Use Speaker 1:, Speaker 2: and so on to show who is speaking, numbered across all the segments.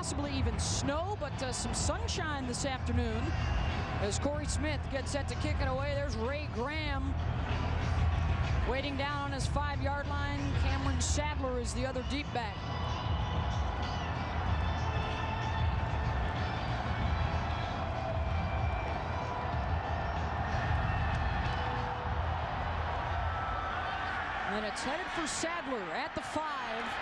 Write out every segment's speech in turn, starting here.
Speaker 1: possibly even snow, but some sunshine this afternoon as Corey Smith gets set to kick it away. There's Ray Graham waiting down on his 5-yard line. Cameron Sadler is the other deep back. And it's headed for Sadler at the 5.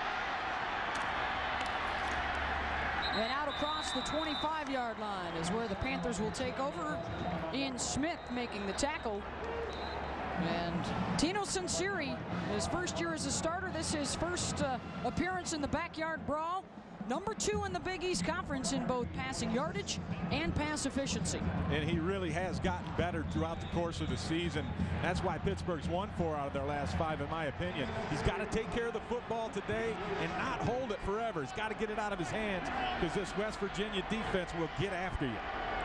Speaker 1: And out across the 25-yard line is where the Panthers will take over. Ian Smith making the tackle. And Tino Sunseri, his first year as a starter. This is his first appearance in the backyard brawl. Number 2 in the Big East Conference in both passing yardage and pass efficiency.
Speaker 2: And he really has gotten better throughout the course of the season. That's why Pittsburgh's won 4 out of their last 5, in my opinion. He's got to take care of the football today and not hold it forever. He's got to get it out of his hands because this West Virginia defense will get after you.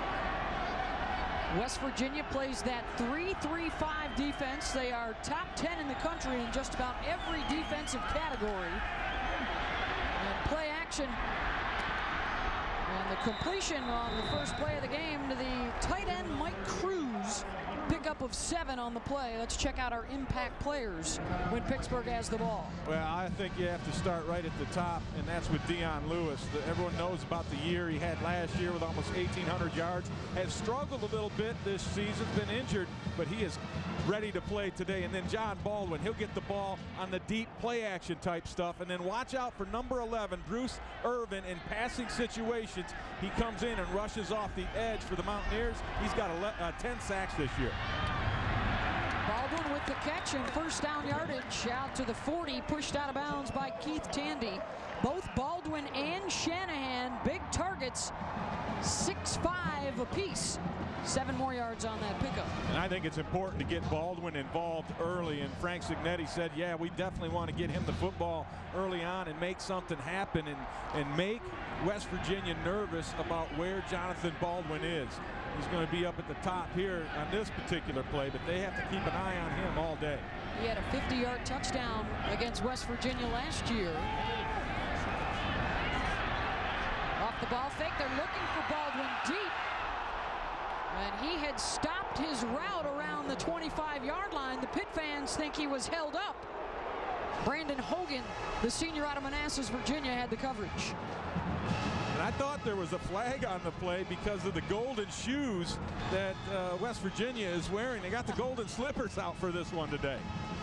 Speaker 1: West Virginia plays that 3-3-5 defense. They are top 10 in the country in just about every defensive category. And play action. And the completion on the first play of the game to the tight end Mike Cruz. Pickup of 7 on the play. Let's check out our impact players when Pittsburgh has the ball.
Speaker 2: Well, I think you have to start right at the top, and that's with Dion Lewis. Everyone knows about the year he had last year with almost 1,800 yards. Has struggled a little bit this season, been injured, but he is ready to play today. And then John Baldwin, he'll get the ball on the deep play action type stuff. And then watch out for number 11, Bruce Irvin, in passing situations. He comes in and rushes off the edge for the Mountaineers. He's got 10 sacks this year.
Speaker 1: Baldwin with the catch and first down yardage out to the 40, pushed out of bounds by Keith Tandy. Both Baldwin and Shanahan, big targets, 6'5" apiece. 7 more yards on that pickup.
Speaker 2: And I think it's important to get Baldwin involved early. And Frank Cignetti said, yeah, we definitely want to get him the football early on and make something happen and make West Virginia nervous about where Jonathan Baldwin is. He's going to be up at the top here on this particular play, but they have to keep an eye on him all day.
Speaker 1: He had a 50-yard touchdown against West Virginia last year. Off the ball fake, they're looking for Baldwin deep. And he had stopped his route around the 25-yard line. The Pitt fans think he was held up. Brandon Hogan, the senior out of Manassas, Virginia, had the coverage.
Speaker 2: And I thought there was a flag on the play because of the golden shoes that West Virginia is wearing. They got the golden slippers out for this one today.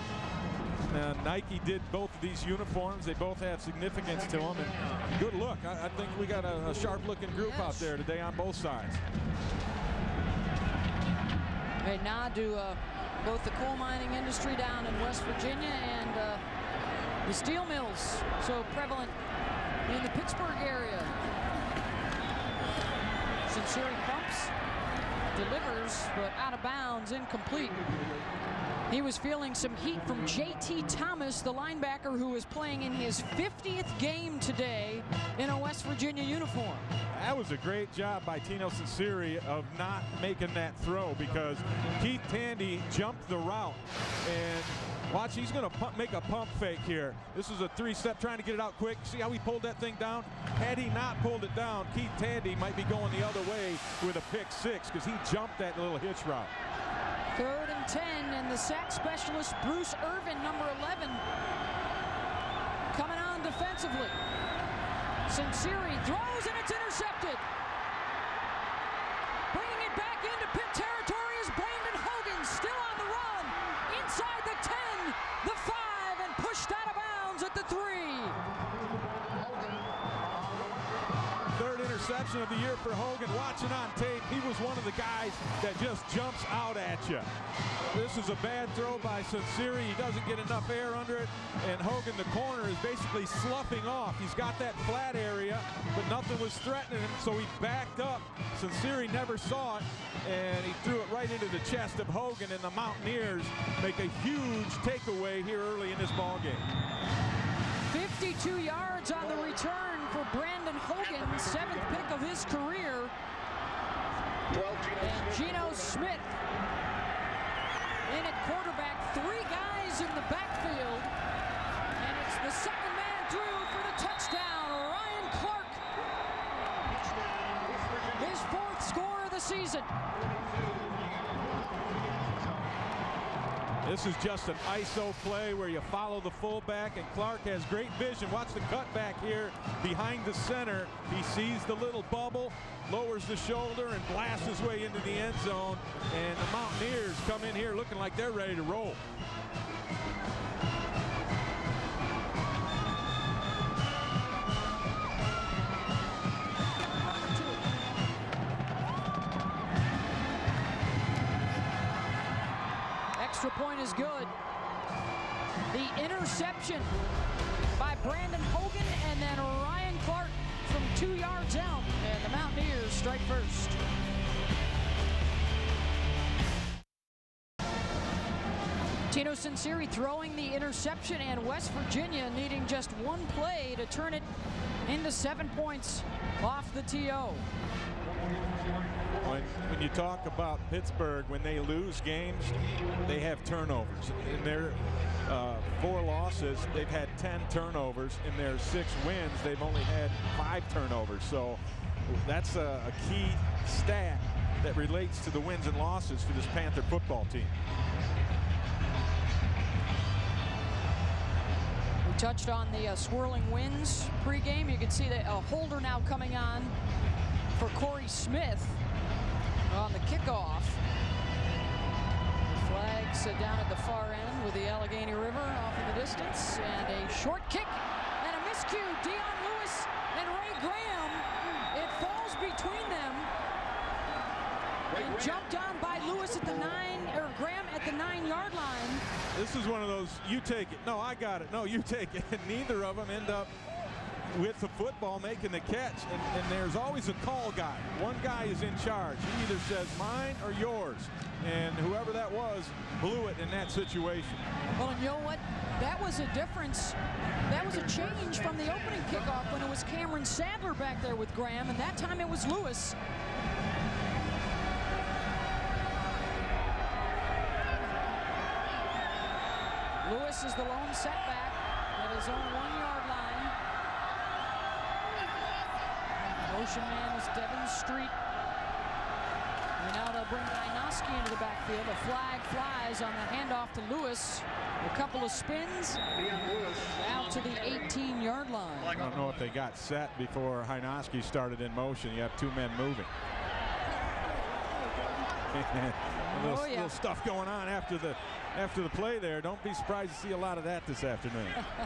Speaker 2: Nike did both of these uniforms. They both have significance to them. And good look. I think we got a sharp-looking group out there today on both sides.
Speaker 1: A nod to both the coal mining industry down in West Virginia and the steel mills, so prevalent in the Pittsburgh area. Sunseri pumps, delivers, but out of bounds, incomplete. He was feeling some heat from J.T. Thomas, the linebacker who is playing in his 50th game today in a West Virginia uniform.
Speaker 2: That was a great job by Tino Sunseri of not making that throw because Keith Tandy jumped the route. And watch, he's going to make a pump fake here. This is a 3-step, trying to get it out quick. See how he pulled that thing down? Had he not pulled it down, Keith Tandy might be going the other way with a pick 6 because he jumped that little hitch route.
Speaker 1: 3rd and 10, and the sack specialist, Bruce Irvin, number 11, coming on defensively. Sunseri throws, and it's intercepted. Bringing it back into Pitt territory is Brandon Hogan, still on the run. Inside the 10, the 5, and pushed out of bounds at the 3.
Speaker 2: 3rd interception of the year for Hogan. Watching on tape, he was one of the guys that just jumps out at you. This is a bad throw by Sunseri. He doesn't get enough air under it, and Hogan, the corner, is basically sloughing off. He's got that flat area, but nothing was threatening him, so he backed up. Sunseri never saw it, and he threw it right into the chest of Hogan, and the Mountaineers make a huge takeaway here early in this ballgame.
Speaker 1: 52 yards on the return for Brandon Hogan, 7th pick of his career. And Geno Smith in at quarterback, 3 guys in the backfield, and it's the second man through for the touchdown. Ryan Clark season.
Speaker 2: This is just an ISO play where you follow the fullback, and Clark has great vision. Watch the cutback here behind the center. He sees the little bubble, lowers the shoulder, and blasts his way into the end zone. And the Mountaineers come in here looking like they're ready to roll.
Speaker 1: Extra point is good. The interception by Brandon Hogan, and then Ryan Clark from 2 yards out, and the Mountaineers strike first. Tino Sunseri throwing the interception, and West Virginia needing just one play to turn it into 7 points off the TO.
Speaker 2: When you talk about Pittsburgh, when they lose games, they have turnovers. In their 4 losses, they've had 10 turnovers. In their 6 wins, they've only had 5 turnovers. So that's a key stat that relates to the wins and losses for this Panther football team.
Speaker 1: We touched on the swirling winds pregame. You can see that a holder now coming on for Corey Smith on the kickoff. The flags down at the far end with the Allegheny River off in the distance, and a short kick and a miscue. Dion Lewis and Ray Graham. It falls between them and jumped on by Lewis at the 9, or Graham at the 9-yard line.
Speaker 2: This is one of those, you take it, no, I got it, no, you take it. And neither of them end up with the football making the catch, and there's always a call guy. One guy is in charge. He either says mine or yours, and whoever that was blew it in that situation.
Speaker 1: Well, and you know what? That was a difference. That was a change from the opening kickoff when it was Cameron Sadler back there with Graham, and that time it was Lewis. Lewis is the lone setback at his own 1-yard line. Motion man is Devin Street. And now they'll bring Dynoski into the backfield. A flag flies on the handoff to Lewis. A couple of spins out to the 18-yard line.
Speaker 2: I don't know if they got set before Hynoski started in motion. You have 2 men moving. Little stuff going on after the play there. Don't be surprised to see a lot of that this afternoon.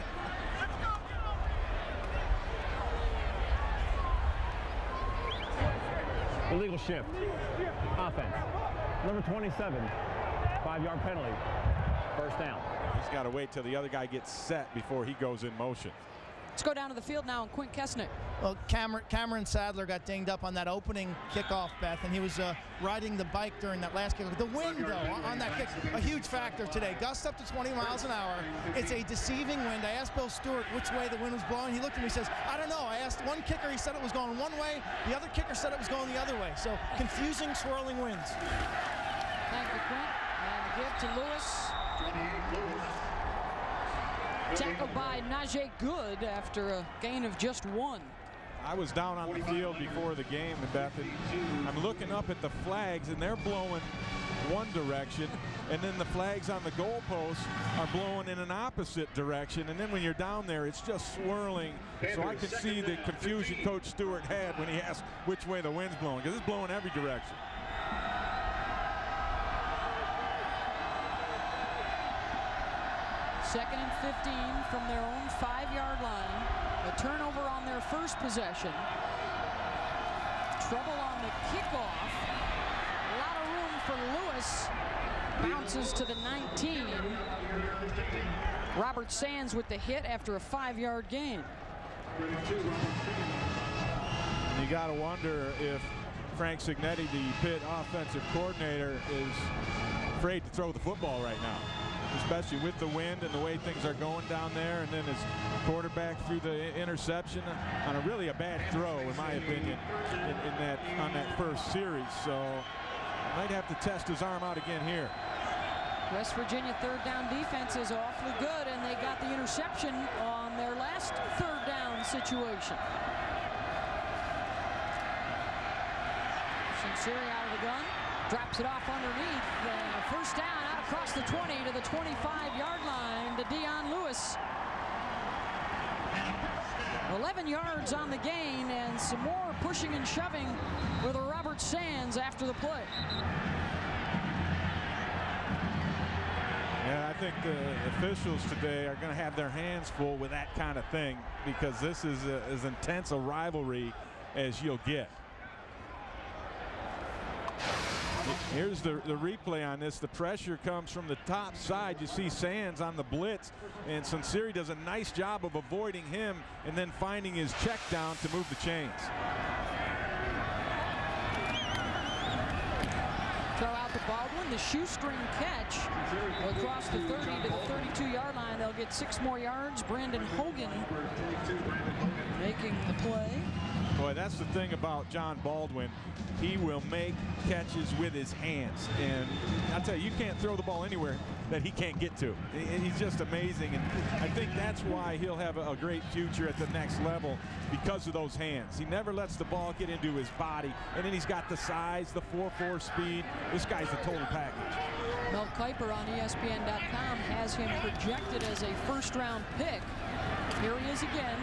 Speaker 3: Illegal shift. Offense. Number 27. 5-yard penalty. First down.
Speaker 2: He's got to wait till the other guy gets set before he goes in motion.
Speaker 1: Let's go down to the field now and Quint Kesnick.
Speaker 4: Well, Cameron Sadler got dinged up on that opening kickoff, Beth, and he was riding the bike during that last kickoff. The wind, though, on that kick, a huge factor today. Gust up to 20 miles an hour. It's a deceiving wind. I asked Bill Stewart which way the wind was blowing. He looked at me and says, I don't know. I asked one kicker, he said it was going one way. The other kicker said it was going the other way. So confusing, swirling winds.
Speaker 1: Thank you, Quint. And the give to Lewis. Tackled by Najee Good after a gain of just 1.
Speaker 2: I was down on the field before the game, and Beth, and I'm looking up at the flags, and they're blowing one direction, and then the flags on the goalposts are blowing in an opposite direction. And then when you're down there, it's just swirling. So I can see the confusion Coach Stewart had when he asked which way the wind's blowing, because it's blowing every direction.
Speaker 1: Second and 15 from their own 5-yard line. A turnover on their first possession. Trouble on the kickoff. A lot of room for Lewis. Bounces to the 19. Robert Sands with the hit after a 5-yard gain.
Speaker 2: You got to wonder if Frank Cignetti, the Pitt offensive coordinator, is afraid to throw the football right now, especially with the wind and the way things are going down there, and then his quarterback threw the interception on a bad throw, in my opinion, on that first series. So might have to test his arm out again here.
Speaker 1: West Virginia third down defense is awfully good, and they got the interception on their last third down situation. Sinceri out of the gun, drops it off underneath, and a first down out across the 20 to the 25-yard line to Dion Lewis. 11 yards on the gain, and some more pushing and shoving with Robert Sands after the play.
Speaker 2: Yeah, I think the officials today are going to have their hands full with that kind of thing, because this is as intense a rivalry as you'll get. Here's the replay on this. The pressure comes from the top side. You see Sands on the blitz, and Sunseri does a nice job of avoiding him and then finding his check down to move the chains.
Speaker 1: Throw out to Baldwin, the shoestring catch across the 30 to the 32-yard line. They'll get 6 more yards. Brandon Hogan making the play.
Speaker 2: Boy, that's the thing about John Baldwin. He will make catches with his hands. And I'll tell you, you can't throw the ball anywhere that he can't get to. He's just amazing. And I think that's why he'll have a great future at the next level, because of those hands. He never lets the ball get into his body. And then he's got the size, the 4.4 speed. This guy's a total package.
Speaker 1: Mel Kiper on ESPN.com has him projected as a first-round pick. Here he is again.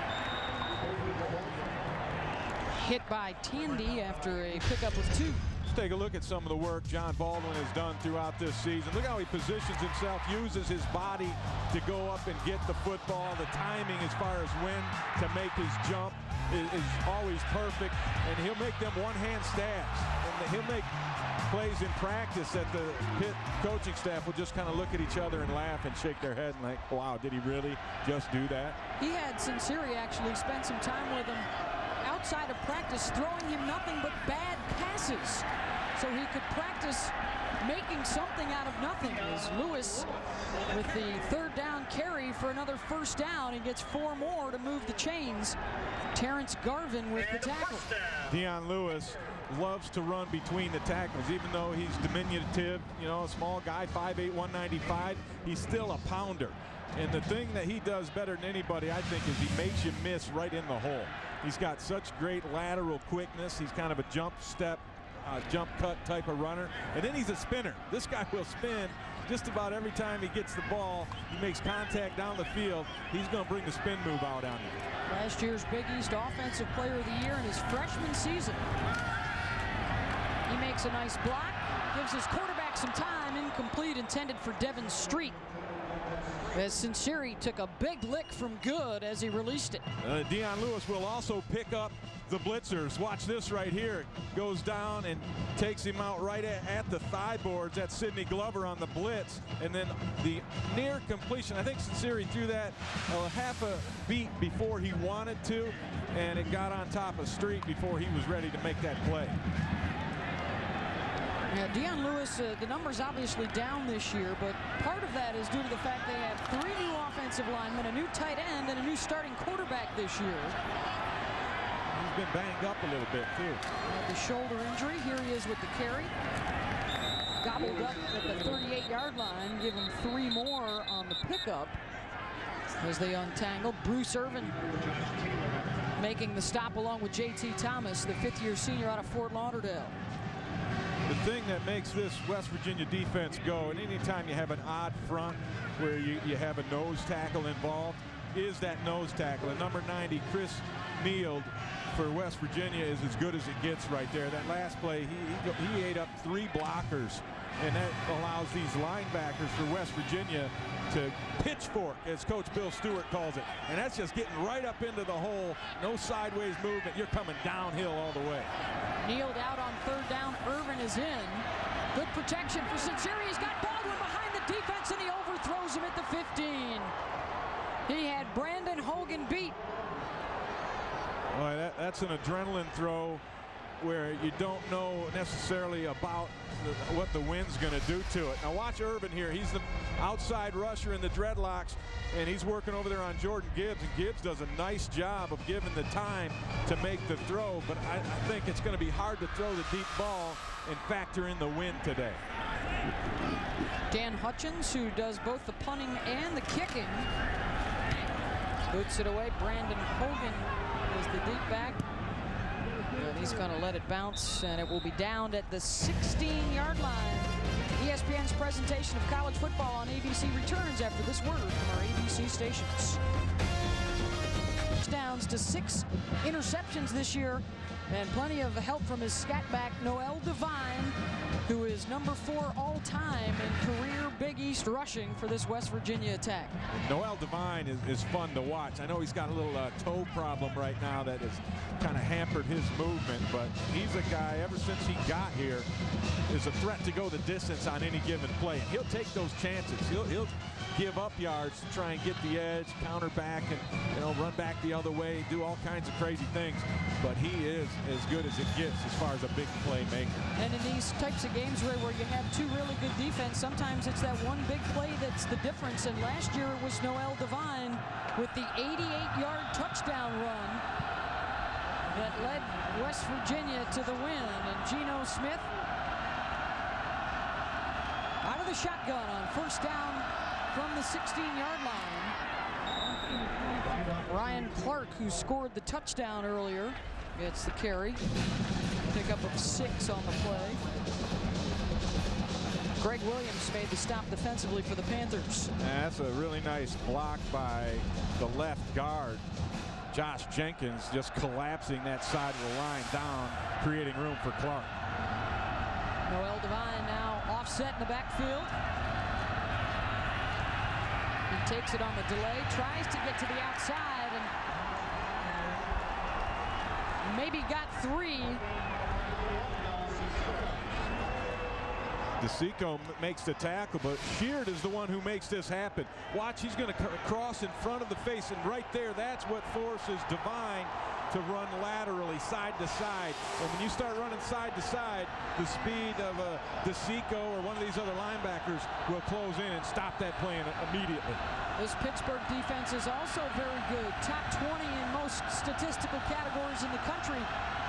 Speaker 1: Hit by Tandy after a pickup of 2.
Speaker 2: Let's take a look at some of the work John Baldwin has done throughout this season. Look how he positions himself, uses his body to go up and get the football. The timing as far as when to make his jump is always perfect, and he'll make them one-hand stabs. And he'll make plays in practice that the Pitt coaching staff will just kind of look at each other and laugh and shake their head and like, wow, did he really just do that?
Speaker 1: He had Sunseri actually spend some time with him outside of practice, throwing him nothing but bad passes, so he could practice making something out of nothing. As Lewis with the 3rd down carry for another first down, he gets 4 more to move the chains. Terrence Garvin with the tackle.
Speaker 2: Dion Lewis loves to run between the tackles, even though he's diminutive, you know, a small guy, 5'8", 195, he's still a pounder. And the thing that he does better than anybody, I think, is he makes you miss right in the hole. He's got such great lateral quickness. He's kind of a jump step, jump cut type of runner. And then he's a spinner. This guy will spin just about every time he gets the ball. He makes contact down the field. He's going to bring the spin move out on you.
Speaker 1: Last year's Big East Offensive Player of the Year in his freshman season. He makes a nice block, gives his quarterback some time, incomplete, intended for Devin Street. As Sunseri took a big lick from Good as he released it.
Speaker 2: Dion Lewis will also pick up the blitzers. Watch this right here. Goes down and takes him out right at the thigh boards. That's Sidney Glover on the blitz. And then the near completion. I think Sunseri threw that half a beat before he wanted to, and it got on top of Street before he was ready to make that play.
Speaker 1: Yeah, Dion Lewis, the numbers obviously down this year, but part of that is due to the fact they have 3 new offensive linemen, a new tight end, and a new starting quarterback this year.
Speaker 2: He's been banged up a little bit, too.
Speaker 1: The shoulder injury. Here he is with the carry. Gobbled up at the 38-yard line, give him 3 more on the pickup as they untangled. Bruce Irvin making the stop along with J.T. Thomas, the 5th-year senior out of Fort Lauderdale.
Speaker 2: The thing that makes this West Virginia defense go, and anytime you have an odd front where you have a nose tackle involved, is that nose tackle. And number 90, Chris Neal for West Virginia, is as good as it gets right there. That last play, he ate up 3 blockers, and that allows these linebackers for West Virginia to pitchfork, as Coach Bill Stewart calls it. And that's just getting right up into the hole. No sideways movement. You're coming downhill all the way.
Speaker 1: Kneeled out on 3rd down. Irvin is in. Good protection for Sunseri. He's got Baldwin behind the defense, and he overthrows him at the 15. He had Brandon Hogan beat.
Speaker 2: Boy, that's an adrenaline throw where you don't know necessarily about what the wind's going to do to it. Now watch Irvin here. He's the outside rusher in the dreadlocks, and he's working over there on Jordan Gibbs, and Gibbs does a nice job of giving the time to make the throw, but I think it's going to be hard to throw the deep ball and factor in the wind today.
Speaker 1: Dan Hutchins, who does both the punting and the kicking, boots it away. Brandon Hogan is the deep back. And he's going to let it bounce, and it will be downed at the 16-yard line. ESPN's presentation of college football on ABC returns after this word from our ABC stations. Touchdowns to 6 interceptions this year, and plenty of help from his scat back, Noel Devine, who is number 4 all-time in career Big East rushing for this West Virginia attack.
Speaker 2: Noel Devine is fun to watch. I know he's got a little toe problem right now that has kind of hampered his movement, but he's a guy, ever since he got here, is a threat to go the distance on any given play. And he'll take those chances. He'll give up yards to try and get the edge, counter back, and run back the other way, do all kinds of crazy things. But he is as good as it gets as far as a big playmaker.
Speaker 1: And in these types of games, Ray, where you have 2 really good defense, sometimes it's that one big play that's the difference. And last year it was Noel Devine with the 88-yard touchdown run that led West Virginia to the win. And Geno Smith out of the shotgun on first down from the 16-yard line. Ryan Clark, who scored the touchdown earlier, gets the carry. Pickup of 6 on the play. Greg Williams made the stop defensively for the Panthers.
Speaker 2: That's a really nice block by the left guard. Josh Jenkins just collapsing that side of the line down, creating room for Clark.
Speaker 1: Noel Devine now offset in the backfield. He takes it on the delay, tries to get to the outside, and maybe got 3.
Speaker 2: DeSico makes the tackle, but Sheard is the one who makes this happen. Watch, he's going to cross in front of the face, and right there, that's what forces Devine to run laterally, side to side. And when you start running side to side, the speed of a DeSico or one of these other linebackers will close in and stop that play immediately.
Speaker 1: This Pittsburgh defense is also very good. Top 20 in most statistical categories in the country.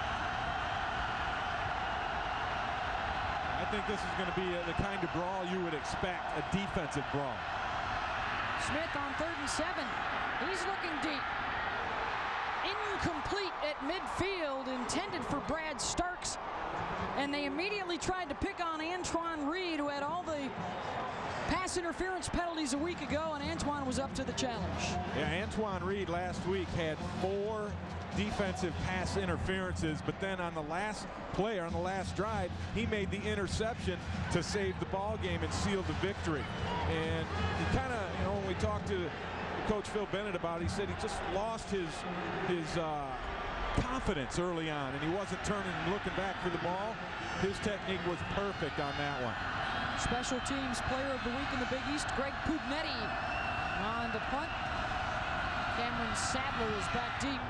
Speaker 2: I think this is going to be the kind of brawl you would expect, a defensive brawl.
Speaker 1: Smith on 3rd and 7. He's looking deep. Incomplete at midfield, intended for Brad Starks. And they immediately tried to pick on Antoine Reed, who had all the pass interference penalties a week ago, and Antoine was up to the challenge.
Speaker 2: Yeah, Antoine Reed last week had 4 defensive pass interferences, but then on the last play, or on the last drive, he made the interception to save the ball game and seal the victory. And he kind of, when we talked to Coach Phil Bennett about it, he said he just lost his confidence early on, and he wasn't turning and looking back for the ball. His technique was perfect on that one.
Speaker 1: Special teams player of the week in the Big East, Greg Pugnetti on the punt. Cameron Sadler is back deep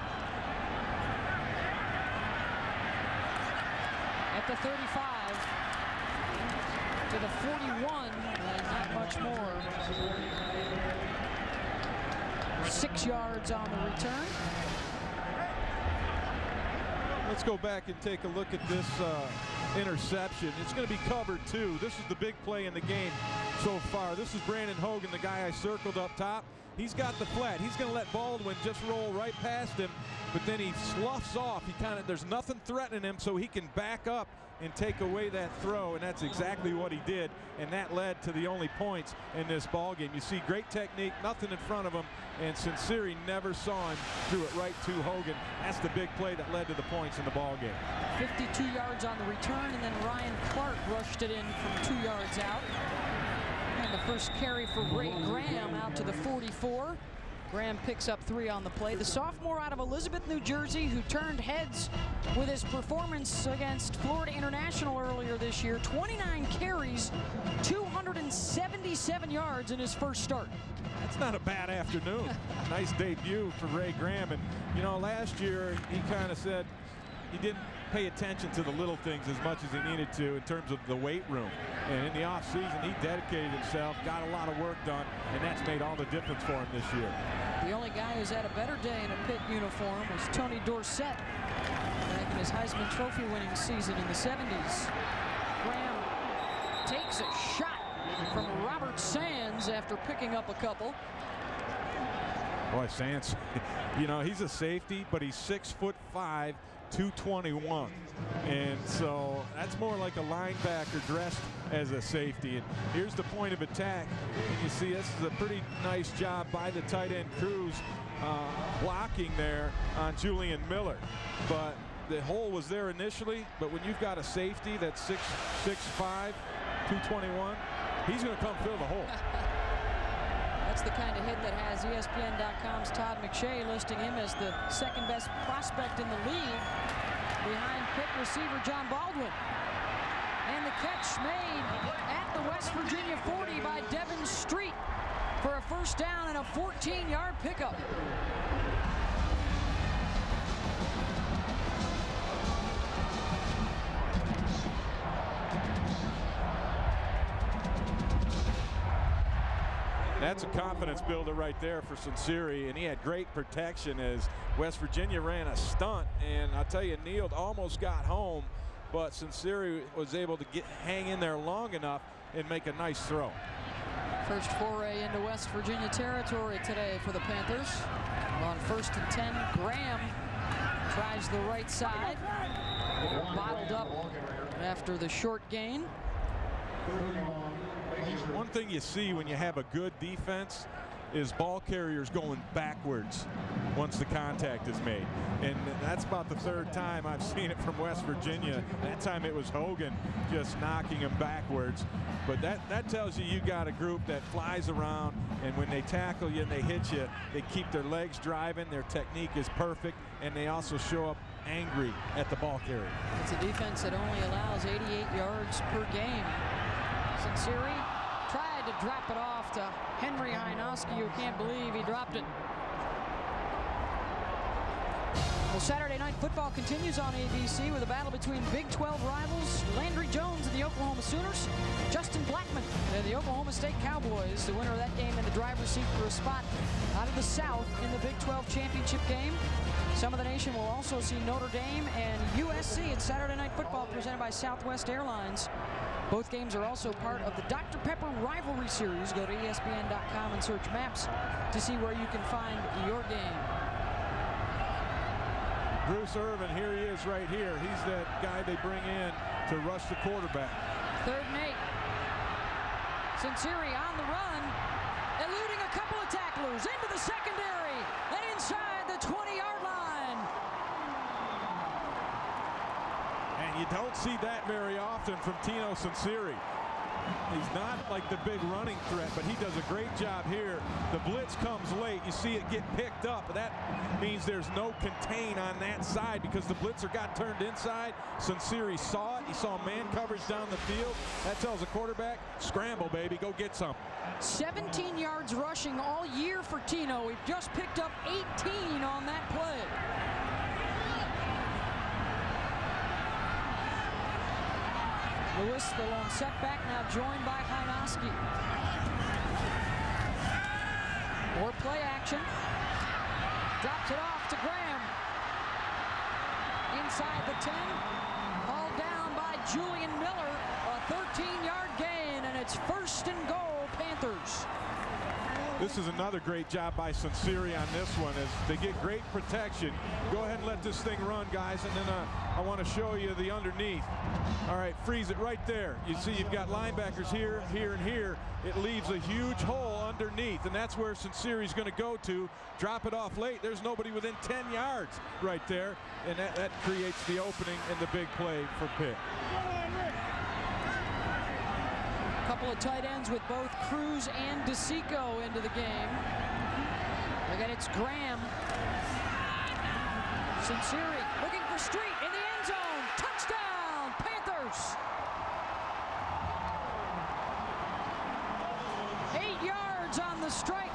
Speaker 1: at the 35 to the 41, and not much more. 6 yards on the return.
Speaker 2: Let's go back and take a look at this interception. It's going to be covered too. This is the big play in the game so far. This is Brandon Hogan, the guy I circled up top. He's got the flat. He's going to let Baldwin just roll right past him, but then he sloughs off. There's nothing threatening him, so he can back up and take away that throw, and that's exactly what he did, and that led to the only points in this ball game. You see great technique, nothing in front of him, and Sinceri never saw him, threw it right to Hogan. That's the big play that led to the points in the ball game.
Speaker 1: 52 yards on the return, and then Ryan Clark rushed it in from 2 yards out. And the first carry for Ray Graham out to the 44. Graham picks up 3 on the play. The sophomore out of Elizabeth, New Jersey, who turned heads with his performance against Florida International earlier this year. 29 carries, 277 yards in his first start.
Speaker 2: That's not a bad afternoon. Nice debut for Ray Graham. And, last year he kind of said he didn't pay attention to the little things as much as he needed to in terms of the weight room. And in the offseason, he dedicated himself, got a lot of work done, and that's made all the difference for him this year.
Speaker 1: The only guy who's had a better day in a Pitt uniform was Tony Dorsett back in his Heisman Trophy winning season in the 70s. Graham takes a shot from Robert Sands after picking up a couple.
Speaker 2: Boy, Sands, he's a safety, but he's 6'5", 221. And so that's more like a linebacker dressed as a safety. And here's the point of attack. And you see this is a pretty nice job by the tight end Cruz blocking there on Julian Miller. But the hole was there initially, but when you've got a safety that's 6'5", 221, he's going to come fill the hole.
Speaker 1: That's the kind of hit that has ESPN.com's Todd McShay listing him as the second best prospect in the league behind Pitt receiver John Baldwin. And the catch made at the West Virginia 40 by Devin Street for a first down and a 14-yard pickup.
Speaker 2: That's a confidence builder right there for Sunseri, and he had great protection as West Virginia ran a stunt, and I'll tell you, Neal almost got home, but Sunseri was able to hang in there long enough and make a nice throw.
Speaker 1: First foray into West Virginia territory today for the Panthers. On 1st and 10, Graham tries the right side, bottled up after the short gain.
Speaker 2: One thing you see when you have a good defense is ball carriers going backwards once the contact is made. And that's about the third time I've seen it from West Virginia. That time it was Hogan just knocking him backwards. But that tells you got a group that flies around, and when they tackle you and they hit you, they keep their legs driving, their technique is perfect, and they also show up angry at the ball carrier.
Speaker 1: It's a defense that only allows 88 yards per game. Sunseri tried to drop it off to Henry Hynoski, who can't believe he dropped it. Well, Saturday Night Football continues on ABC with a battle between Big 12 rivals Landry Jones and the Oklahoma Sooners, Justin Blackman and the Oklahoma State Cowboys. The winner of that game in the driver's seat for a spot out of the South in the Big 12 championship game. Some of the nation will also see Notre Dame and USC at Saturday Night Football presented by Southwest Airlines. Both games are also part of the Dr. Pepper Rivalry Series. Go to ESPN.com and search maps to see where you can find your game.
Speaker 2: Bruce Irvin, here he is right here. He's that guy they bring in to rush the quarterback.
Speaker 1: 3rd and 8. Sunseri on the run, eluding a couple of tacklers into the secondary and inside the 20-yard line.
Speaker 2: And you don't see that very often from Tino Sunseri. He's not like the big running threat, but he does a great job here. The blitz comes late. You see it get picked up. That means there's no contain on that side because the blitzer got turned inside. Sunseri saw it. He saw man coverage down the field. That tells the quarterback, scramble, baby, go get some.
Speaker 1: 17 yards rushing all year for Tino. We've just picked up 18 on that play. Lewis, the long setback, now joined by Hynoski. More play action. Drops it off to Graham. Inside the 10. Hauled down by Julian Miller. A 13-yard gain, and it's 1st and goal, Panthers.
Speaker 2: This is another great job by Sunseri on this one as they get great protection. Go ahead and let this thing run, guys, and then I want to show you the underneath. All right, freeze it right there. You see you've got linebackers here, here, and here. It leaves a huge hole underneath, and that's where Sunseri's going to go to. Drop it off late. There's nobody within 10 yards right there, and that creates the opening and the big play for Pitt.
Speaker 1: Couple of tight ends with both Cruz and DeSico into the game. Again, it's Graham. Sunseri looking for Street in the end zone. Touchdown, Panthers. 8 yards on the strike.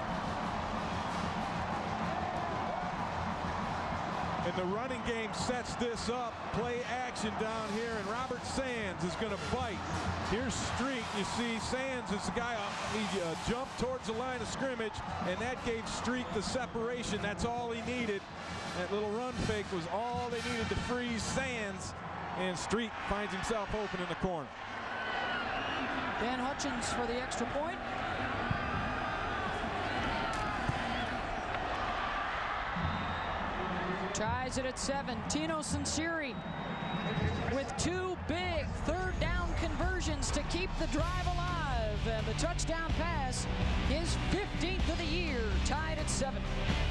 Speaker 2: And the running game sets this up. Play action down here, and Robert Sands is going to bite. Here's Street. You see Sands is the guy, he jumped towards the line of scrimmage, and that gave Street the separation. That's all he needed. That little run fake was all they needed to freeze Sands, and Street finds himself open in the corner.
Speaker 1: Dan Hutchins for the extra point. Tries it at 7. Tino Sunseri with 2 big third down conversions to keep the drive alive. And the touchdown pass, his 15th of the year, tied at 7.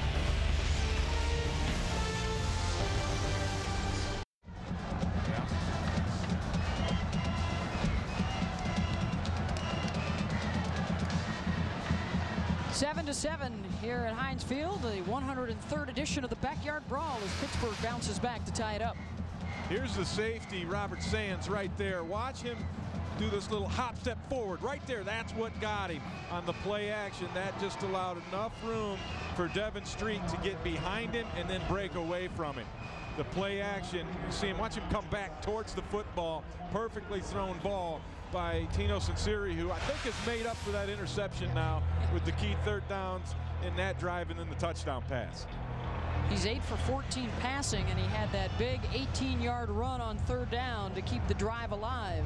Speaker 1: Seven to 7 here at Heinz Field, the 103rd edition of the Backyard Brawl as Pittsburgh bounces back to tie it up.
Speaker 2: Here's the safety, Robert Sands, right there. Watch him do this little hop step forward right there. That's what got him on the play action. That just allowed enough room for Devin Street to get behind him and then break away from him. The play action, you see him, watch him come back towards the football. Perfectly thrown ball by Tino Sunseri, who I think has made up for that interception now with the key third downs in that drive and then the touchdown pass.
Speaker 1: He's 8 for 14 passing, and he had that big 18-yard run on third down to keep the drive alive.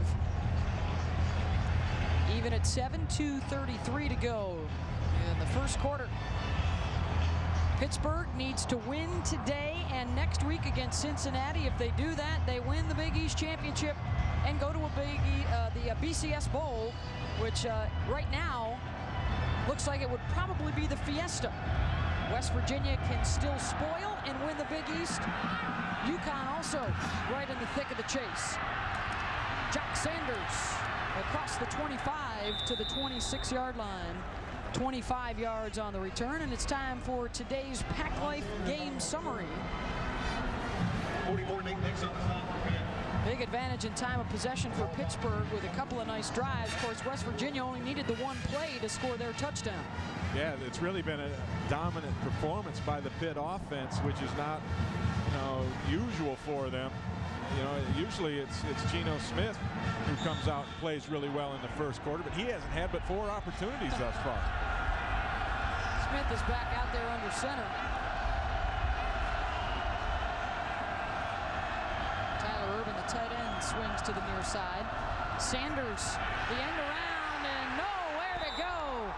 Speaker 1: Even at 7:2:33 to go in the first quarter. Pittsburgh needs to win today and next week against Cincinnati. If they do that, they win the Big East Championship and go to the BCS Bowl, which right now looks like it would probably be the Fiesta. West Virginia can still spoil and win the Big East. UConn also right in the thick of the chase. Jock Sanders across the 25 to the 26-yard line. 25 yards on the return, and it's time for today's Pac Life game summary.
Speaker 5: 44 next up.
Speaker 1: Big advantage in time of possession for Pittsburgh with a couple of nice drives. Of course, West Virginia only needed the one play to score their touchdown.
Speaker 2: Yeah, it's really been a dominant performance by the Pitt offense, which is not, usual for them. Usually it's Geno Smith who comes out and plays really well in the first quarter, but he hasn't had but 4 opportunities thus far.
Speaker 1: Smith is back out there under center. Tyler Urban, the tight end, swings to the near side. Sanders, the end around, and nowhere to go.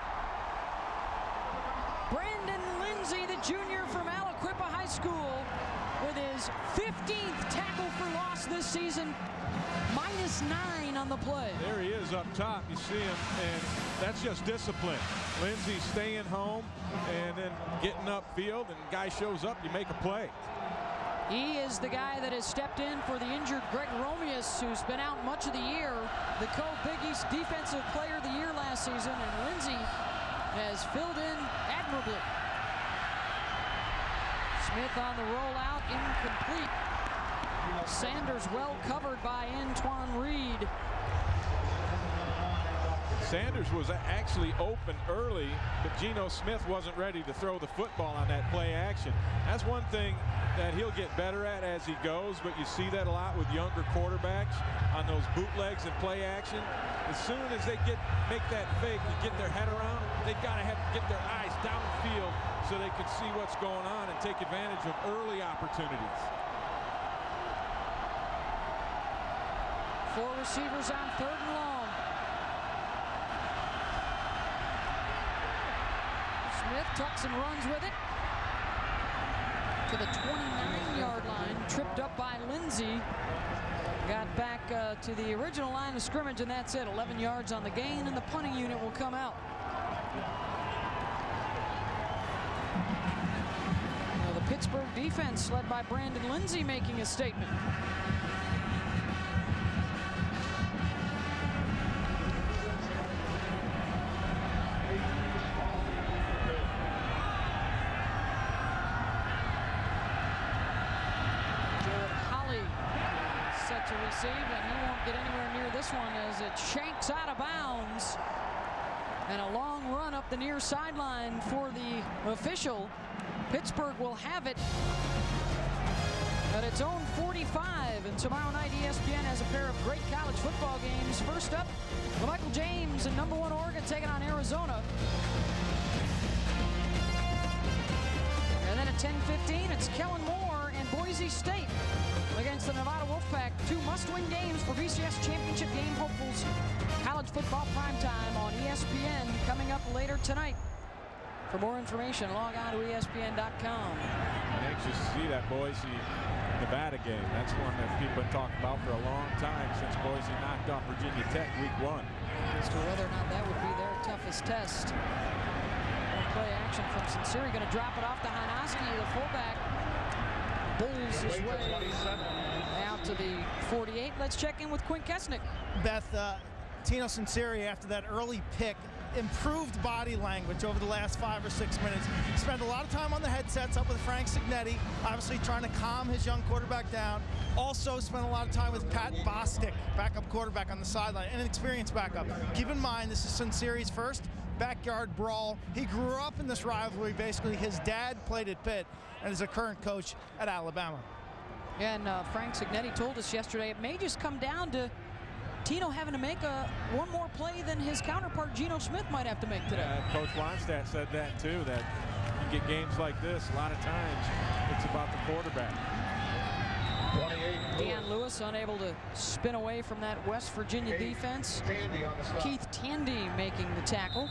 Speaker 1: Brandon Lindsey, the junior from Aliquippa High School, with his 15th tackle for loss this season, -9 on the play.
Speaker 2: There he is up top. You see him, and that's just discipline. Lindsey staying home and then getting upfield, and guy shows up, you make a play.
Speaker 1: He is the guy that has stepped in for the injured Greg Romeus, who's been out much of the year, the co-Big East Defensive Player of the Year last season, and Lindsey has filled in admirably. Smith on the rollout, incomplete. Sanders well covered by Antoine Reed.
Speaker 2: Sanders was actually open early, but Geno Smith wasn't ready to throw the football on that play action. That's one thing that he'll get better at as he goes, but you see that a lot with younger quarterbacks on those bootlegs and play action. As soon as they make that fake and get their head around, they've got to get their eyes downfield so they can see what's going on and take advantage of early opportunities.
Speaker 1: 4 receivers on 3rd and long. Smith tucks and runs with it to the 29-yard line, tripped up by Lindsey. Got back to the original line of scrimmage, and that's it. 11 yards on the gain, and the punting unit will come out. Now, the Pittsburgh defense, led by Brandon Lindsey, making a statement. And he won't get anywhere near this one as it shanks out of bounds. And a long run up the near sideline for the official. Pittsburgh will have it at its own 45. And tomorrow night, ESPN has a pair of great college football games. First up, Michael James and #1 Oregon taking on Arizona. And then at 10:15, it's Kellen Moore and Boise State against the Nevada Wolfpack. 2 must-win games for BCS championship game hopefuls. College football primetime on ESPN coming up later tonight. For more information, log on to ESPN.com.
Speaker 2: I'm anxious to see that Boise-Nevada game. That's one that people have been talking about for a long time since Boise knocked off Virginia Tech week 1.
Speaker 1: As to whether or not that would be their toughest test. Play action from Sinceri, going to drop it off to Hanoski, the fullback. Bulls his way out to the 48. Let's check in with Quinn Kesnick.
Speaker 4: Beth, Tino Sinceri, after that early pick, improved body language over the last 5 or 6 minutes. Spent a lot of time on the headsets up with Frank Cignetti, obviously trying to calm his young quarterback down. Also spent a lot of time with Pat Bostic, backup quarterback on the sideline, and an experienced backup. Keep in mind, this is Sinceri's first backyard brawl. He grew up in this rivalry. Basically, his dad played at Pitt and is a current coach at Alabama.
Speaker 1: And Frank Cignetti told us yesterday it may just come down to Tino having to make one more play than his counterpart Geno Smith might have to make today.
Speaker 2: Coach Wannstedt said that too, that you get games like this, a lot of times it's about the quarterback.
Speaker 1: Deion Lewis unable to spin away from that West Virginia defense. Keith Tandy making the tackle.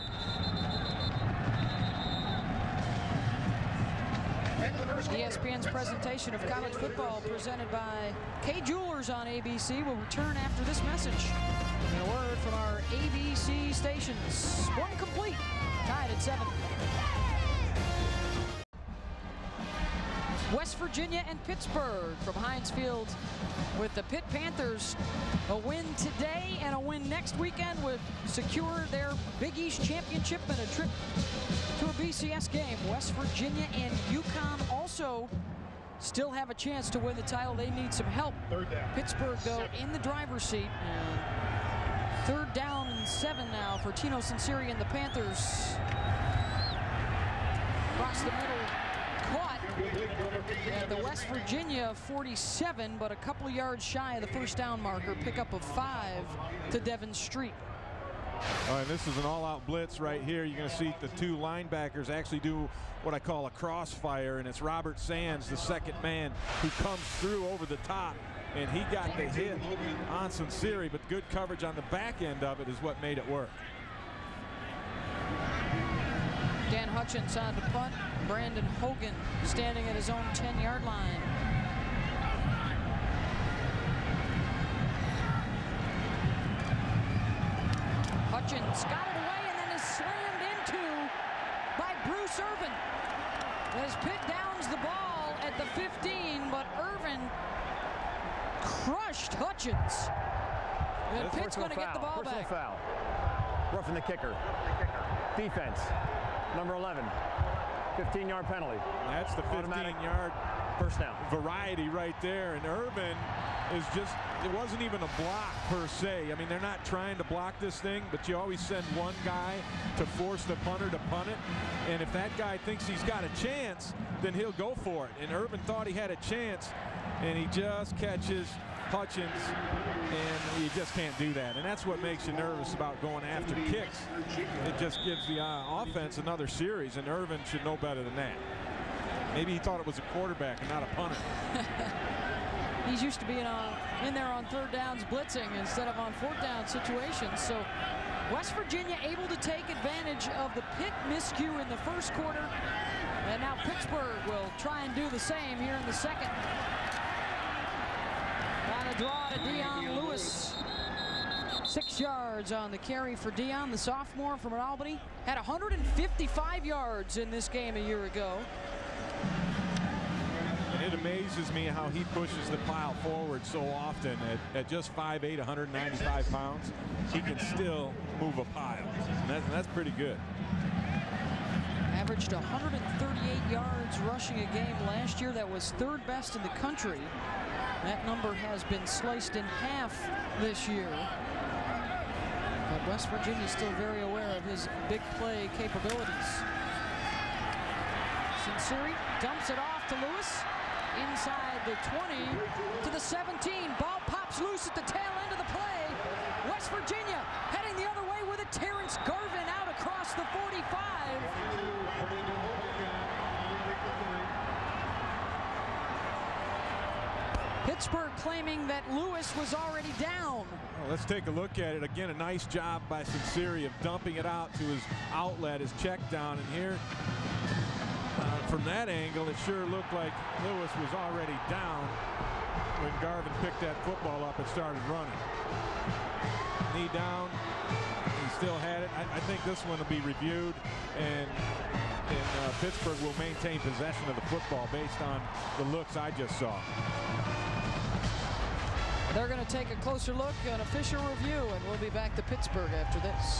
Speaker 1: ESPN's presentation of college football presented by Kay Jewelers on ABC will return after this message. And a word from our ABC stations. One complete, tied at 7. West Virginia and Pittsburgh from Heinz Field, with the Pitt Panthers a win today and a win next weekend would secure their Big East championship and a trip to a BCS game. West Virginia and UConn also still have a chance to win the title. They need some help. Pittsburgh, though, in the driver's seat. And 3rd down and 7 now for Tino Sinceri and the Panthers. Across the middle, caught at the West Virginia 47, but a couple of yards shy of the first down marker. Pickup of 5 to Devin Street.
Speaker 2: All right, this is an all-out blitz right here. You're going to see the 2 linebackers actually do what I call a crossfire, and it's Robert Sands, the second man, who comes through over the top, and he got the hit on Sinceri, but good coverage on the back end of it is what made it work.
Speaker 1: Dan Hutchins on to punt. Brandon Hogan standing at his own 10-yard line. Hutchins got it away and then is slammed into by Bruce Irvin. As Pitt downs the ball at the 15, but Irvin crushed Hutchins. And Pitt's going to get the ball back.
Speaker 3: Foul. Roughing the kicker. Defense. Number 11. 15-yard penalty.
Speaker 2: That's the 15-yard
Speaker 3: first down
Speaker 2: variety right there. And Irvin is just, it wasn't even a block per se. I mean, they're not trying to block this thing, but you always send one guy to force the punter to punt it. And if that guy thinks he's got a chance, then he'll go for it. And Irvin thought he had a chance, and he just catches Hutchins, and you just can't do that. And that's what makes you nervous about going after kicks. It just gives the offense another series, and Irvin should know better than that. Maybe he thought it was a quarterback and not a punter.
Speaker 1: He's used to being in there on 3rd downs blitzing instead of on 4th down situations. So West Virginia able to take advantage of the Pitt miscue in the first quarter. And now Pittsburgh will try and do the same here in the second. On a draw to Deion Lewis. 6 yards on the carry for Deion, the sophomore from Albany. Had 155 yards in this game a year ago.
Speaker 2: And it amazes me how he pushes the pile forward so often. At just 5'8", 195 pounds, he can still move a pile. And that's pretty good.
Speaker 1: Averaged 138 yards rushing a game last year. That was 3rd best in the country. That number has been sliced in half this year. But West Virginia is still very aware of his big play capabilities. Sinceri dumps it off to Lewis. Inside the 20 to the 17. Ball pops loose at the tail end of the play. West Virginia heading the other way with it. Terrence Garvin out across the 45. Pittsburgh claiming claiming that Lewis was already down.
Speaker 2: Well, let's take a look at it. Again, a nice job by Sunseri of dumping it out to his outlet, his check down. And here, from that angle, it sure looked like Lewis was already down when Garvin picked that football up and started running. Knee down. He still had it. I think this one will be reviewed, and Pittsburgh will maintain possession of the football based on the looks I just saw.
Speaker 1: They're going to take a closer look, an official review, and we'll be back to Pittsburgh after this.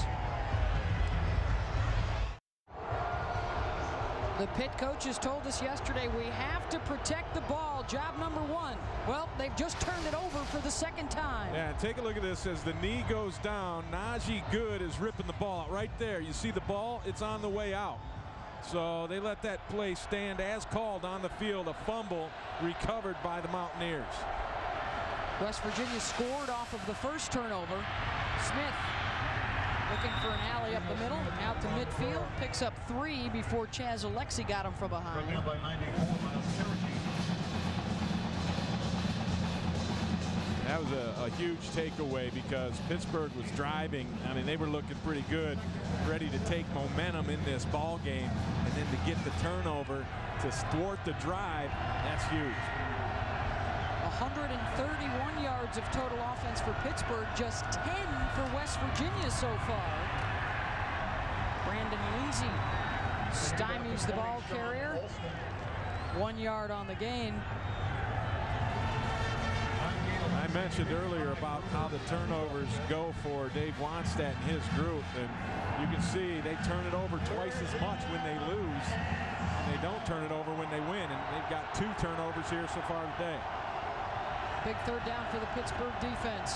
Speaker 1: The Pitt coaches told us yesterday we have to protect the ball. Job number one. Well, they've just turned it over for the second time.
Speaker 2: Yeah, take a look at this. As the knee goes down, Najee Good is ripping the ball out right there. You see the ball? It's on the way out. So they let that play stand as called on the field. A fumble recovered by the Mountaineers.
Speaker 1: West Virginia scored off of the first turnover. Smith looking for an alley up the middle, out to midfield, picks up 3 before Chaz Alexi got him from behind.
Speaker 2: That was a huge takeaway because Pittsburgh was driving. I mean, they were looking pretty good, ready to take momentum in this ball game, and then to get the turnover to thwart the drive, that's huge.
Speaker 1: 131 yards of total offense for Pittsburgh, just 10 for West Virginia so far. Brandon Lindsay stymies the ball carrier. 1 yard on the gain.
Speaker 2: I mentioned earlier about how the turnovers go for Dave Wannstedt and his group, and you can see they turn it over twice as much when they lose, and they don't turn it over when they win, and they've got 2 turnovers here so far today.
Speaker 1: Big third down for the Pittsburgh defense.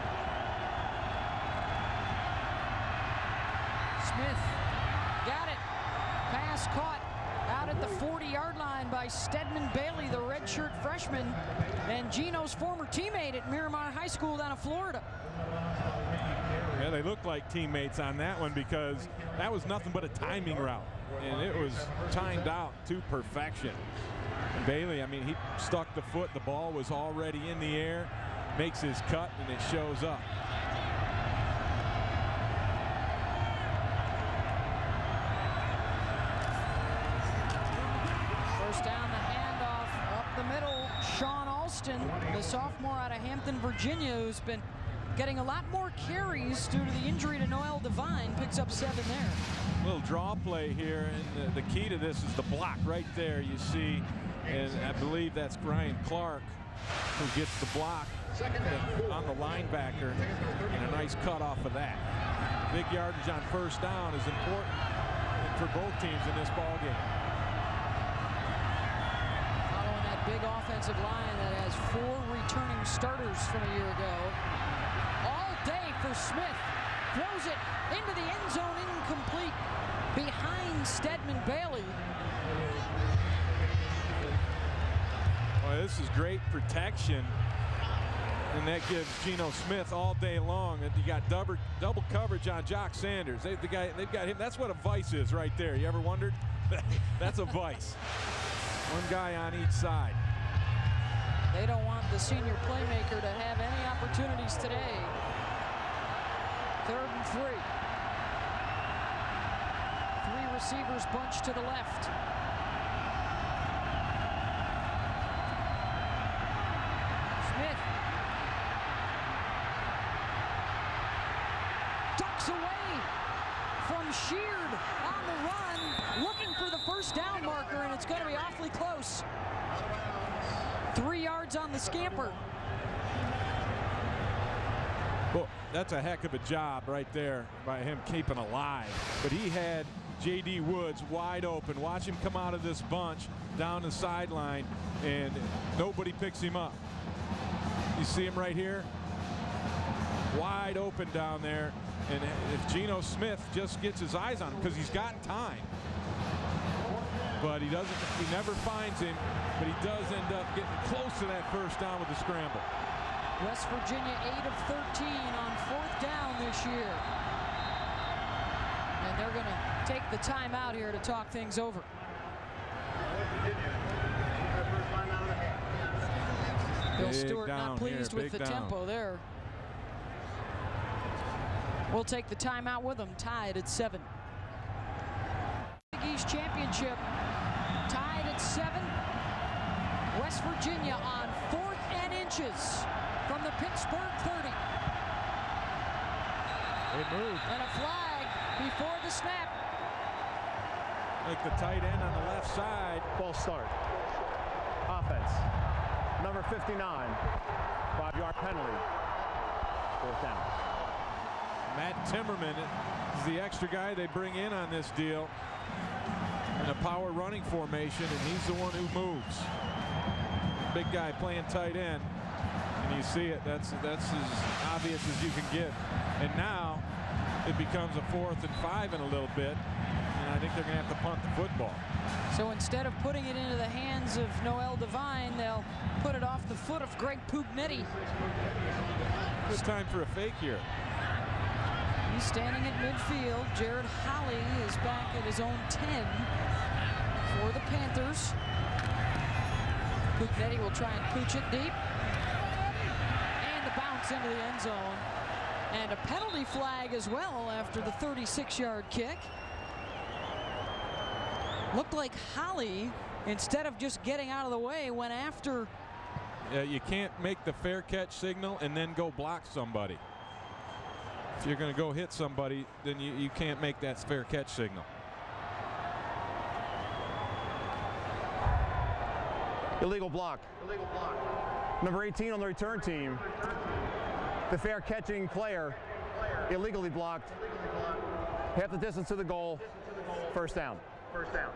Speaker 1: Smith got it. Pass caught out at the 40-yard line by Stedman Bailey, the redshirt freshman, and Gino's former teammate at Miramar High School down in Florida.
Speaker 2: Yeah, they look like teammates on that one because that was nothing but a timing route, and it was timed out to perfection. Bailey, I mean, he stuck the foot. The ball was already in the air, makes his cut, and it shows up.
Speaker 1: First down, the handoff up the middle. Sean Alston, the sophomore out of Hampton, Virginia, who's been getting a lot more carries due to the injury to Noel Devine, picks up 7 there.
Speaker 2: Little draw play here, and the key to this is the block right there. You see. And I believe that's Ryan Clark who gets the block on the linebacker, and a nice cut off of that. Big yardage on first down is important for both teams in this ball game.
Speaker 1: Following that big offensive line that has 4 returning starters from a year ago. All day for Smith. Throws it into the end zone, incomplete, behind Stedman Bailey.
Speaker 2: Well, this is great protection, and that gives Geno Smith all day long. And you got double coverage on Jock Sanders. They've got him. That's what a vice is right there. You ever wondered? That's a vice. One guy on each side.
Speaker 1: They don't want the senior playmaker to have any opportunities today. 3rd and 3. 3 receivers bunched to the left. Smith ducks away from Sheard on the run, looking for the first down marker, and it's going to be awfully close. 3 yards on the scamper.
Speaker 2: Well, that's a heck of a job right there by him keeping alive. But he had J.D. Woods wide open. Watch him come out of this bunch down the sideline, and nobody picks him up. You see him right here? Wide open down there. And if Geno Smith just gets his eyes on him, because he's got time. But he never finds him, but he does end up getting close to that first down with the scramble.
Speaker 1: West Virginia 8 of 13 on 4th down this year. And they're going to take the timeout here to talk things over. Phil Stewart not pleased with the tempo there. We'll take the timeout with them, tied at 7. Big East Championship, tied at 7. West Virginia on 4th and inches from the Pittsburgh 30.
Speaker 2: They moved.
Speaker 1: And a flag before the snap.
Speaker 2: Like the tight end on the left side.
Speaker 3: False start. Offense. Number 59. 5-yard penalty. 4th down.
Speaker 2: Matt Timmerman is the extra guy they bring in on this deal in a power running formation, and he's the one who moves. Big guy playing tight end, and you see it. That's as obvious as you can get. And now it becomes a 4th and 5 in a little bit, and I think they're going to have to punt the football.
Speaker 1: So instead of putting it into the hands of Noel Devine, they'll put it off the foot of Greg Pugnetti.
Speaker 2: It's time for a fake here.
Speaker 1: He's standing at midfield. Jared Holley is back at his own 10 for the Panthers. Pugnetti will try and pooch it deep. And the bounce into the end zone. And a penalty flag as well after the 36-yard kick. Looked like Holley, instead of just getting out of the way, went after.
Speaker 2: You can't make the fair catch signal and then go block somebody. If you're going to go hit somebody, then you can't make that fair catch signal.
Speaker 3: Illegal block. Illegal block. Number 18 on the return team. The fair catching player illegally blocked. Half the distance to the goal. 1st down. 1st down.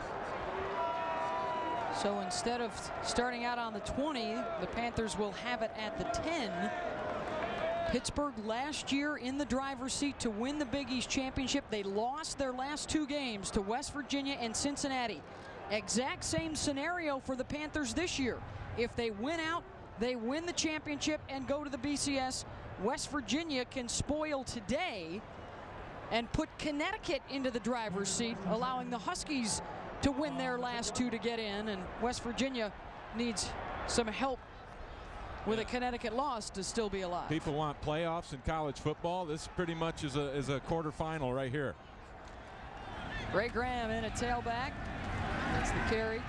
Speaker 1: So instead of starting out on the 20, the Panthers will have it at the 10. Pittsburgh last year in the driver's seat to win the Big East Championship. They lost their last 2 games to West Virginia and Cincinnati. Exact same scenario for the Panthers this year. If they win out, they win the championship and go to the BCS. West Virginia can spoil today and put Connecticut into the driver's seat, allowing the Huskies to win their last 2 to get in, and West Virginia needs some help with a Connecticut loss to still be alive.
Speaker 2: People want playoffs in college football. This pretty much is a quarterfinal right here.
Speaker 1: Ray Graham in a tailback. That's the carry.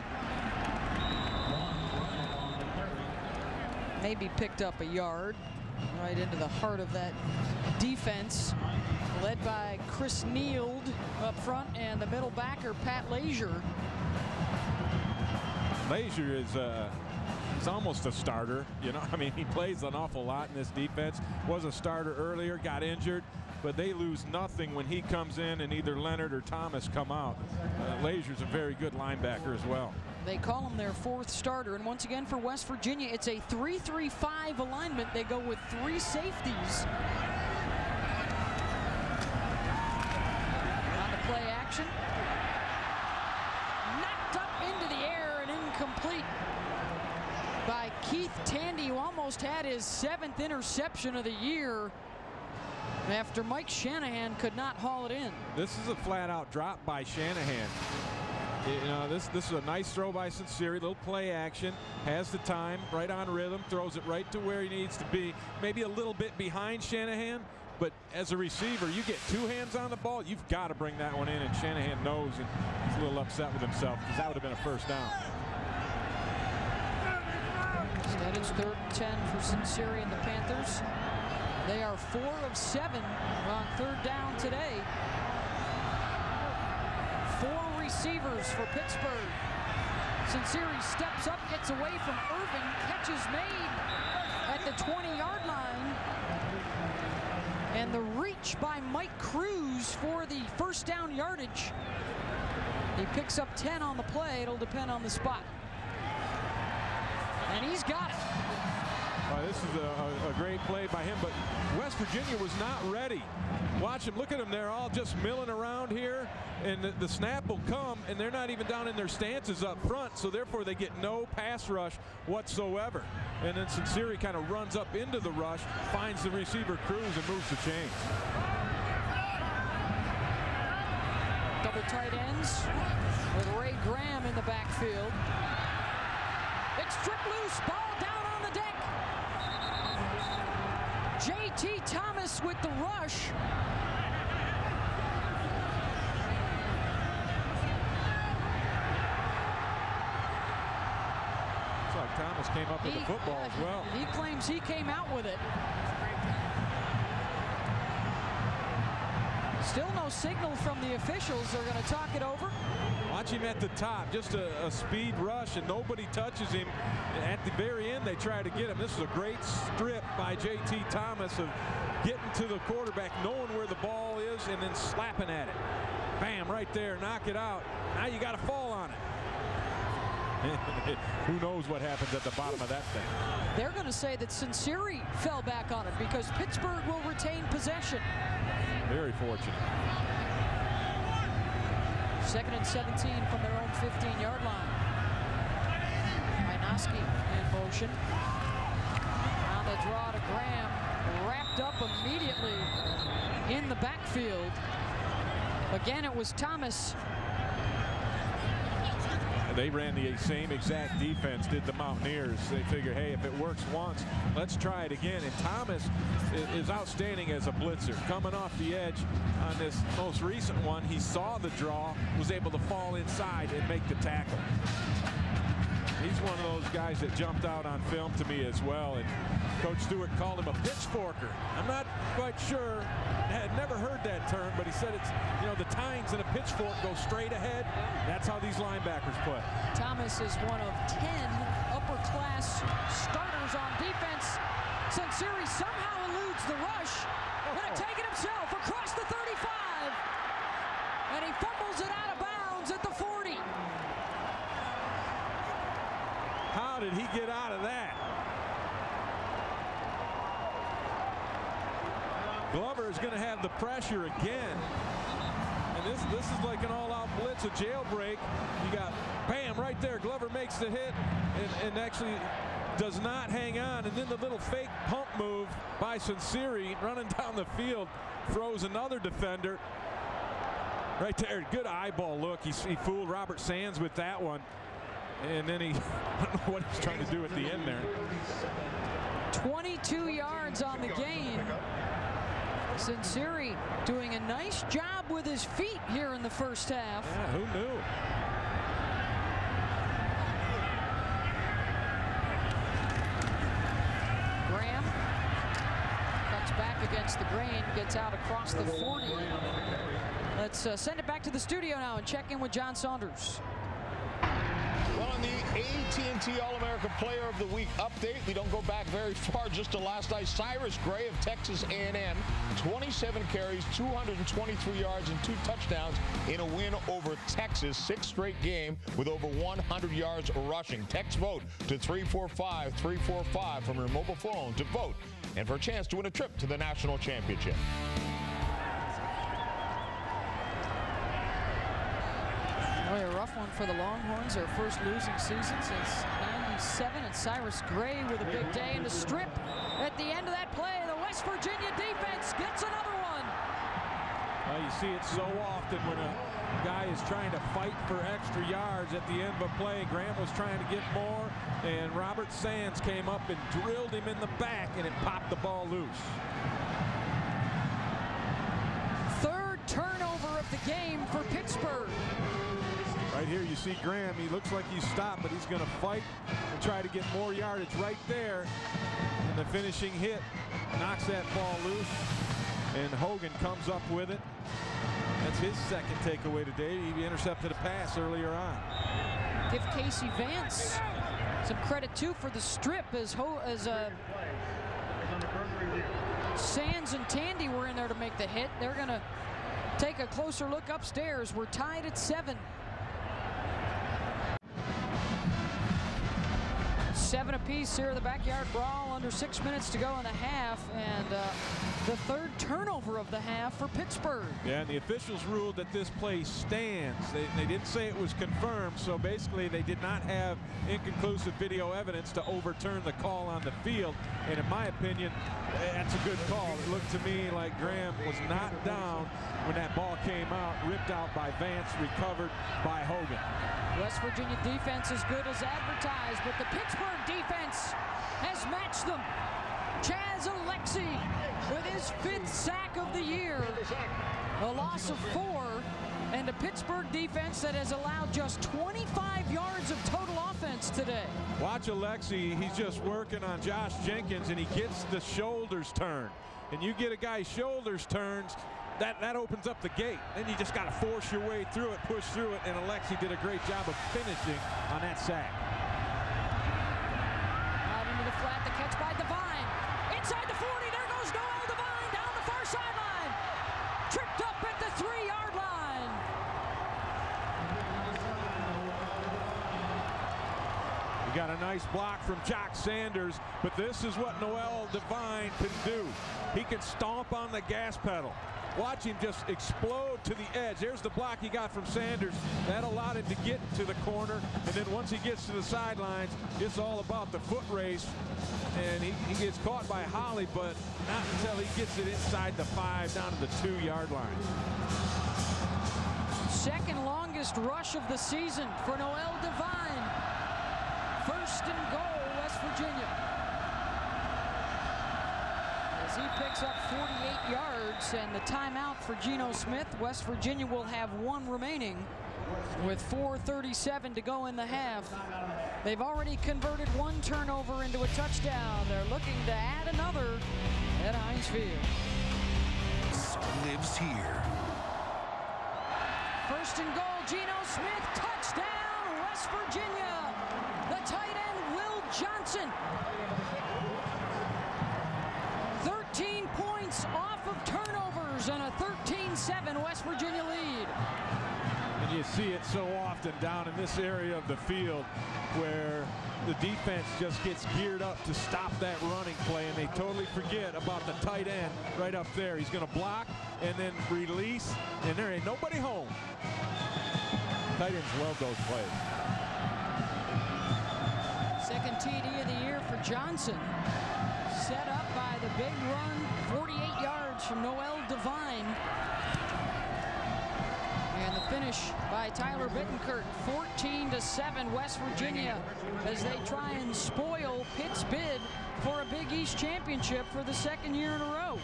Speaker 1: Maybe picked up a yard right into the heart of that defense, led by Chris Neild up front and the middle backer Pat Lazier.
Speaker 2: Lazier is he's almost a starter, you know. I mean, he plays an awful lot in this defense. Was a starter earlier, got injured, but they lose nothing when he comes in and either Leonard or Thomas come out. Lazier's a very good linebacker as well.
Speaker 1: They call him their 4th starter, and once again for West Virginia, it's a 3-3-5 alignment. They go with 3 safeties. On the play action. Knocked up into the air and incomplete by Keith Tandy, who almost had his 7th interception of the year after Mike Shanahan could not haul it in.
Speaker 2: This is a flat-out drop by Shanahan. You know, this is a nice throw by Sinceri, little play action, has the time, right on rhythm, throws it right to where he needs to be. Maybe a little bit behind Shanahan, but as a receiver, you get 2 hands on the ball, you've got to bring that one in, and Shanahan knows, and he's a little upset with himself because that would have been a 1st down.
Speaker 1: Instead, it's 3rd and 10 for Sinceri and the Panthers. They are 4 of 7 on 3rd down today. 4 receivers for Pittsburgh. Sinceri steps up, gets away from Irving, catch is made at the 20-yard line. And the reach by Mike Cruz for the 1st down yardage. He picks up 10 on the play. It'll depend on the spot. And he's got it.
Speaker 2: This is a great play by him, but West Virginia was not ready. Watch them. Look at them. They're all just milling around here, and the snap will come, and they're not even down in their stances up front, so therefore they get no pass rush whatsoever. And then Sinceri kind of runs up into the rush, finds the receiver Cruz, and moves the chains.
Speaker 1: Double tight ends with Ray Graham in the backfield. It's stripped loose, ball down on the deck. J.T. Thomas with the rush.
Speaker 2: Looks like Thomas came up with the football as well.
Speaker 1: He claims he came out with it. Still no signal from the officials. They're going to talk it over.
Speaker 2: Watch him at the top, just a speed rush, and nobody touches him. At the very end, they try to get him. This is a great strip by J.T. Thomas of getting to the quarterback, knowing where the ball is, and then slapping at it. Bam, right there, knock it out. Now you got to fall on it. Who knows what happens at the bottom of that thing.
Speaker 1: They're going to say that Cincinnati fell back on it because Pittsburgh will retain possession.
Speaker 2: Very fortunate.
Speaker 1: 2nd and 17 from their own 15-yard line. Hynoski in motion. On the draw to Graham. Wrapped up immediately in the backfield. Again, it was Thomas.
Speaker 2: They ran the same exact defense, did the Mountaineers. They figure, hey, if it works once, let's try it again. And Thomas is outstanding as a blitzer. Coming off the edge on this most recent one, he saw the draw, was able to fall inside and make the tackle. He's one of those guys that jumped out on film to me as well. And Coach Stewart called him a pitchforker. I'm not quite sure. I had never heard that term, but he said it's, you know, the tines in a pitchfork go straight ahead. That's how these linebackers play.
Speaker 1: Thomas is one of 10 upper-class starters on defense. Cincinnati somehow eludes the rush. Going to take it himself across the 35. And he fumbles it out of bounds at the 40.
Speaker 2: How did he get out of that? Glover is going to have the pressure again. And this is like an all-out blitz, a jailbreak. You got, bam, right there. Glover makes the hit and actually does not hang on. And then the little fake pump move by Cincinnati running down the field throws another defender. Right there, good eyeball look. He fooled Robert Sands with that one. And then he, I don't know what he's trying to do at the end there.
Speaker 1: 22 yards on the gain. Cincinnati doing a nice job with his feet here in the first half.
Speaker 2: Yeah, who knew?
Speaker 1: Graham cuts back against the grain, gets out across the 40. Let's send it back to the studio now and check in with John Saunders.
Speaker 5: Well, on the AT&T All-America Player of the Week update, we don't go back very far, just to last night. Cyrus Gray of Texas A&M, 27 carries, 223 yards, and 2 touchdowns in a win over Texas. 6th straight game with over 100 yards rushing. Text vote to 345-345 from your mobile phone to vote and for a chance to win a trip to the national championship.
Speaker 1: Boy, a rough one for the Longhorns, their first losing season since '97, and Cyrus Gray with a big day in the strip. At the end of that play, the West Virginia defense gets another one.
Speaker 2: Well, you see it so often when a guy is trying to fight for extra yards at the end of a play. Graham was trying to get more, and Robert Sands came up and drilled him in the back, and it popped the ball loose.
Speaker 1: Third turnover of the game for Pittsburgh.
Speaker 2: Right here you see Graham. He looks like he's stopped, but he's going to fight and try to get more yardage right there. And the finishing hit knocks that ball loose, and Hogan comes up with it. That's his second takeaway today. He intercepted a pass earlier on.
Speaker 1: Give Casey Vance some credit too for the strip as Sands and Tandy were in there to make the hit. They're going to take a closer look upstairs. We're tied at 7. 7 apiece. apiece here. The backyard brawl under 6 minutes to go in the half, and the third turnover of the half for Pittsburgh.
Speaker 2: Yeah, and the officials ruled that this play stands. They didn't say it was confirmed, so basically they did not have inconclusive video evidence to overturn the call on the field. And in my opinion, that's a good call. It looked to me like Graham was not down when that ball came out, ripped out by Vance, recovered by Hogan.
Speaker 1: West Virginia defense is good as advertised, but the Pittsburgh defense has matched them. Chaz Alexi with his 5th sack of the year. A loss of 4, and a Pittsburgh defense that has allowed just 25 yards of total offense today.
Speaker 2: Watch Alexi. He's just working on Josh Jenkins, and he gets the shoulders turned. And you get a guy's shoulders turns, that opens up the gate. Then you just got to force your way through it, push through it, and Alexi did a great job of finishing on that sack.
Speaker 1: Out into the flat, the catch by Devine. Inside the 40, there goes Noel Devine down the far sideline. Tripped up at the 3-yard line.
Speaker 2: You got a nice block from Jock Sanders, but this is what Noel Devine can do. He can stomp on the gas pedal. Watch him just explode to the edge. There's the block he got from Sanders. That allowed him to get to the corner. And then once he gets to the sidelines, it's all about the foot race. And he gets caught by Holly, but not until he gets it inside the 5 down to the 2-yard line.
Speaker 1: Second longest rush of the season for Noel Devine. 1st and goal, West Virginia. As he picks up 48 yards, and the timeout for Geno Smith. West Virginia will have 1 remaining with 4:37 to go in the half. They've already converted 1 turnover into a touchdown. They're looking to add another at Heinz Field.
Speaker 6: Lives here.
Speaker 1: 1st and goal, Geno Smith, touchdown, West Virginia. The tight end, Will Johnson. 13 points off of turnovers and a 13-7 West Virginia lead.
Speaker 2: And you see it so often down in this area of the field where the defense just gets geared up to stop that running play, and they totally forget about the tight end right up there. He's going to block and then release, and there ain't nobody home. Tight ends love those plays.
Speaker 1: Second TD of the year for Johnson. Set up by the big run, 48 yards from Noel Devine. And the finish by Tyler Bittenkurt, 14-7 West Virginia, as they try and spoil Pitt's bid for a Big East championship for the 2nd year in a row.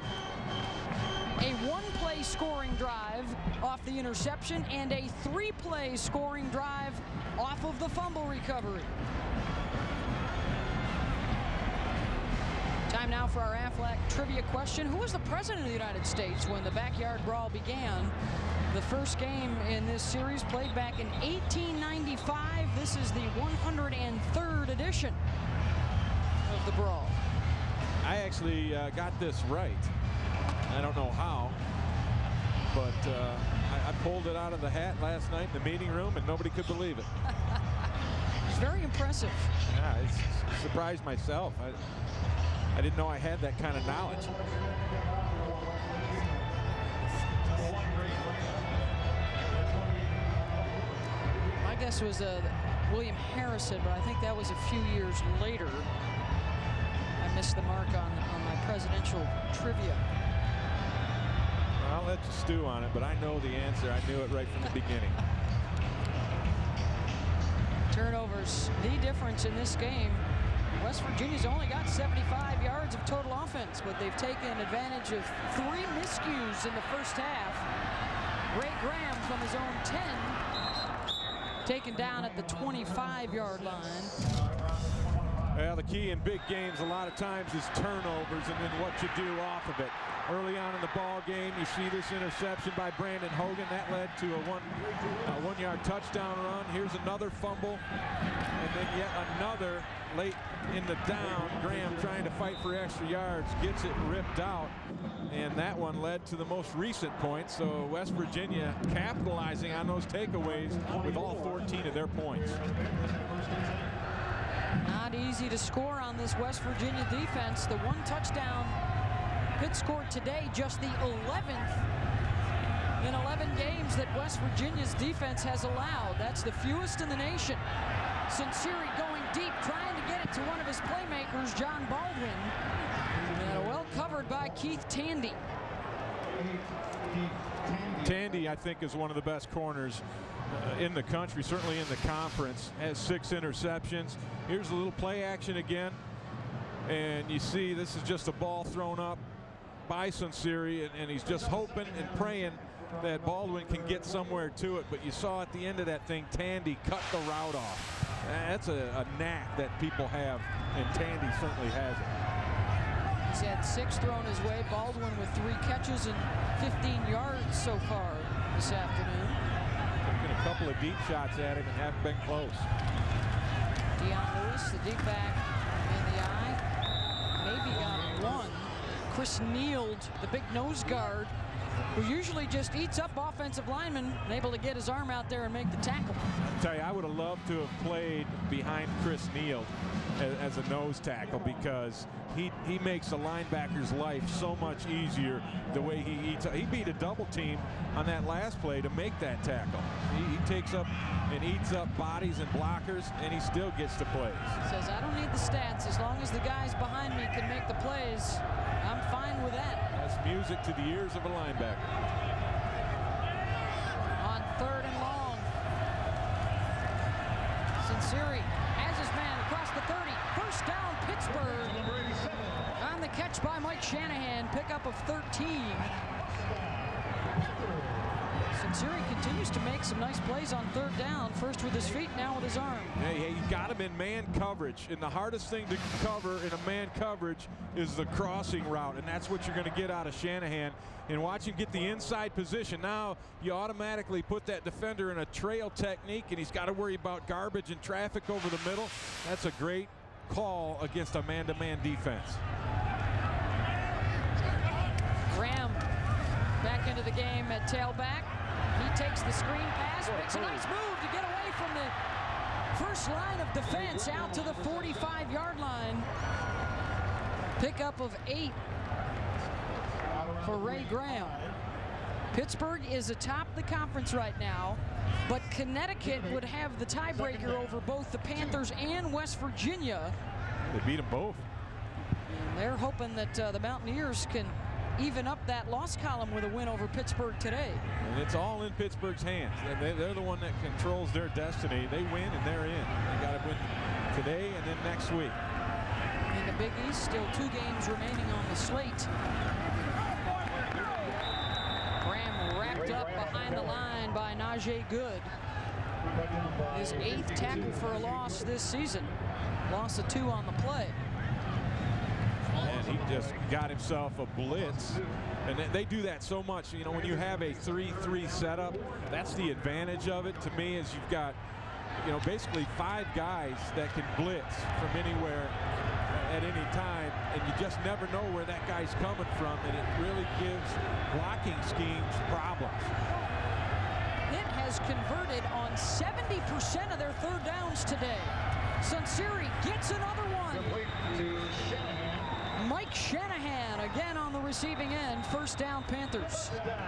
Speaker 1: A 1-play scoring drive off the interception and a 3-play scoring drive off of the fumble recovery. Time now for our Aflac trivia question. Who was the president of the United States when the backyard brawl began? The first game in this series played back in 1895. This is the 103rd edition of the brawl.
Speaker 2: I actually got this right. I don't know how, but I pulled it out of the hat last night in the meeting room, and nobody could believe it.
Speaker 1: It's very impressive.
Speaker 2: Yeah, it's surprised myself. I didn't know I had that kind of knowledge.
Speaker 1: My guess was William Harrison, but I think that was a few years later. I missed the mark on my presidential trivia.
Speaker 2: I'll let you stew on it, but I know the answer. I knew it right from the beginning.
Speaker 1: Turnovers, the difference in this game. West Virginia's only got 75 yards of total offense, but they've taken advantage of 3 miscues in the first half. Ray Graham from his own 10, taken down at the 25-yard line.
Speaker 2: Well, the key in big games a lot of times is turnovers and then what you do off of it. Early on in the ball game, you see this interception by Brandon Hogan. That led to a one-yard touchdown run. Here's another fumble, and then yet another late in the down. Graham trying to fight for extra yards, gets it ripped out, and that one led to the most recent point. So West Virginia capitalizing on those takeaways with all 14 of their points.
Speaker 1: Not easy to score on this West Virginia defense. The one touchdown Pitt scored today, just the 11th in 11 games that West Virginia's defense has allowed. That's the fewest in the nation. Sunseri going deep, trying to get it to one of his playmakers, John Baldwin. And well covered by Keith Tandy.
Speaker 2: Tandy, I think, is one of the best corners in the country, certainly in the conference. Has 6 interceptions. Here's a little play action again. And you see this is just a ball thrown up by Sunseri, and he's just hoping and praying that Baldwin can get somewhere to it. But you saw at the end of that thing, Tandy cut the route off. That's a knack that people have, and Tandy certainly has it.
Speaker 1: He's had 6 thrown his way. Baldwin with 3 catches and 15 yards so far this afternoon.
Speaker 2: Taking a couple of deep shots at him and haven't been close.
Speaker 1: Deion Lewis, the deep back in the eye. Maybe got one. Chris Neald, the big nose guard, who usually just eats up offensive linemen, able to get his arm out there and make the tackle.
Speaker 2: I'll tell you, I would have loved to have played behind Chris Neald as a nose tackle, because he makes a linebacker's life so much easier the way he eats. He beat a double team on that last play to make that tackle. He takes up and eats up bodies and blockers, and he still gets to plays.
Speaker 1: He says, I don't need the stats. As long as the guys behind me can make the plays, I'm fine with that.
Speaker 2: That's music to the ears of a linebacker.
Speaker 1: On 3rd and long, Sunseri has his man across the 30. First down, Pittsburgh. On the catch by Mike Shanahan, pickup of 13. Sunseri continues to make some nice plays on 3rd down. First with his feet, now with his arm.
Speaker 2: Hey, you got him in man coverage, and the hardest thing to cover in a man coverage is the crossing route, and that's what you're going to get out of Shanahan. And watch him get the inside position. Now you automatically put that defender in a trail technique, and he's got to worry about garbage and traffic over the middle. That's a great call against a man-to-man defense.
Speaker 1: Graham back into the game at tailback. He takes the screen pass, makes a nice move to get away from the first line of defense out to the 45-yard line. Pickup of 8 for Ray Graham. Pittsburgh is atop the conference right now, but Connecticut would have the tiebreaker over both the Panthers and West Virginia.
Speaker 2: They beat them both.
Speaker 1: And they're hoping that the Mountaineers can even up that loss column with a win over Pittsburgh today.
Speaker 2: And it's all in Pittsburgh's hands. They're the one that controls their destiny. They win and they're in. They got to win today and then next week.
Speaker 1: In the Big East, still 2 games remaining on the slate. Graham wrapped up behind the line by Najee Good. His 8th tackle for a loss this season. Loss of 2 on the play.
Speaker 2: And he just got himself a blitz. And they do that so much. You know, when you have a 3-3 setup, that's the advantage of it to me, is you've got, you know, basically 5 guys that can blitz from anywhere at any time, and you just never know where that guy's coming from, and it really gives blocking schemes problems.
Speaker 1: Pitt has converted on 70% of their 3rd downs today. Sunseri gets another one. Mike Shanahan again on the receiving end. First down, Panthers.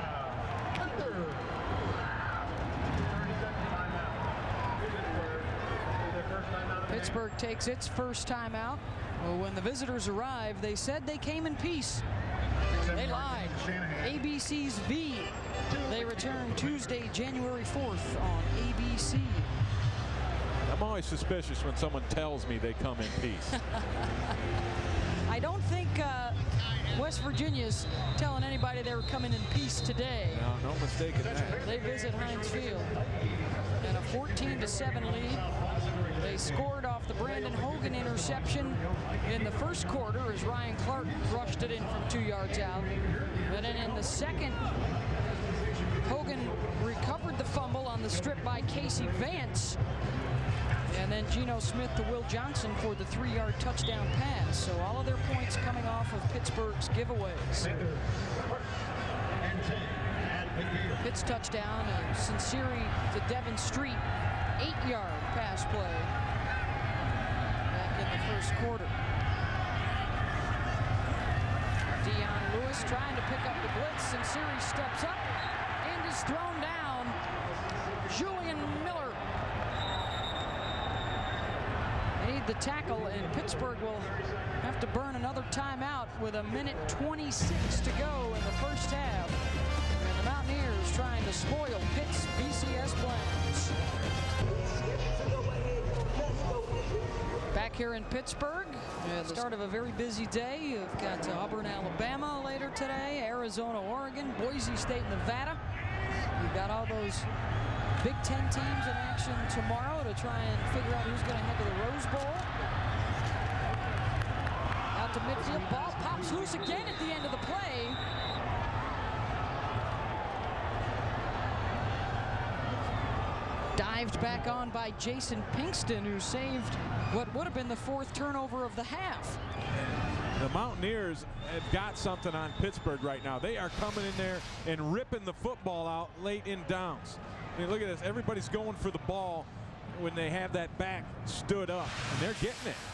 Speaker 1: Pittsburgh takes its first timeout. Well, when the visitors arrived, they said they came in peace. They lied. ABC's V. They return Tuesday, January 4th on ABC.
Speaker 2: I'm always suspicious when someone tells me they come in peace.
Speaker 1: I don't think West Virginia's telling anybody they were coming in peace today.
Speaker 2: No mistake in that.
Speaker 1: They visit Heinz Field. And a 14-7 lead. They scored off the Brandon Hogan interception in the first quarter as Ryan Clark rushed it in from 2 yards out. And then in the second, Hogan recovered the fumble on the strip by Casey Vance. And then Geno Smith to Will Johnson for the 3-yard touchdown pass. So all of their points coming off of Pittsburgh's giveaways. Pitt's touchdown, and Sunseri to Devin Street, 8-yard pass play. first quarter. Dion Lewis trying to pick up the blitz, and Siri steps up and is thrown down. Julian Miller. They need the tackle, and Pittsburgh will have to burn another timeout with 1:26 to go in the first half. And the Mountaineers trying to spoil Pitt's BCS plans. Back here in Pittsburgh, the start of a very busy day. You've got Auburn, Alabama later today, Arizona, Oregon, Boise State, Nevada. You've got all those Big Ten teams in action tomorrow to try and figure out who's going to head to the Rose Bowl. Out to midfield, ball pops loose again at the end of the play. Dived back on by Jason Pinkston, who saved what would have been the 4th turnover of the half.
Speaker 2: The Mountaineers have got something on Pittsburgh right now. They are coming in there and ripping the football out late in downs. I mean, look at this. Everybody's going for the ball when they have that back stood up, and they're getting it.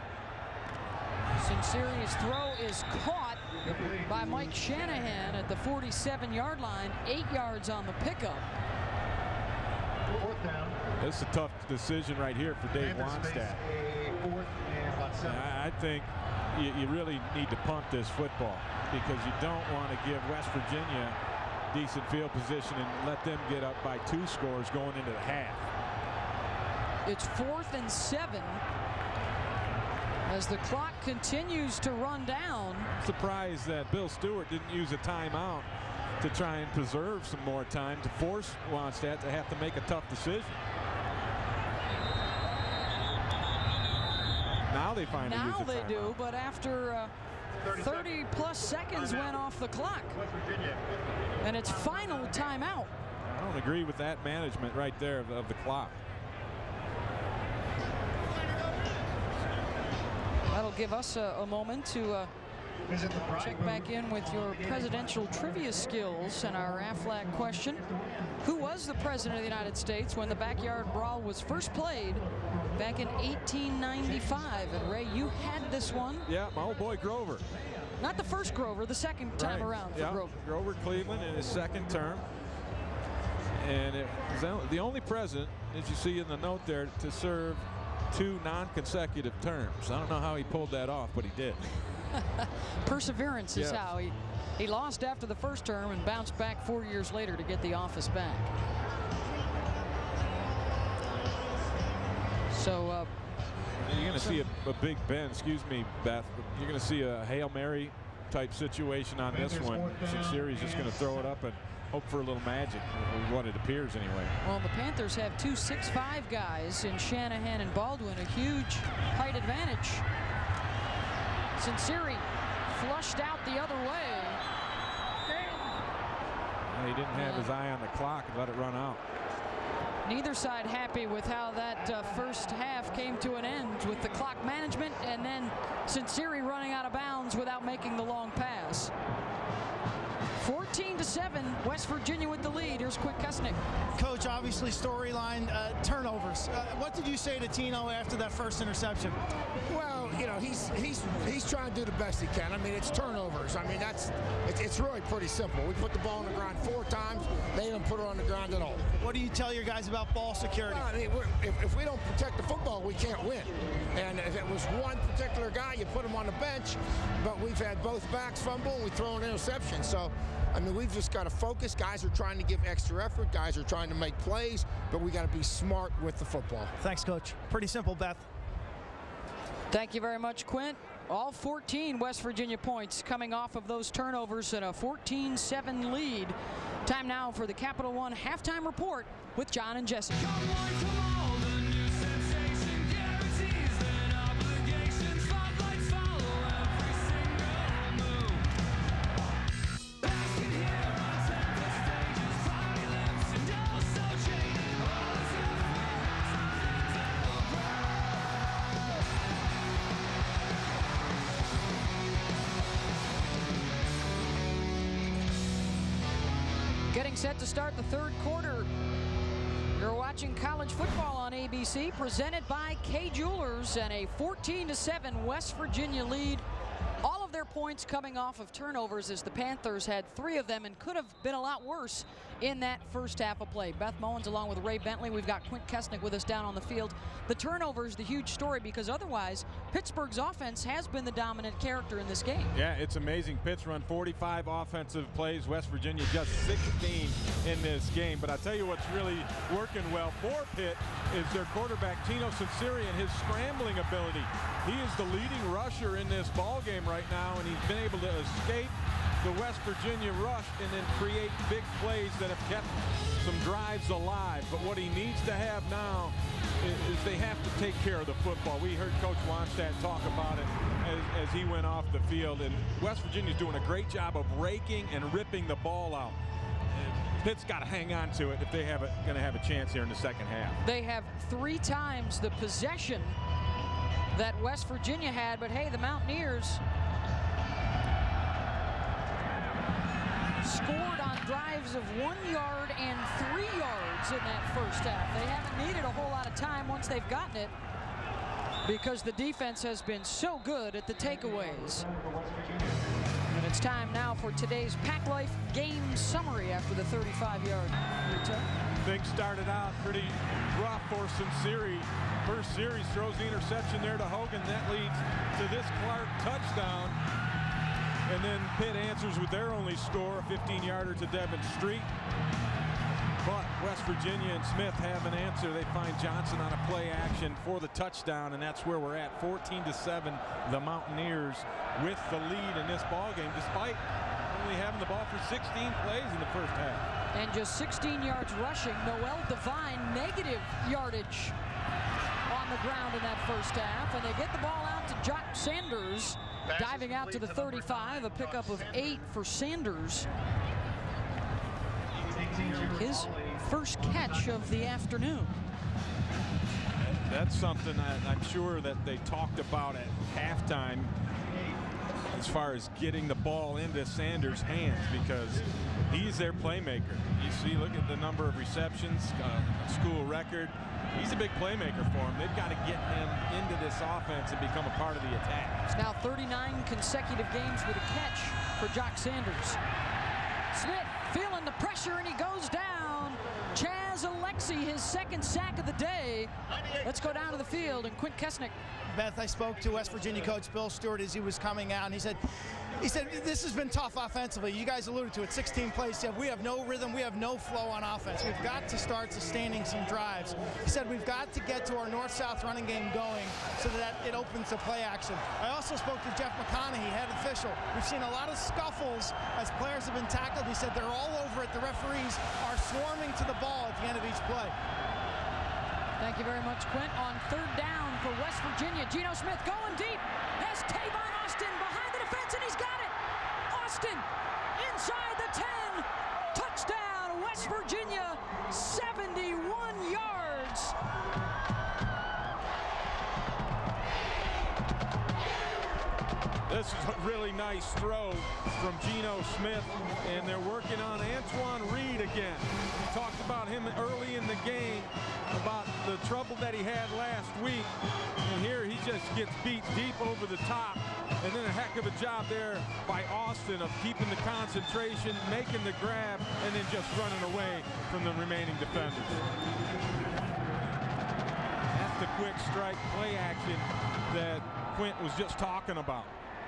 Speaker 1: Sinceri's throw is caught by Mike Shanahan at the 47-yard line, 8 yards on the pickup.
Speaker 2: This is a tough decision right here for Dave Wannstedt. I think you really need to punt this football because you don't want to give West Virginia decent field position and let them get up by 2 scores going into the half.
Speaker 1: It's 4th and 7 as the clock continues to run down.
Speaker 2: I'm surprised that Bill Stewart didn't use a timeout to try and preserve some more time to force Wannstedt to have to make a tough decision. Now they finally use a timeout. Now they do,
Speaker 1: but after 30 plus seconds went off the clock. And it's final timeout.
Speaker 2: I don't agree with that management right there of the clock.
Speaker 1: That'll give us a moment to check back in with your presidential trivia skills and our Aflac question. Who was the president of the United States when the backyard brawl was first played back in 1895? And Ray, you had this one.
Speaker 2: Yeah, my old boy Grover.
Speaker 1: Not the first Grover, the second time around for Grover.
Speaker 2: Grover Cleveland in his second term. And it was the only president, as you see in the note there, to serve 2 non-consecutive terms. I don't know how he pulled that off, but he did.
Speaker 1: Perseverance is how he lost after the first term and bounced back 4 years later to get the office back. So
Speaker 2: you're going to see a Big Ben, excuse me, Beth. You're going to see a Hail Mary type situation on this one. Sinceri's just going to throw it up and hope for a little magic, what it appears anyway.
Speaker 1: Well, the Panthers have 2 6'5" guys in Shanahan and Baldwin, a huge height advantage. Sinceri flushed out the other way.
Speaker 2: He didn't have his eye on the clock and let it run out.
Speaker 1: Neither side happy with how that first half came to an end with the clock management and then Sinceri running out of bounds without making the long pass. 14-7, West Virginia with the lead. Here's Quint Kesnick.
Speaker 4: Coach, obviously storyline, turnovers. What did you say to Tino after that first interception?
Speaker 6: Well, you know, he's trying to do the best he can. I mean, it's turnovers. I mean, it's really pretty simple. We put the ball on the ground 4 times. They didn't put it on the ground at all.
Speaker 4: What do you tell your guys about ball security?
Speaker 6: Well, I mean, if we don't protect the football, we can't win. And if it was one particular guy, you put him on the bench. But we've had both backs fumble and we throw an interception. So, I mean, we've just got to focus. Guys are trying to give extra effort. Guys are trying to make plays, but we got to be smart with the football.
Speaker 4: Thanks, Coach. Pretty simple, Beth.
Speaker 1: Thank you very much, Quint. All 14 West Virginia points coming off of those turnovers and a 14-7 lead. Time now for the Capital One halftime report with John and Jesse. Getting set to start the third quarter. Your You're watching college football on ABC, presented by Kay Jewelers, and a 14-7 West Virginia lead. All of their points coming off of turnovers, as the Panthers had 3 of them and could have been a lot worse in that first half of play. Beth Mowins along with Ray Bentley. We've got Quint Kesnick with us down on the field. The turnovers, the huge story, because otherwise Pittsburgh's offense has been the dominant character in this game.
Speaker 2: Yeah, it's amazing. Pitt's run 45 offensive plays. West Virginia just 16 in this game. But I tell you what's really working well for Pitt is their quarterback, Gino Censeri, and his scrambling ability. He is the leading rusher in this ball game right now, and he's been able to escape the West Virginia rush and then create big plays that have kept some drives alive. But what he needs to have now is they have to take care of the football. We heard Coach Wannstedt talk about it as he went off the field, and West Virginia's doing a great job of raking and ripping the ball out. Pitt's got to hang on to it if they have going to have a chance here in the second half.
Speaker 1: They have 3 times the possession that West Virginia had, but hey, the Mountaineers scored on drives of 1 yard and 3 yards in that first half. They haven't needed a whole lot of time once they've gotten it, because the defense has been so good at the takeaways. And it's time now for today's Pac Life game summary after the 35-yard return.
Speaker 2: Things started out pretty rough for Censeri. First series throws the interception there to Hogan. That leads to this Clark touchdown. And then Pitt answers with their only score, a 15-yarder to Devin Street. But West Virginia and Smith have an answer. They find Johnson on a play action for the touchdown, and that's where we're at. 14-7, the Mountaineers with the lead in this ball game, despite only having the ball for 16 plays in the first half.
Speaker 1: And just 16 yards rushing. Noel Devine, negative yardage on the ground in that first half. And they get the ball out to Jock Sanders, diving out to the 35, a pickup of 8 for Sanders. His first catch of the afternoon.
Speaker 2: That's something I'm sure that they talked about at halftime, as far as getting the ball into Sanders' hands, because he's their playmaker. You see, look at the number of receptions, school record. He's a big playmaker for them. They've got to get him into this offense and become a part of the attack.
Speaker 1: It's now 39 consecutive games with a catch for Jock Sanders. Smith feeling the pressure, and he goes down. Chaz Alexi, his second sack of the day. Let's go down to the field, and Quint Kesnick.
Speaker 4: Beth, I spoke to West Virginia coach Bill Stewart as he was coming out, and he said this has been tough offensively. You guys alluded to it, 16 plays. He said, we have no rhythm, we have no flow on offense. We've got to start sustaining some drives. He said we've got to get to our north-south running game going so that it opens to play action. I also spoke to Jeff McConaughey, head official. We've seen a lot of scuffles as players have been tackled. He said they're all over it. The referees are swarming to the ball at the end of each play.
Speaker 1: Thank you very much, Quint. On third down for West Virginia, Geno Smith going deep. Has Tavon Austin behind the defense, and he's got it. Austin inside the 10. Touchdown, West Virginia, 71 yards.
Speaker 2: This is a really nice throw from Geno Smith, and they're working on Antoine Reed again. We talked about him early in the game, about the trouble that he had last week, and here he just gets beat deep over the top, and then a heck of a job there by Austin of keeping the concentration, making the grab, and then just running away from the remaining defenders. That's the quick strike play action that Quint was just talking about.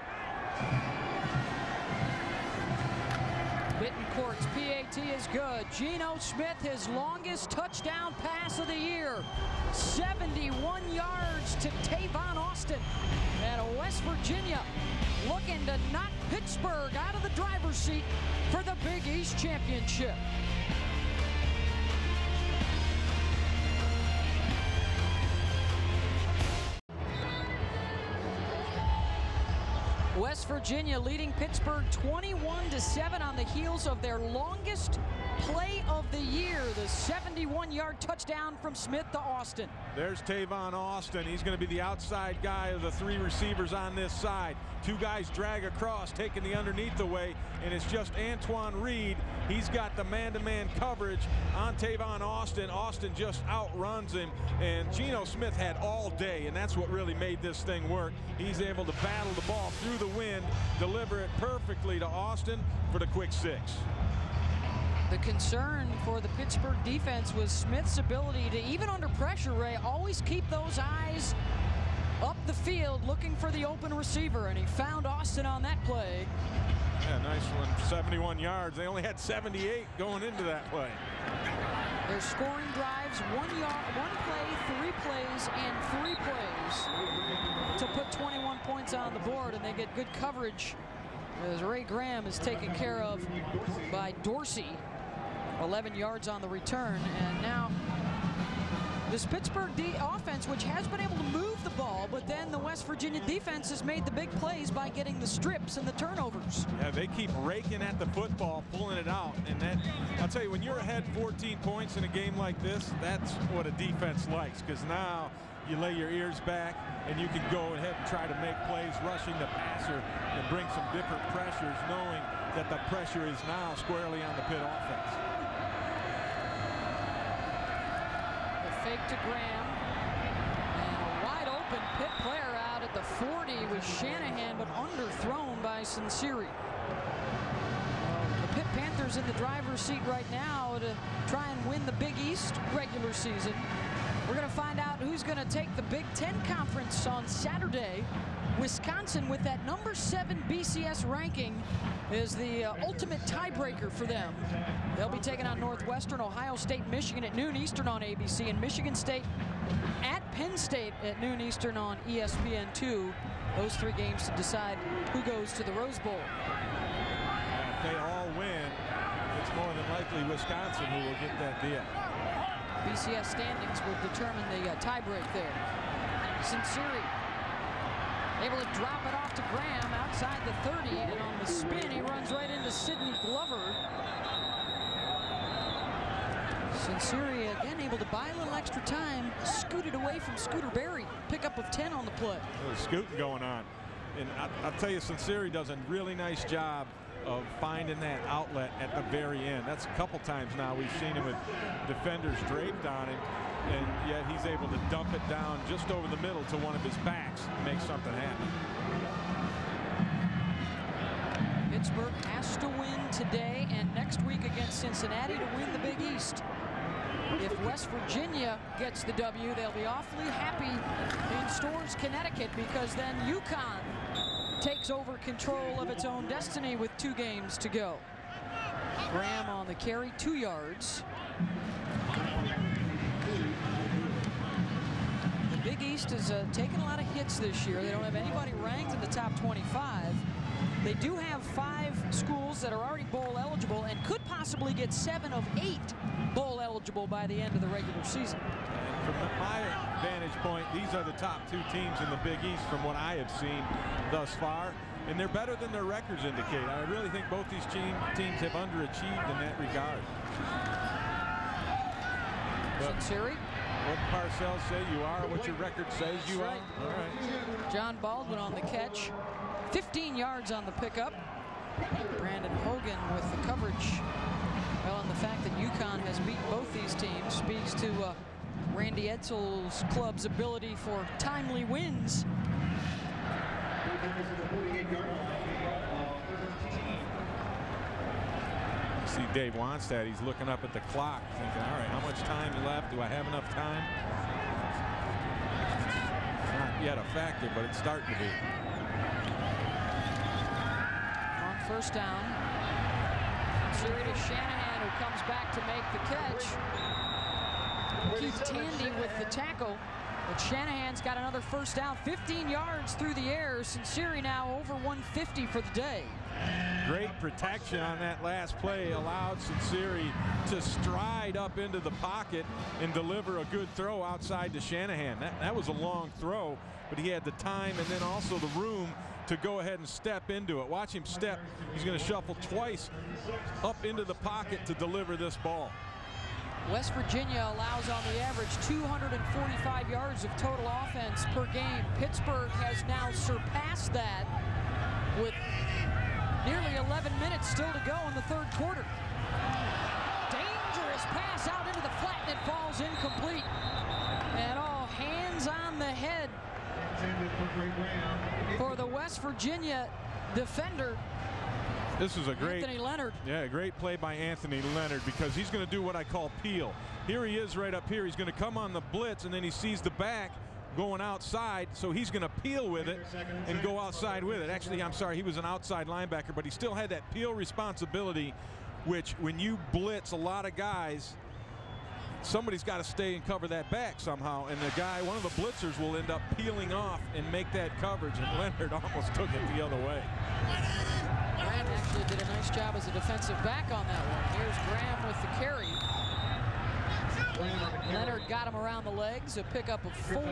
Speaker 1: Bittencourt's PAT is good. Geno Smith, his longest touchdown pass of the year. 71 yards to Tavon Austin. And West Virginia looking to knock Pittsburgh out of the driver's seat for the Big East Championship. West Virginia leading Pittsburgh 21-7 on the heels of their longest play of the year, the 71-yard touchdown from Smith to Austin.
Speaker 2: There's Tavon Austin. He's going to be the outside guy of the 3 receivers on this side. 2 guys drag across, taking the underneath away, and it's just Antoine Reed. He's got the man-to-man coverage on Tavon Austin. Austin just outruns him, and Geno Smith had all day, and that's what really made this thing work. He's able to battle the ball through the wind, deliver it perfectly to Austin for the quick 6.
Speaker 1: The concern for the Pittsburgh defense was Smith's ability to, even under pressure, Ray, always keep those eyes up the field looking for the open receiver, and he found Austin on that play.
Speaker 2: Yeah, nice one. 71 yards. They only had 78 going into that play.
Speaker 1: Their scoring drives, 1 play, 3 plays, and 3 plays to put 21 points on the board, and they get good coverage as Ray Graham is taken care of by Dorsey. 11 yards on the return, and now this Pittsburgh offense, which has been able to move the ball, but then the West Virginia defense has made the big plays by getting the strips and the turnovers.
Speaker 2: Yeah, they keep raking at the football, pulling it out, and that, I'll tell you, when you're ahead 14 points in a game like this, that's what a defense likes, because now you lay your ears back and you can go ahead and try to make plays, rushing the passer and bring some different pressures, knowing that the pressure is now squarely on the Pitt offense.
Speaker 1: Fake to Graham, and a wide open Pitt player out at the 40 with Shanahan, but underthrown by Sinceri. The Pitt Panthers in the driver's seat right now to try and win the Big East regular season. We're going to find out who's going to take the Big Ten Conference on Saturday. Wisconsin, with that number 7 BCS ranking, is the ultimate tiebreaker for them. They'll be taking on Northwestern, Ohio State, Michigan at noon Eastern on ABC, and Michigan State at Penn State at noon Eastern on ESPN2. Those 3 games to decide who goes to the Rose Bowl.
Speaker 2: If they all win, it's more than likely Wisconsin who will get that deal.
Speaker 1: BCS standings will determine the tiebreak there. Sinceri able to drop it off to Graham outside the 30, and on the spin he runs right into Sidney Glover. Sinceri again able to buy a little extra time, scooted away from Scooter Berry. Pickup of 10 on the play.
Speaker 2: There's scooting going on. And I'll tell you, Sinceri does a really nice job of finding that outlet at the very end. That's a couple times now we've seen him with defenders draped on him, and yet he's able to dump it down just over the middle to one of his backs and make something happen.
Speaker 1: Pittsburgh has to win today and next week against Cincinnati to win the Big East. If West Virginia gets the W, they'll be awfully happy in Storrs, Connecticut, because then UConn takes over control of its own destiny with 2 games to go. Graham on the carry, 2 yards. The Big East has taken a lot of hits this year. They don't have anybody ranked in the top 25. They do have 5 schools that are already bowl eligible and could possibly get 7 of 8 bowl eligible by the end of the regular season.
Speaker 2: From my vantage point, these are the top 2 teams in the Big East from what I have seen thus far, and they're better than their records indicate. I really think both these teams have underachieved in that regard.
Speaker 1: Sinceri.
Speaker 2: What Parcells say you are, what your record says you are. All right.
Speaker 1: John Baldwin on the catch. 15 yards on the pickup. Brandon Hogan with the coverage. Well, and the fact that UConn has beaten both these teams speaks to Randy Edsall's club's ability for timely wins.
Speaker 2: See Dave Wannstedt, he's looking up at the clock thinking, all right, how much time left? Do I have enough time? Not yet a factor, but it's starting to be.
Speaker 1: On first down, Sinceri to Shanahan, who comes back to make the catch. Keith Tandy with the tackle, but Shanahan's got another first down, 15 yards through the air. Sinceri now over 150 for the day.
Speaker 2: Great protection on that last play allowed Sinceri to stride up into the pocket and deliver a good throw outside to Shanahan. That was a long throw, but he had the time and then also the room to go ahead and step into it. Watch him step. He's going to shuffle twice up into the pocket to deliver this ball.
Speaker 1: West Virginia allows on the average 245 yards of total offense per game. Pittsburgh has now surpassed that with nearly 11 minutes still to go in the third quarter. Dangerous pass out into the flat, and it falls incomplete. And all hands on the head for the West Virginia defender.
Speaker 2: This is a great
Speaker 1: Anthony Leonard.
Speaker 2: Yeah, a great play by Anthony Leonard, because he's going to do what I call peel. Here he is right up here. He's going to come on the blitz, and then he sees the back going outside, so he's going to peel with it and go outside with it. Actually, I'm sorry, he was an outside linebacker, but he still had that peel responsibility, which when you blitz a lot of guys, somebody's got to stay and cover that back somehow, and the guy, one of the blitzers, will end up peeling off and make that coverage, and Leonard almost took it the other way.
Speaker 1: Graham actually did a nice job as a defensive back on that one. Here's Graham with the carry. Leonard got him around the legs, a pickup of 4.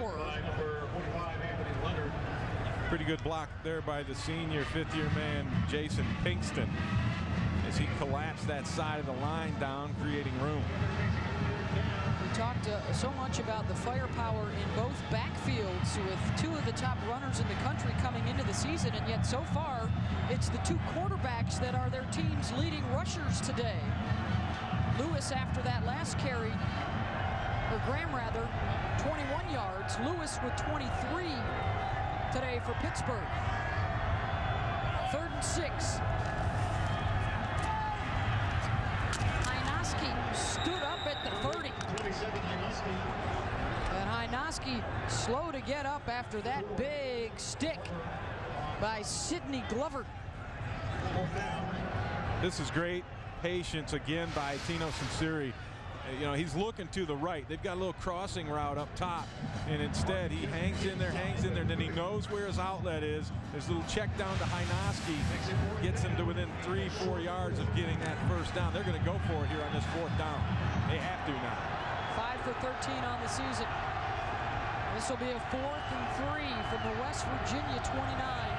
Speaker 2: Pretty good block there by the senior fifth-year man, Jason Pinkston, as he collapsed that side of the line down, creating room.
Speaker 1: We talked so much about the firepower in both backfields with 2 of the top runners in the country coming into the season, and yet so far it's the 2 quarterbacks that are their team's leading rushers today. Lewis, after that last carry, or Graham rather, 21 yards. Lewis with 23 today for Pittsburgh. 3rd and 6. Hynoski stood up at the 30. And Hynoski slow to get up after that big stick by Sidney Glover.
Speaker 2: This is great patience again by Tino Sunseri. You know, he's looking to the right. They've got a little crossing route up top, and instead he hangs in there, and then he knows where his outlet is. There's a little check down to Hynoski, gets him to within 3-4 yards of getting that first down. They're going to go for it here on this 4th down. They have to now.
Speaker 1: 5 for 13 on the season. This will be a 4th and 3 from the West Virginia 29.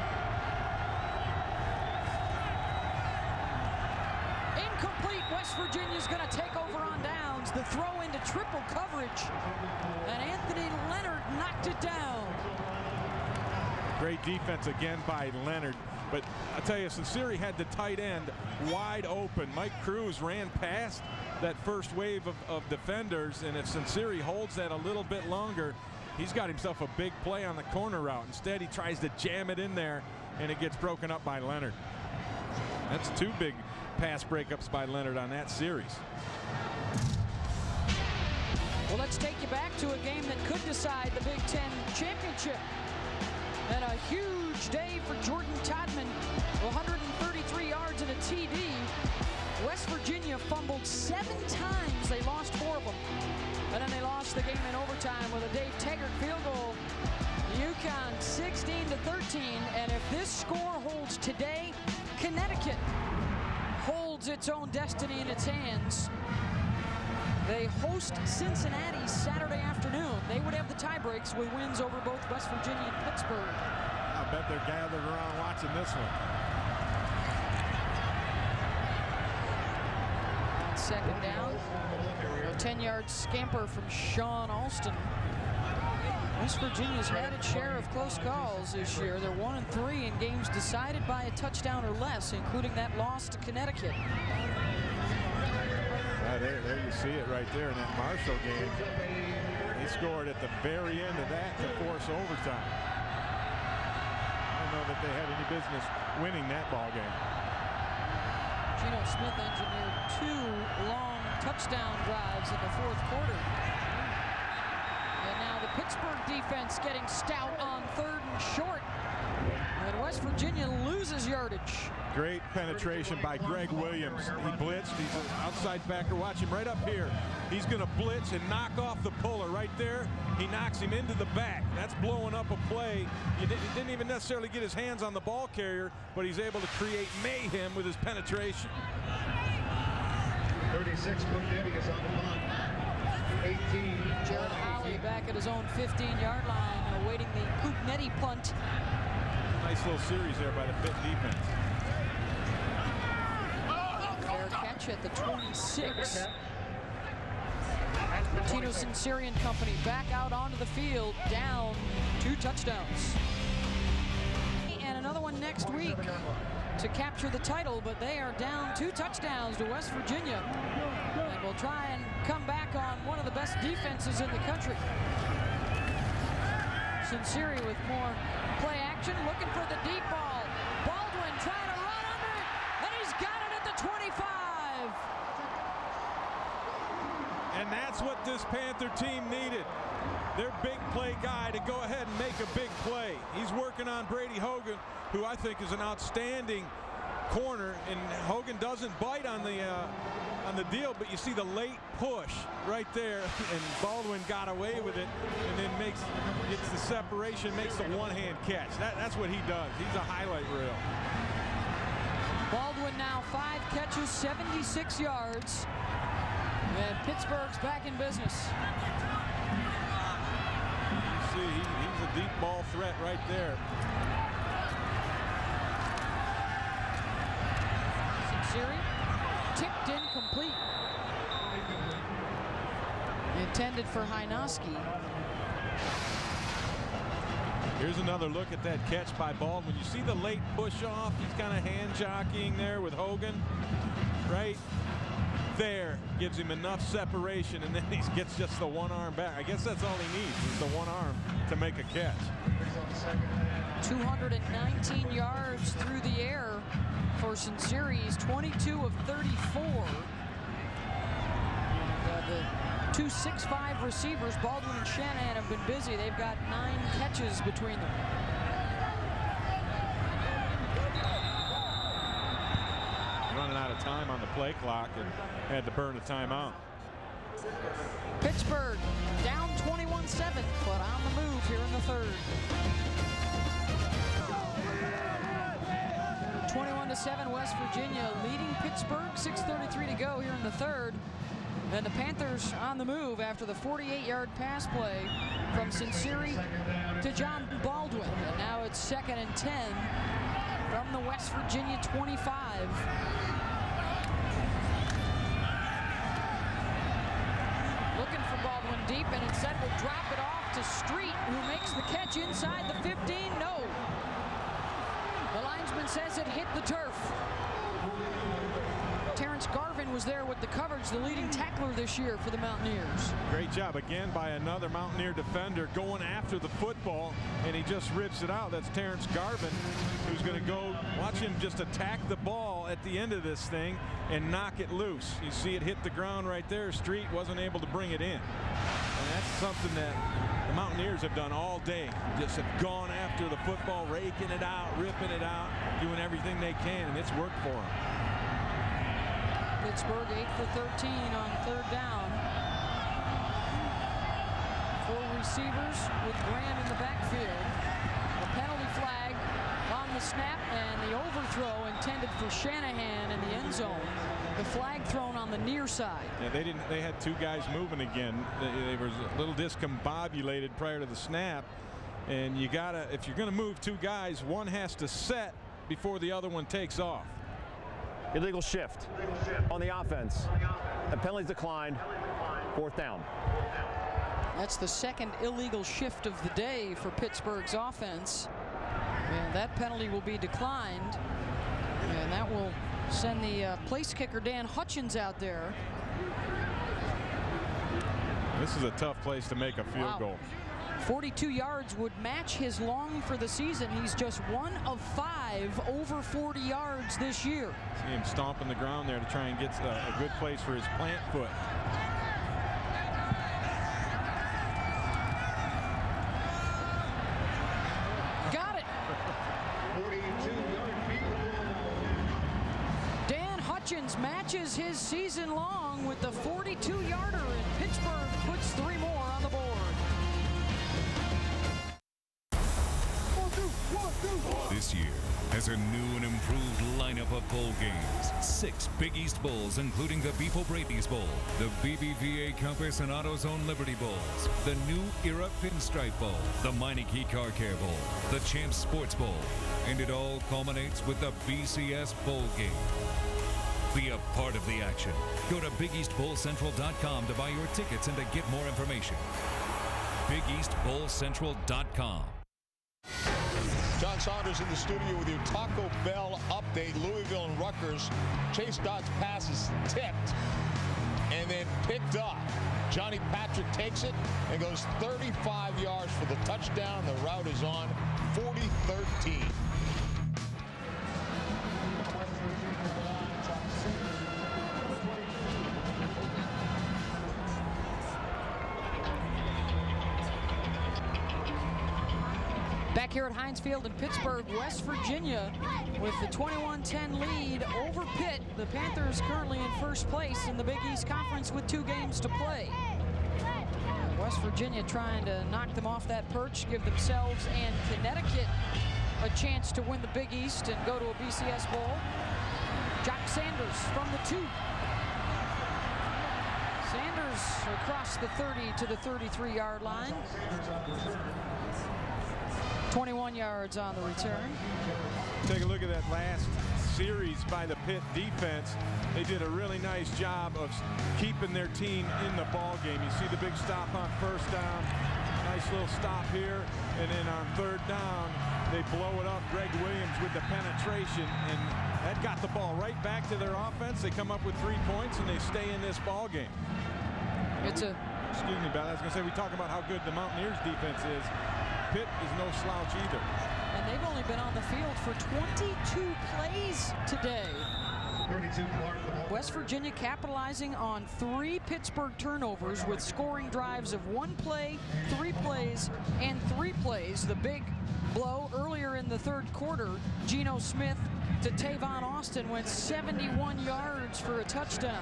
Speaker 1: Incomplete. West Virginia's going to take over on downs. The throw into triple coverage, and Anthony Leonard knocked it down.
Speaker 2: Great defense again by Leonard. But I tell you, Sunseri had the tight end wide open. Mike Cruz ran past that first wave of defenders, and if Sunseri holds that a little bit longer, he's got himself a big play on the corner route. Instead, he tries to jam it in there, and it gets broken up by Leonard. That's 2 big pass breakups by Leonard on that series.
Speaker 1: Well, let's take you back to a game that could decide the Big Ten championship. And a huge day for Jordan Todman, 133 yards and a TD. West Virginia fumbled 7 times. They lost 4 of them. And then they lost the game in overtime with a Dave Taggart field goal. UConn 16-13. And if this score holds today, Connecticut holds its own destiny in its hands. They host Cincinnati Saturday afternoon. They would have the tie breaks with wins over both West Virginia and Pittsburgh.
Speaker 2: I bet they're gathered around watching this one.
Speaker 1: On 2nd down, a 10-yard scamper from Sean Alston. West Virginia's had its share of close calls this year. They're 1-3 in games decided by a touchdown or less, including that loss to Connecticut.
Speaker 2: There you see it right there in that Marshall game. He scored at the very end of that to force overtime. I don't know that they had any business winning that ball game.
Speaker 1: Geno Smith engineered 2 long touchdown drives in the 4th quarter. And now the Pittsburgh defense getting stout on 3rd and short. And West Virginia loses yardage.
Speaker 2: Great penetration by Greg Williams. He blitzed. He's an outside backer. Watch him right up here. He's going to blitz and knock off the puller right there. He knocks him into the back. That's blowing up a play. He didn't even necessarily get his hands on the ball carrier, but he's able to create mayhem with his penetration.
Speaker 7: 36, Cook Denny is on the punt. 18.
Speaker 1: Jared Howley back at his own 15-yard line, awaiting the Coop Netty punt.
Speaker 2: Nice little series there by the Pitt defense.
Speaker 1: Fair catch at the 26. Tino Sinceri and company back out onto the field, down 2 touchdowns. And another one next week to capture the title, but they are down 2 touchdowns to West Virginia. And will try and come back on one of the best defenses in the country. Sinceri with more play action, looking for the deep ball. Baldwin trying to run under it, and he's got it at the 25.
Speaker 2: And that's what this Panther team needed. Their big play guy to go ahead and make a big play. He's working on Brady Hogan, who I think is an outstanding corner, and Hogan doesn't bite on the deal, but you see the late push right there, and Baldwin got away with it, and then gets the separation, makes the one-hand catch. That's what he does. He's a highlight reel.
Speaker 1: Baldwin now 5 catches, 76 yards, and Pittsburgh's back in business.
Speaker 2: You see, he's a deep ball threat right there.
Speaker 1: Sinceri tipped incomplete. Intended for Hynoski.
Speaker 2: Here's another look at that catch by Baldwin. You see the late push off. He's kind of hand jockeying there with Hogan. Right there gives him enough separation, and then he gets just the one arm back. I guess that's all he needs, is the one arm to make a catch. 219
Speaker 1: yards through the air for Sinceri. He's 22 of 34. The 2 6'5" receivers, Baldwin and Shanahan, have been busy. They've got 9 catches between them.
Speaker 2: Running out of time on the play clock and had to burn a timeout.
Speaker 1: Pittsburgh down 21-7, but on the move here in the third. 21-7, West Virginia leading Pittsburgh. 6:33 to go here in the third. And the Panthers on the move after the 48-yard pass play from Sinceri to John Baldwin. And now it's 2nd and 10 from the West Virginia 25. Looking for Baldwin deep, and instead will drop it off to Street, who makes the catch inside the 15. No. The linesman says it hit the turf. Terrence Garvin was there with the coverage, the leading tackler this year for the Mountaineers.
Speaker 2: Great job again by another Mountaineer defender going after the football, and he just rips it out. That's Terrence Garvin, who's going to go, watch him just attack the ball at the end of this thing and knock it loose. You see it hit the ground right there. Street wasn't able to bring it in. And that's something that the Mountaineers have done all day. Just have gone after the football, raking it out, ripping it out, doing everything they can, and it's worked for them.
Speaker 1: Pittsburgh 8 for 13 on 3rd down. 4 receivers with Graham in the backfield. A penalty flag on the snap, and the overthrow intended for Shanahan in the end zone. The flag thrown on the near side.
Speaker 2: Yeah, they had 2 guys moving again. They were a little discombobulated prior to the snap, and you gotta, if you're going to move 2 guys, one has to set before the other one takes off.
Speaker 3: Illegal shift on the offense. The penalty's declined. 4th down.
Speaker 1: That's the 2nd illegal shift of the day for Pittsburgh's offense. And that penalty will be declined. And that will send the place kicker Dan Hutchins out there.
Speaker 2: This is a tough place to make a field goal.
Speaker 1: 42 yards would match his long for the season. He's just 1 of 5 over 40 yards this year.
Speaker 2: See him stomping the ground there to try and get a good place for his plant foot.
Speaker 1: Got it. Dan Hutchins matches his season long with the 42-yarder, and Pittsburgh puts 3 more on the board.
Speaker 8: this year has a new and improved lineup of bowl games. 6 Big East Bowls, including the Beef O'Brady's Bowl, the BBVA Compass and AutoZone Liberty Bowls, the New Era Pinstripe Bowl, the Meineke Car Care Bowl, the Champs Sports Bowl, and it all culminates with the BCS Bowl Game. Be a part of the action. Go to BigEastBowlCentral.com to buy your tickets and to get more information. BigEastBowlCentral.com.
Speaker 5: John Saunders in the studio with your Taco Bell update. Louisville and Rutgers. Chase Dodd's pass is tipped and then picked up. Johnny Patrick takes it and goes 35 yards for the touchdown. The route is on 40-13.
Speaker 1: Back here at Heinz Field in Pittsburgh, West Virginia, with the 21-10 lead over Pitt. The Panthers currently in first place in the Big East Conference with 2 games to play. West Virginia trying to knock them off that perch, give themselves and Connecticut a chance to win the Big East and go to a BCS Bowl. Jock Sanders from the 2. Sanders across the 30 to the 33-yard line. 21 yards on the return.
Speaker 2: Take a look at that last series by the Pitt defense. They did a really nice job of keeping their team in the ball game. You see the big stop on first down. Nice little stop here. And then on third down, they blow it up. Greg Williams with the penetration. And that got the ball right back to their offense. They come up with 3 points and they stay in this ball game.
Speaker 1: Excuse
Speaker 2: me, Beth. I was going to say, we talk about how good the Mountaineers defense is. Pitt is no slouch either.
Speaker 1: And they've only been on the field for 22 plays today. West Virginia capitalizing on 3 Pittsburgh turnovers with scoring drives of 1 play, 3 plays, and 3 plays. The big blow earlier in the third quarter, Geno Smith to Tavon Austin went 71 yards for a touchdown.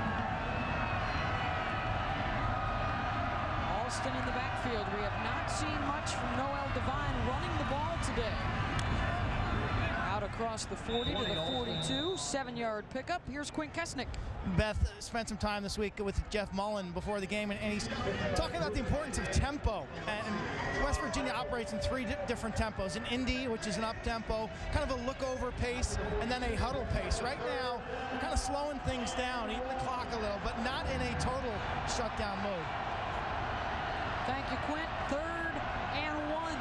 Speaker 1: Austin in the backfield. We have not seen much from Noel Devine running the ball today. Out across the 40 to the 42, 7-yard pickup. Here's Quint Kesnick.
Speaker 4: Beth spent some time this week with Jeff Mullen before the game, and he's talking about the importance of tempo. And West Virginia operates in 3 different tempos. An Indy, which is an up-tempo, kind of a look-over pace, and then a huddle pace. Right now, we're kind of slowing things down, eating the clock a little, but not in a total shutdown mode.
Speaker 1: Thank you, Quint. 3rd and 1.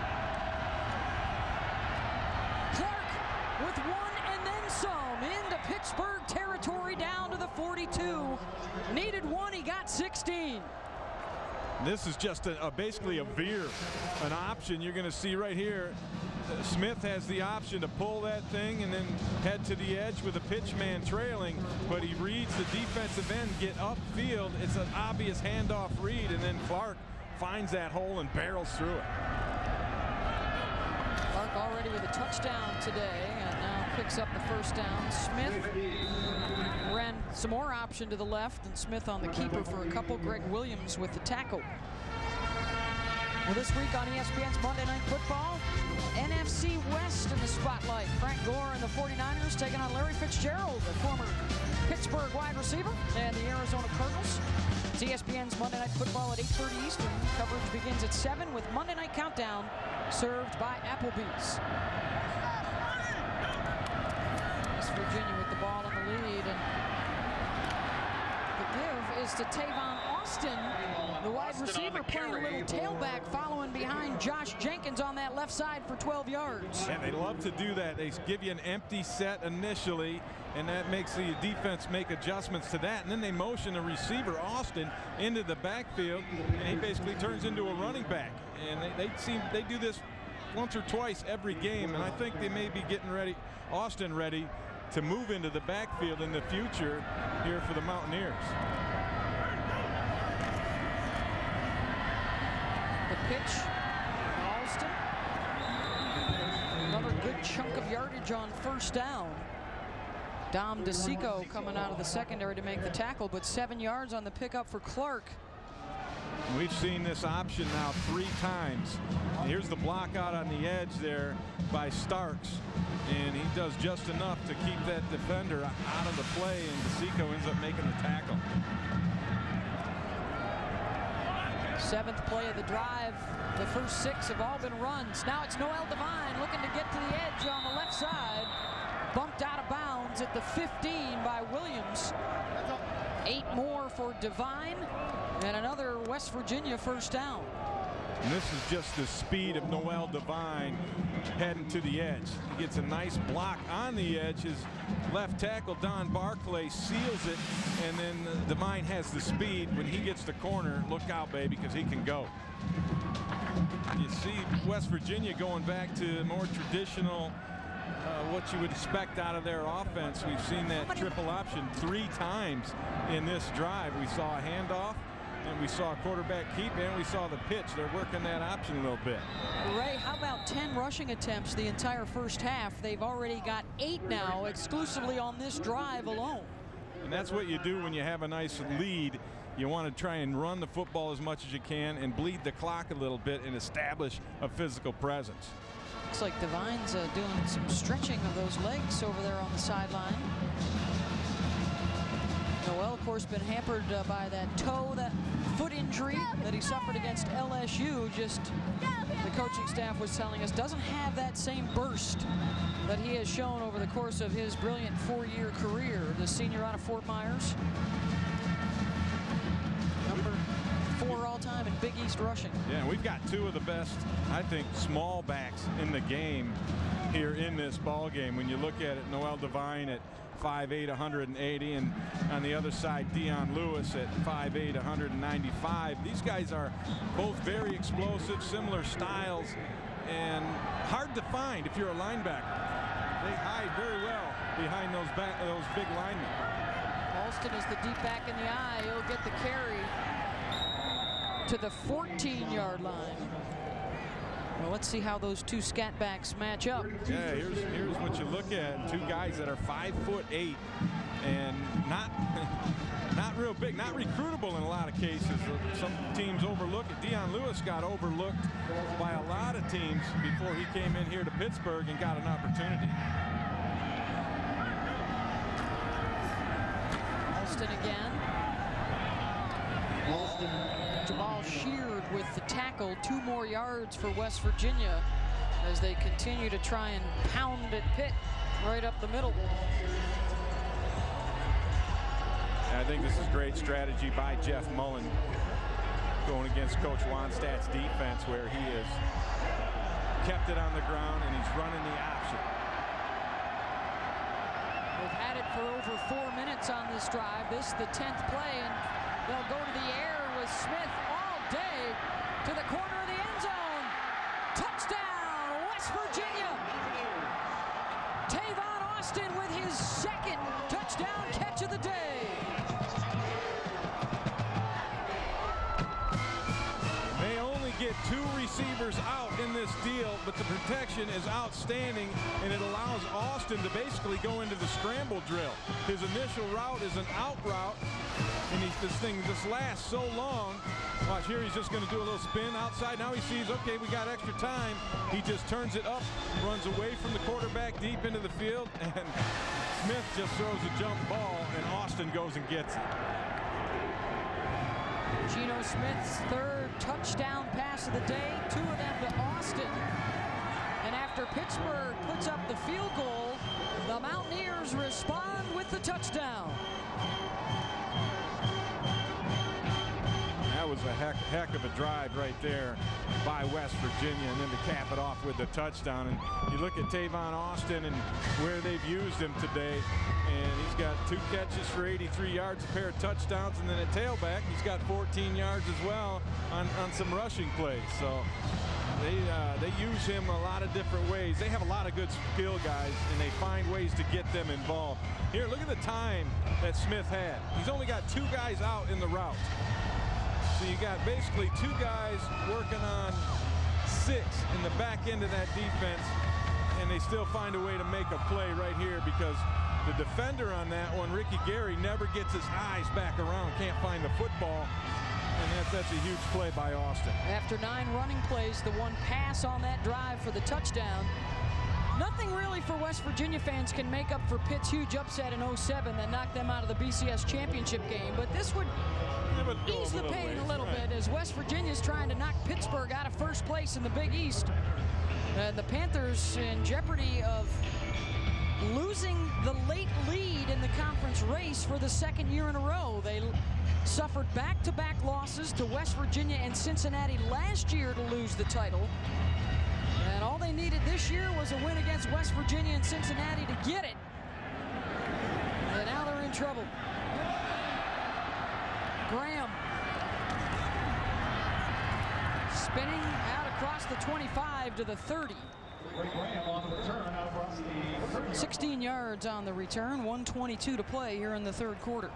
Speaker 1: Clark with 1 and then some into Pittsburgh territory down to the 42. Needed 1, he got 16.
Speaker 2: This is just basically a veer, an option you're going to see right here. Smith has the option to pull that thing and then head to the edge with a pitch man trailing, but he reads the defensive end, get upfield. It's an obvious handoff read, and then Clark finds that hole and barrels through it.
Speaker 1: Clark already with a touchdown today and now picks up the first down. Smith ran some more option to the left, and Smith on the keeper for a couple. Greg Williams with the tackle. Well, this week on ESPN's Monday Night Football, NFC West in the spotlight. Frank Gore and the 49ers taking on Larry Fitzgerald, the former Pittsburgh wide receiver, and the Arizona Cardinals. It's ESPN's Monday Night Football at 8:30 Eastern. Coverage begins at 7 with Monday Night Countdown served by Applebee's. West Virginia with the ball in the lead, and the give is to Tavon Austin, the wide receiver, playing a little tailback, following behind Josh Jenkins on that left side for 12 yards.
Speaker 2: And they love to do that. They give you an empty set initially, and that makes the defense make adjustments to that. And then they motion the receiver, Austin, into the backfield, and he basically turns into a running back. And they do this once or twice every game, and I think they may be getting Austin ready to move into the backfield in the future here for the Mountaineers.
Speaker 1: The pitch, Austin. Another good chunk of yardage on first down. Dom DeSico coming out of the secondary to make the tackle, but 7 yards on the pickup for Clark.
Speaker 2: We've seen this option now 3 times. Here's the block out on the edge there by Starks, and he does just enough to keep that defender out of the play, and DeSico ends up making the tackle.
Speaker 1: 7th play of the drive. The first 6 have all been runs. Now it's Noel Devine looking to get to the edge on the left side. Bumped out of bounds at the 15 by Williams. 8 more for Devine, and another West Virginia first down.
Speaker 2: And this is just the speed of Noel Devine heading to the edge. He gets a nice block on the edge. His left tackle, Don Barclay, seals it, and then Devine has the speed. When he gets the corner, look out, baby, because he can go. You see West Virginia going back to more traditional, what you would expect out of their offense. We've seen that triple option 3 times in this drive. We saw a handoff, and we saw a quarterback keep, and we saw the pitch. They're working that option a little bit.
Speaker 1: Ray, how about 10 rushing attempts the entire first half? They've already got 8 now exclusively on this drive alone.
Speaker 2: And that's what you do when you have a nice lead. You want to try and run the football as much as you can and bleed the clock a little bit and establish a physical presence.
Speaker 1: Looks like Devine's doing some stretching of those legs over there on the sideline. Noel, of course, been hampered by that toe, that foot injury that he suffered against LSU. Just the coaching staff was telling us doesn't have that same burst that he has shown over the course of his brilliant 4-year career. The senior out of Fort Myers. Number 4 all-time in Big East rushing.
Speaker 2: Yeah, we've got 2 of the best, I think, small backs in the game here in this ball game. When you look at it, Noel Devine at 5'8", 180, and on the other side, Dion Lewis at 5'8", 195. These guys are both very explosive, similar styles, and hard to find if you're a linebacker. They hide very well behind those big linemen.
Speaker 1: Alston is the deep back in the eye. He'll get the carry to the 14-yard line. Well, let's see how those 2 scat backs match up.
Speaker 2: Yeah, here's what you look at. 2 guys that are 5'8" and not real big, not recruitable in a lot of cases. Some teams overlook it. Dion Lewis got overlooked by a lot of teams before he came in here to Pittsburgh and got an opportunity.
Speaker 1: Alston again. Jamal Sheard with the tackle. 2 more yards for West Virginia as they continue to try and pound at Pitt right up the middle.
Speaker 2: I think this is great strategy by Jeff Mullen going against Coach Wannstedt's defense, where he has kept it on the ground and he's running the option.
Speaker 1: They've had it for over 4 minutes on this drive. This is the 10th play, and they'll go to the air with Smith all day to the corner of the end zone. Touchdown, West Virginia. Tavon Austin with his 2nd touchdown catch of the day.
Speaker 2: They only get 2 receivers out in this deal, but the protection is outstanding, and it allows Austin to basically go into the scramble drill. His initial route is an out route, and this thing just lasts so long. Watch here, he's just going to do a little spin outside. Now he sees, okay, we got extra time. He just turns it up, runs away from the quarterback deep into the field, and Smith just throws a jump ball, and Austin goes and gets it.
Speaker 1: Geno Smith's 3rd touchdown pass of the day, 2 of them to Austin. And after Pittsburgh puts up the field goal, the Mountaineers respond with the touchdown.
Speaker 2: That was a heck of a drive right there by West Virginia, and then to cap it off with the touchdown. And you look at Tavon Austin and where they've used him today, and he's got 2 catches for 83 yards, a pair of touchdowns, and then at tailback he's got 14 yards as well on some rushing plays. So they use him a lot of different ways. They have a lot of good skill guys, and they find ways to get them involved. Here, look at the time that Smith had. He's only got 2 guys out in the route. So you got basically 2 guys working on 6 in the back end of that defense, and they still find a way to make a play right here because the defender on that one, Ricky Gary, never gets his eyes back around, can't find the football, And that's a huge play by Austin.
Speaker 1: After 9 running plays, the one pass on that drive for the touchdown. Nothing really for West Virginia fans can make up for Pitt's huge upset in 07 that knocked them out of the BCS championship game. But this would ease the pain a little bit as West Virginia's trying to knock Pittsburgh out of first place in the Big East. The Panthers in jeopardy of losing the late lead in the conference race for the second year in a row. They suffered back-to-back losses to West Virginia and Cincinnati last year to lose the title. And all they needed this year was a win against West Virginia and Cincinnati to get it. And now they're in trouble. Graham spinning out across the 25 to the 30. 16 yards on the return, 1:22 to play here in the third quarter.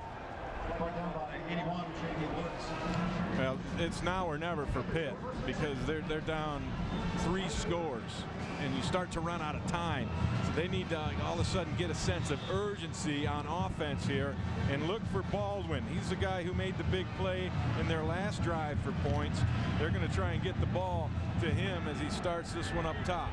Speaker 2: Well, it's now or never for Pitt because they're down 3 scores and you start to run out of time. So they need to all of a sudden get a sense of urgency on offense here and look for Baldwin. He's the guy who made the big play in their last drive for points. They're going to try and get the ball to him as he starts this one up top.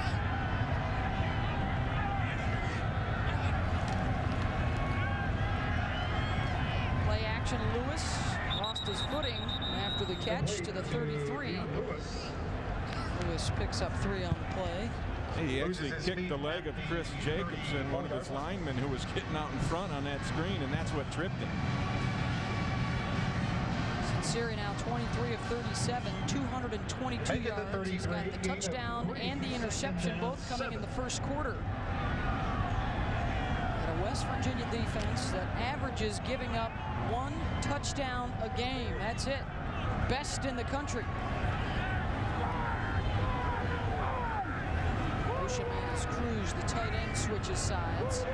Speaker 1: Play action, Lewis lost his footing after the catch to the 33. Lewis picks up 3 on the play.
Speaker 2: He actually kicked the leg of Chris Jacobson, one of his linemen who was getting out in front on that screen, and that's what tripped him.
Speaker 1: Cincinnati now 23 of 37, 222 yards. He's got the touchdown and the interception, both coming in the first quarter. And a West Virginia defense that averages giving up 1 touchdown a game. That's it. Best in the country. Oshimans Cruz, the tight end, switches sides.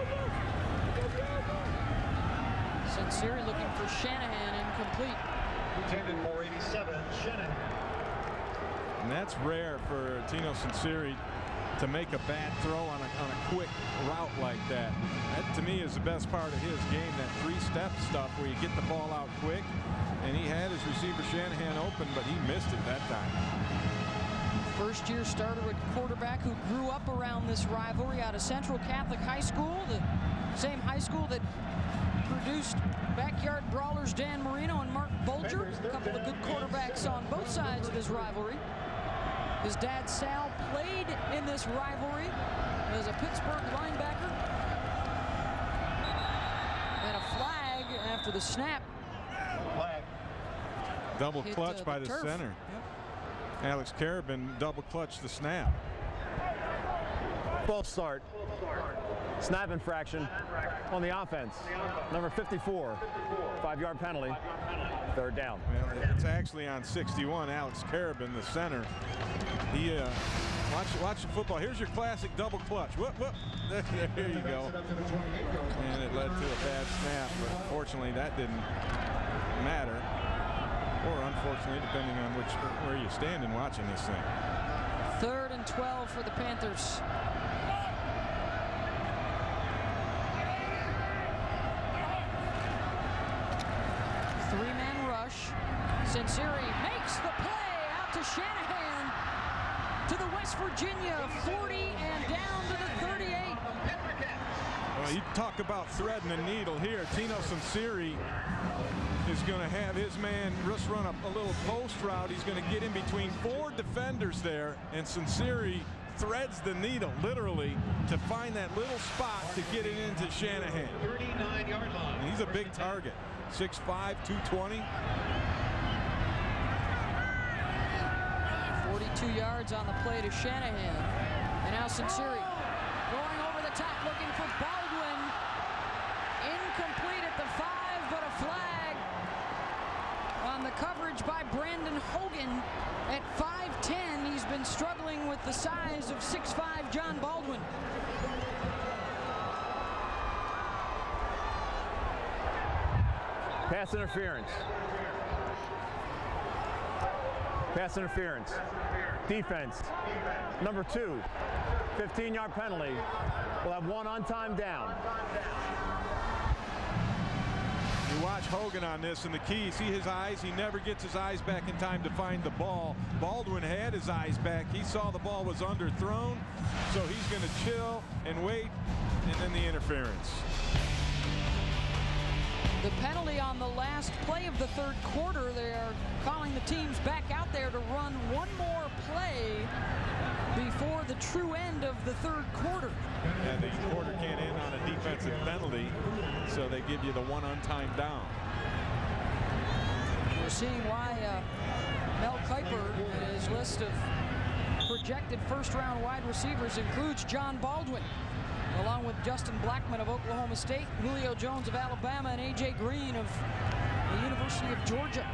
Speaker 1: Cincinnati looking for Shanahan, incomplete.
Speaker 7: Intended for 87, Shanahan.
Speaker 2: And that's rare for Tino Cincinnati to make a bad throw on a quick route like that. That to me is the best part of his game, that 3-step stuff where you get the ball out quick. And he had his receiver Shanahan open, but he missed it that time.
Speaker 1: First-year starter at quarterback who grew up around this rivalry out of Central Catholic High School, the same high school that produced backyard brawlers Dan Marino and Mark Bulger, a couple of good quarterbacks on both sides of this rivalry. His dad Sal played in this rivalry as a Pittsburgh linebacker. And a flag after the snap.
Speaker 2: Double clutch by the center.
Speaker 1: Yep.
Speaker 2: Alex Carabin double clutched the snap.
Speaker 3: False start. Snap infraction on the offense. Number 54, 5-yard penalty. Third down.
Speaker 2: Well, it's actually on 61, Alex Carabin, the center. He watch the football. Here's your classic double clutch. Whoop, whoop. There you go. And it led to a bad snap, but fortunately that didn't matter. Or unfortunately, depending on where you stand and watching this thing.
Speaker 1: 3rd and 12 for the Panthers. Three-man rush. Cincinnati makes the play out to Shanahan to the West Virginia 40 and down to the 38.
Speaker 2: Well, you talk about threading the needle here. Tino Cincinnati is going to have his man just run a little post route. He's going to get in between 4 defenders there, and Cincinnati threads the needle literally to find that little spot to get it into Shanahan.
Speaker 7: 39-yard line.
Speaker 2: And he's a big target. 6'5", 220.
Speaker 1: 42 yards on the play to Shanahan. And now Cincinnati going over the top looking for Baldwin. Incomplete at the 5, but a flag on the coverage by Brandon Hogan at 5'10". He's been struggling with the size of 6'5" John Baldwin.
Speaker 3: Pass interference. Pass interference. Defense. Number 2, 15-yard penalty. We'll have 1 on time down.
Speaker 2: You watch Hogan on this, and the key, see his eyes? He never gets his eyes back in time to find the ball. Baldwin had his eyes back. He saw the ball was underthrown, so he's going to chill and wait, and then the interference.
Speaker 1: The penalty on the last play of the third quarter. They are calling the teams back out there to run one more play before the true end of the third quarter.
Speaker 2: And the quarter can't end on a defensive penalty, so they give you the one untimed down.
Speaker 1: We're seeing why Mel Kiper in his list of projected first-round wide receivers includes John Baldwin, along with Justin Blackman of Oklahoma State, Julio Jones of Alabama, and A.J. Green of the University of Georgia.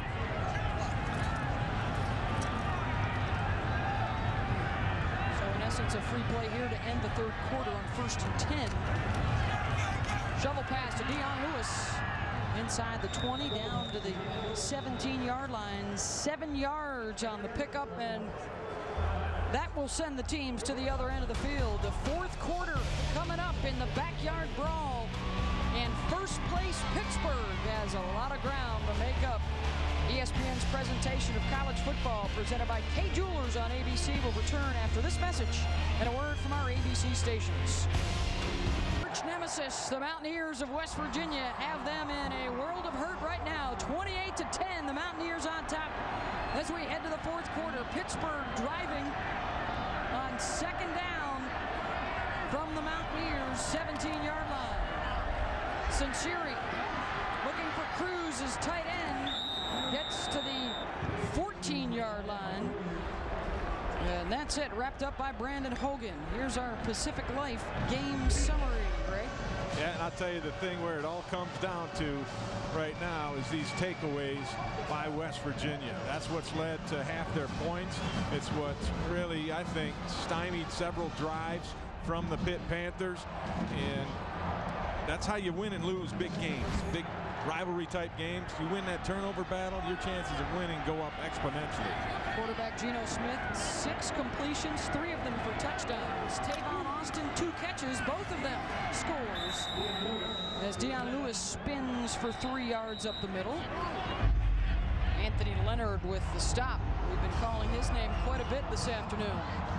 Speaker 1: So in essence, a free play here to end the third quarter on 1st and 10. Shovel pass to Dion Lewis. Inside the 20, down to the 17-yard line. 7 yards on the pickup, and that will send the teams to the other end of the field. The fourth quarter coming up in the backyard brawl. And first place Pittsburgh has a lot of ground to make up. ESPN's presentation of college football, presented by Kay Jewelers on ABC, will return after this message and a word from our ABC stations. Arch nemesis, the Mountaineers of West Virginia, have them in a world of hurt right now. 28-10, the Mountaineers on top. As we head to the fourth quarter, Pittsburgh driving on second down from the Mountaineers' 17-yard line. Sinceri looking for Cruz, his tight end, gets to the 14-yard line. And that's it, wrapped up by Brandon Hogan. Here's our Pacific Life game summary, Greg.
Speaker 2: Yeah, and I'll tell you the thing where it all comes down to right now is these takeaways by West Virginia. That's what's led to half their points. It's what's really, I think, stymied several drives from the Pitt Panthers. And that's how you win and lose big games, big rivalry type games. You win that turnover battle, your chances of winning go up exponentially.
Speaker 1: Quarterback Geno Smith, 6 completions, 3 of them for touchdowns. Tavon Austin, 2 catches, both of them scores. As Dion Lewis spins for 3 yards up the middle. Anthony Leonard with the stop. We've been calling his name quite a bit this afternoon.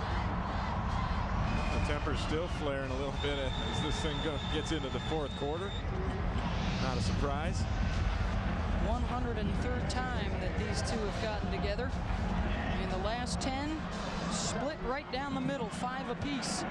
Speaker 2: The temper's still flaring a little bit as this thing gets into the fourth quarter. Not a surprise.
Speaker 1: 103rd time that these two have gotten together. In the last 10, split right down the middle, 5 apiece.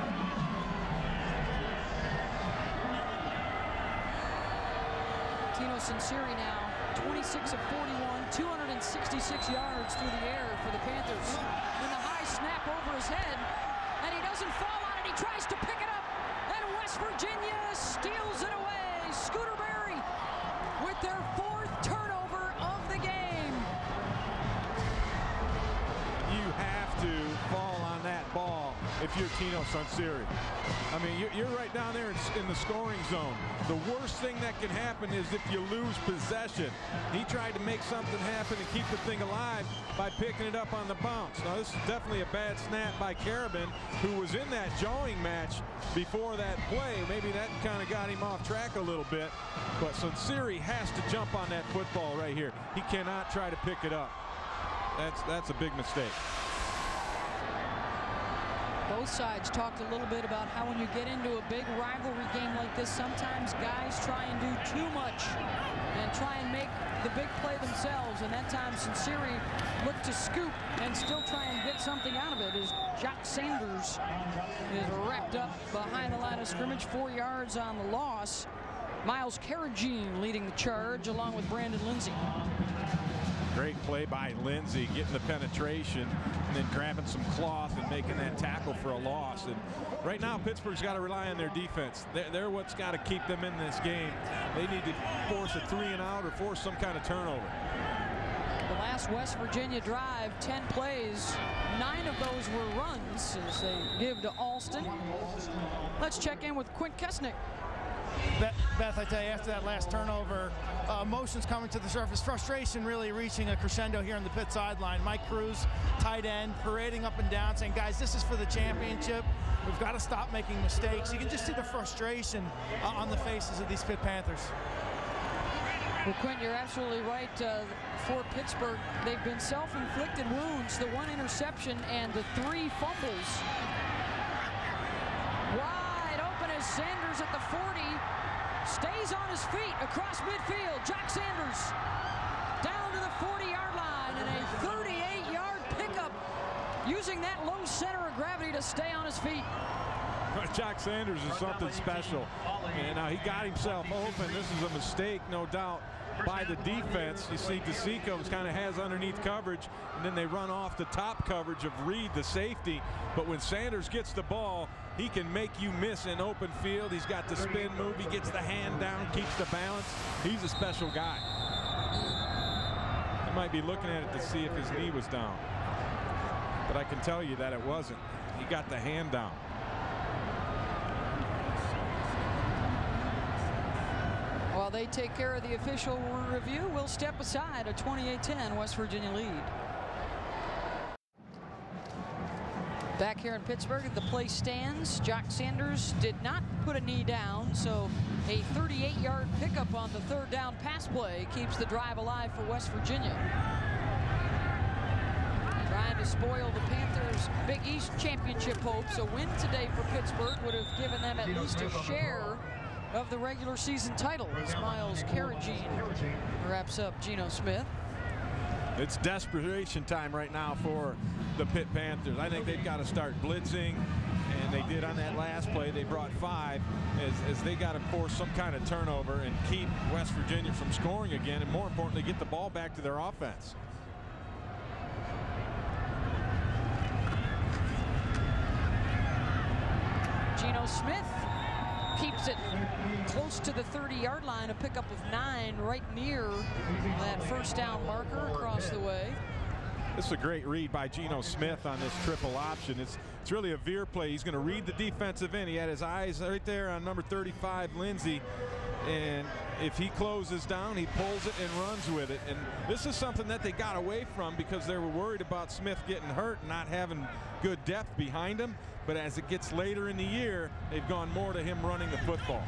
Speaker 1: Tino Sinceri now 26 of 41, 266 yards through the air for the Panthers. And the high snap over his head, and he doesn't fall on it. He tries to pick it up, and West Virginia steals it away. Scooter Berry with their 4th turnover of the game.
Speaker 2: You have to fall on that ball if you're Tino Sinceri. I mean, you're right down there in the scoring zone. The worst thing that can happen is if you lose possession. He tried to make something happen and keep the thing alive by picking it up on the bounce. Now, this is definitely a bad snap by Carabin, who was in that jawing match before that play. Maybe that kind of got him off track a little bit. But Sinceri has to jump on that football right here. He cannot try to pick it up. That's a big mistake.
Speaker 1: Both sides talked a little bit about how when you get into a big rivalry game like this, sometimes guys try and do too much and try and make the big play themselves. And that time, Sinceri looked to scoop and still try and get something out of it as Jock Sanders is wrapped up behind the line of scrimmage, 4 yards on the loss. Miles Carrageen leading the charge along with Brandon Lindsey.
Speaker 2: Great play by Lindsey, getting the penetration and then grabbing some cloth and making that tackle for a loss. And right now, Pittsburgh's got to rely on their defense. They're what's got to keep them in this game. They need to force a 3-and-out or force some kind of turnover.
Speaker 1: The last West Virginia drive, 10 plays, 9 of those were runs as they give to Alston. Let's check in with Quint Kesnick.
Speaker 4: Beth, I tell you, after that last turnover, emotions coming to the surface, frustration really reaching a crescendo here on the Pitt sideline. Mike Cruz, tight end, parading up and down, saying, guys, this is for the championship. We've got to stop making mistakes. You can just see the frustration on the faces of these Pitt Panthers.
Speaker 1: Well, Quinn, you're absolutely right. For Pittsburgh, they've been self-inflicted wounds. The 1 interception and the 3 fumbles. Wide open as Sanders at the 40 stays on his feet across midfield. Jock Sanders down to the 40-yard line, and a 38-yard pickup using that low center of gravity to stay on his feet.
Speaker 2: Jock Sanders is something special. And now he got himself open. This is a mistake, no doubt, by the defense. You see DeSico kind of has underneath coverage, and then they run off the top coverage of Reed, the safety. But when Sanders gets the ball, he can make you miss in open field. He's got the spin move. He gets the hand down, keeps the balance. He's a special guy. I might be looking at it to see if his knee was down. But I can tell you that it wasn't. He got the hand down.
Speaker 1: While they take care of the official review, we'll step aside. A 28-10 West Virginia lead. Back here in Pittsburgh, the play stands. Jock Sanders did not put a knee down, so a 38-yard pickup on the 3rd down pass play keeps the drive alive for West Virginia. Trying to spoil the Panthers' Big East championship hopes. A win today for Pittsburgh would have given them at least a share of the regular season title, as Miles Carrageen wraps up Geno Smith.
Speaker 2: It's desperation time right now for the Pitt Panthers. I think they've got to start blitzing, and they did on that last play. They brought 5 as they got to force some kind of turnover and keep West Virginia from scoring again, and more importantly, get the ball back to their offense.
Speaker 1: Geno Smith keeps it close to the 30-yard line, a pickup of 9 right near that 1st down marker across the way.
Speaker 2: This is a great read by Geno Smith on this triple option. It's really a veer play. He's going to read the defensive end. He had his eyes right there on number 35, Lindsey. And if he closes down, he pulls it and runs with it. And this is something that they got away from because they were worried about Smith getting hurt and not having good depth behind him. But as it gets later in the year, they've gone more to him running the footballs.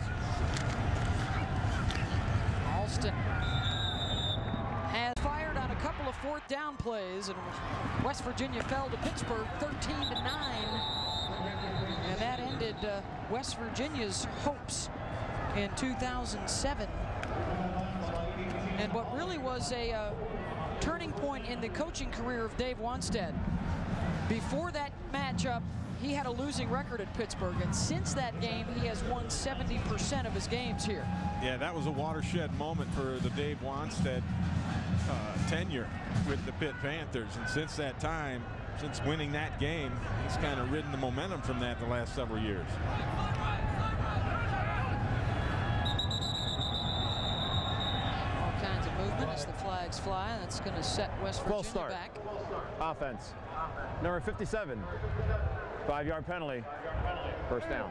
Speaker 1: Alston has fired on a couple of 4th down plays, and West Virginia fell to Pittsburgh 13-9. And that ended West Virginia's hopes in 2007. And what really was a turning point in the coaching career of Dave Wanstead. Before that matchup, he had a losing record at Pittsburgh, and since that game, he has won 70% of his games here.
Speaker 2: Yeah, that was a watershed moment for the Dave Wanstead tenure with the Pitt Panthers, and since that time, since winning that game, he's kind of ridden the momentum from that the last several years.
Speaker 1: All kinds of movement as the flags fly. That's going to set West Virginia back.
Speaker 3: Offense. Number 57. 5-yard penalty. 1st down.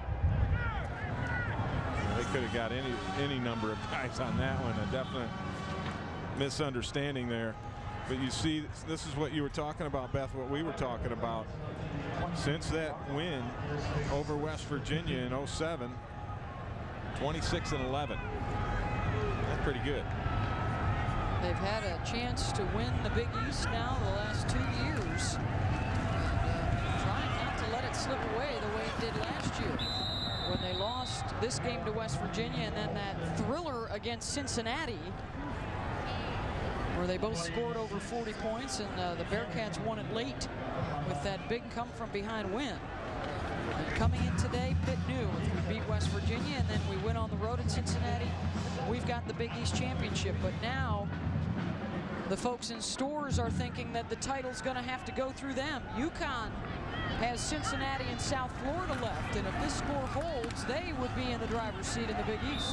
Speaker 2: They could have got any number of guys on that one. A definite misunderstanding there. But you see, this is what you were talking about, Beth, what we were talking about. Since that win over West Virginia in 07, 26-11. That's pretty good.
Speaker 1: They've had a chance to win the Big East now the last 2 years. Trying not to let it slip away the way it did last year when they lost this game to West Virginia, and then that thriller against Cincinnati where they both scored over 40 points, and the Bearcats won it late with that big come-from-behind win. And coming in today, Pitt knew if we beat West Virginia and then we win on the road at Cincinnati, we've got the Big East championship. But now the folks in Storrs are thinking that the title's going to have to go through them. UConn has Cincinnati and South Florida left, and if this score holds, they would be in the driver's seat in the Big East.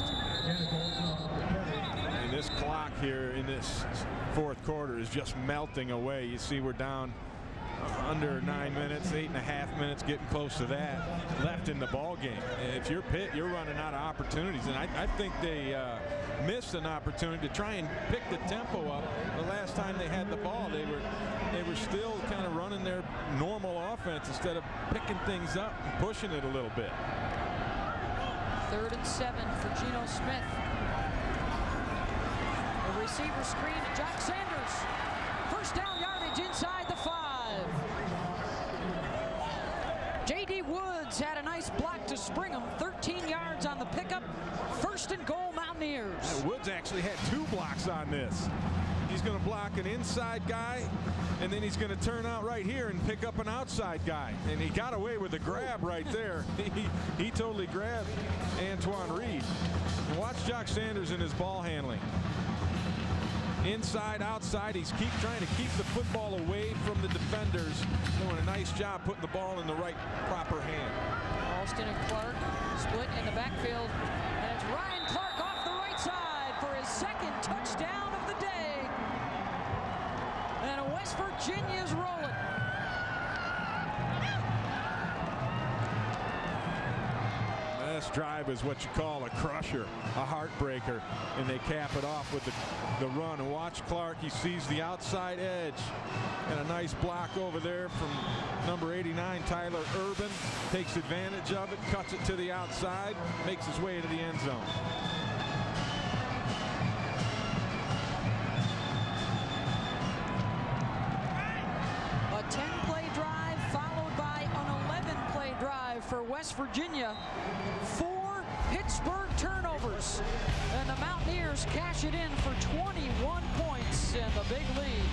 Speaker 2: And this clock here in this 4th quarter is just melting away. You see we're down under 9 minutes, 8.5 minutes, getting close to that left in the ball game. If you're Pitt, you're running out of opportunities, and I think they missed an opportunity to try and pick the tempo up. The last time they had the ball, they were still kind of running their normal offense instead of picking things up and pushing it a little bit.
Speaker 1: 3rd and 7 for Geno Smith. receiver screen to Jock Sanders. First down yardage inside the 5. J.D. Woods had a nice block to spring him. 13 yards on the pickup. First and goal, Mountaineers.
Speaker 2: Yeah, Woods actually had 2 blocks on this. He's going to block an inside guy, and then he's going to turn out right here and pick up an outside guy. And he got away with the grab right there. He totally grabbed Antoine Reed. And watch Jock Sanders in his ball handling. Inside, outside, he's trying to keep the football away from the defenders. Doing a nice job putting the ball in the right, proper hand.
Speaker 1: Alston and Clark split in the backfield. And it's Ryan Clark off the right side for his second touchdown of the day. And West Virginia's rolling.
Speaker 2: This drive is what you call a crusher, a heartbreaker, and they cap it off with the run. And watch Clark, he sees the outside edge, and a nice block over there from number 89, Tyler Urban, takes advantage of it, cuts it to the outside, makes his way into the end zone.
Speaker 1: A 10-play drive followed by an 11-play drive for West Virginia. 4 Pittsburgh turnovers. And the Mountaineers cash it in for 21 points in the big lead.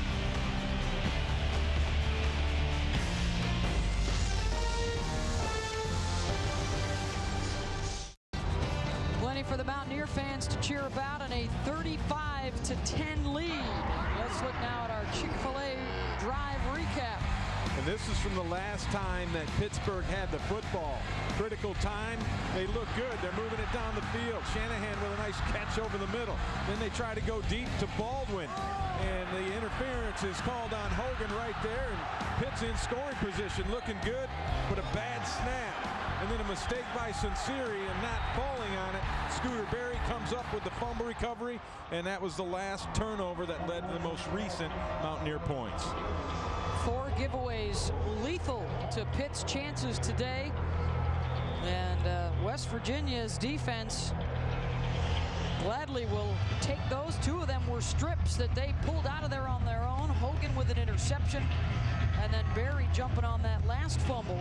Speaker 1: Plenty for the Mountaineer fans to cheer about in a 35-10 lead. Let's look now at our Chick-fil-A drive recap.
Speaker 2: And this is from the last time that Pittsburgh had the football. Critical time, they look good. They're moving it down the field. Shanahan with a nice catch over the middle. Then they try to go deep to Baldwin. And the interference is called on Hogan right there. And Pitt's in scoring position, looking good, but a bad snap. And then a mistake by Sinceri and not falling on it. Scooter Berry comes up with the fumble recovery, and that was the last turnover that led to the most recent Mountaineer points.
Speaker 1: 4 giveaways lethal to Pitt's chances today. And West Virginia's defense gladly will take those. 2 of them were strips that they pulled out of there on their own. Hogan with an interception, and then Berry jumping on that last fumble.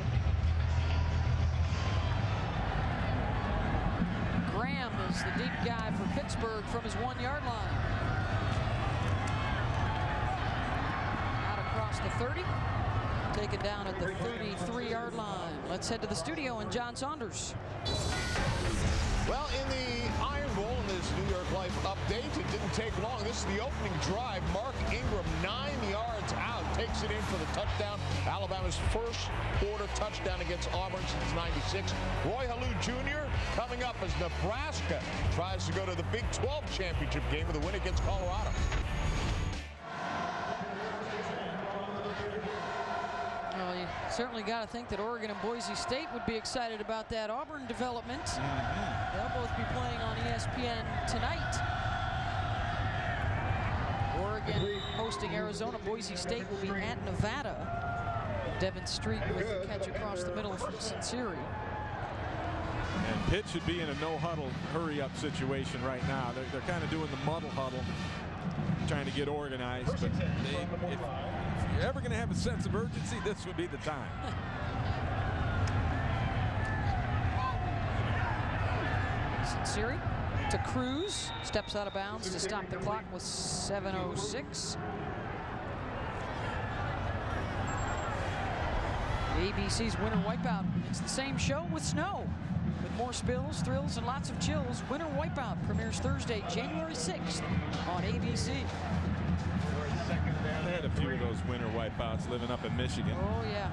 Speaker 1: Graham is the deep guy for Pittsburgh from his 1-yard line. Out across the 30. Taken down at the 33-yard line. Let's head to the studio and John Saunders.
Speaker 5: Well, in the Iron Bowl, in this New York Life update, it didn't take long. This is the opening drive. Mark Ingram, 9 yards out, takes it in for the touchdown. Alabama's first quarter touchdown against Auburn since '96. Roy Halou Jr. coming up as Nebraska tries to go to the Big 12 championship game with a win against Colorado.
Speaker 1: Well, you certainly got to think that Oregon and Boise State would be excited about that Auburn development. They'll both be playing on ESPN tonight. Oregon hosting Arizona. Boise State will be at Nevada. Devin Street with the catch across the middle from Sinceri.
Speaker 2: And Pitt should be in a no-huddle, hurry-up situation right now. They're kind of doing the muddle huddle, trying to get organized. But if you're ever going to have a sense of urgency, this would be the time.
Speaker 1: Sinceri to Cruz, steps out of bounds to stop the clock with 7:06. ABC's Winter Wipeout. It's the same show with snow. With more spills, thrills, and lots of chills, Winter Wipeout premieres Thursday, January 6th on ABC.
Speaker 2: I had a few of those winter wipeouts living up in Michigan.
Speaker 1: Oh, yeah.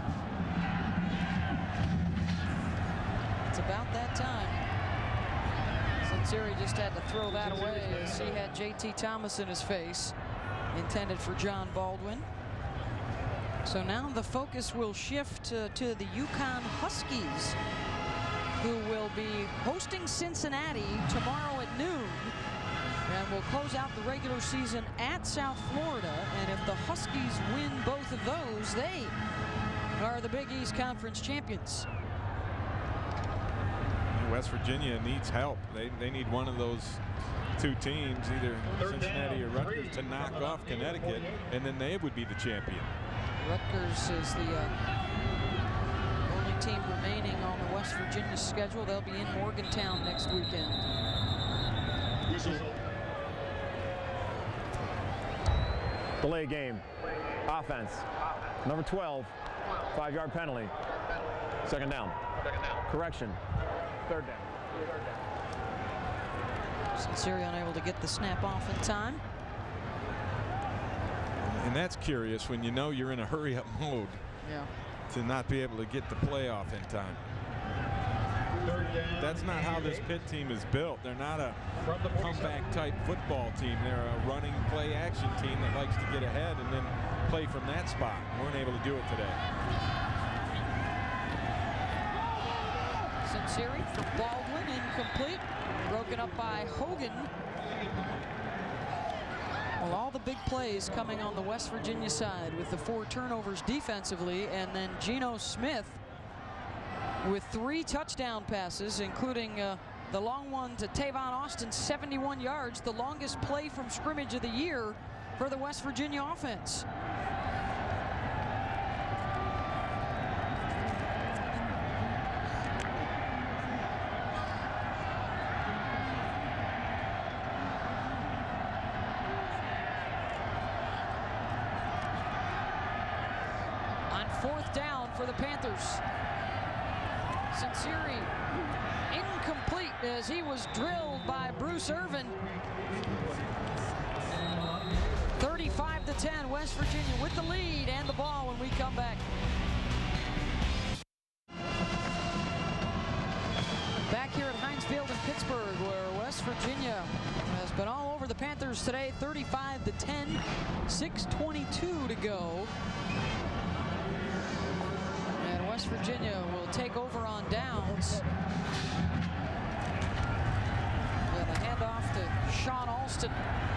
Speaker 1: It's about that time. Sinceri just had to throw that away as he had J.T. Thomas in his face, intended for John Baldwin. So now the focus will shift to the UConn Huskies, who will be hosting Cincinnati tomorrow at noon. And will close out the regular season at South Florida. And if the Huskies win both of those, they are the Big East Conference champions.
Speaker 2: West Virginia needs help. They need one of those two teams, either Cincinnati or Rutgers, to knock off Connecticut, and then they would be the champion. Rutgers
Speaker 1: is the only team remaining on the West Virginia schedule. They'll be in Morgantown next weekend.
Speaker 3: Delay game. Offense. Number 12. 5-yard penalty. Second down. Correction. Third down.
Speaker 1: Sunseri unable to get the snap off in time.
Speaker 2: And that's curious when you know you're in a hurry-up mode.
Speaker 1: Yeah.
Speaker 2: To not be able to get the play off in time. That's not how this Pitt team is built. They're not a comeback type football team. They're a running play action team that likes to get ahead and then play from that spot. Weren't able to do it today.
Speaker 1: Sunseri for Baldwin, incomplete. Broken up by Hogan. Well, all the big plays coming on the West Virginia side with the 4 turnovers defensively, and then Geno Smith with 3 touchdown passes, including the long one to Tavon Austin, 71 yards, the longest play from scrimmage of the year for the West Virginia offense. On 4th down for the Panthers. Sunseri incomplete as he was drilled by Bruce Irvin. 35-10, West Virginia with the lead and the ball when we come back. Back here at Heinz Field in Pittsburgh, where West Virginia has been all over the Panthers today. 35-10, 6:22 to go. West Virginia will take over on downs. And a handoff to Sean Alston.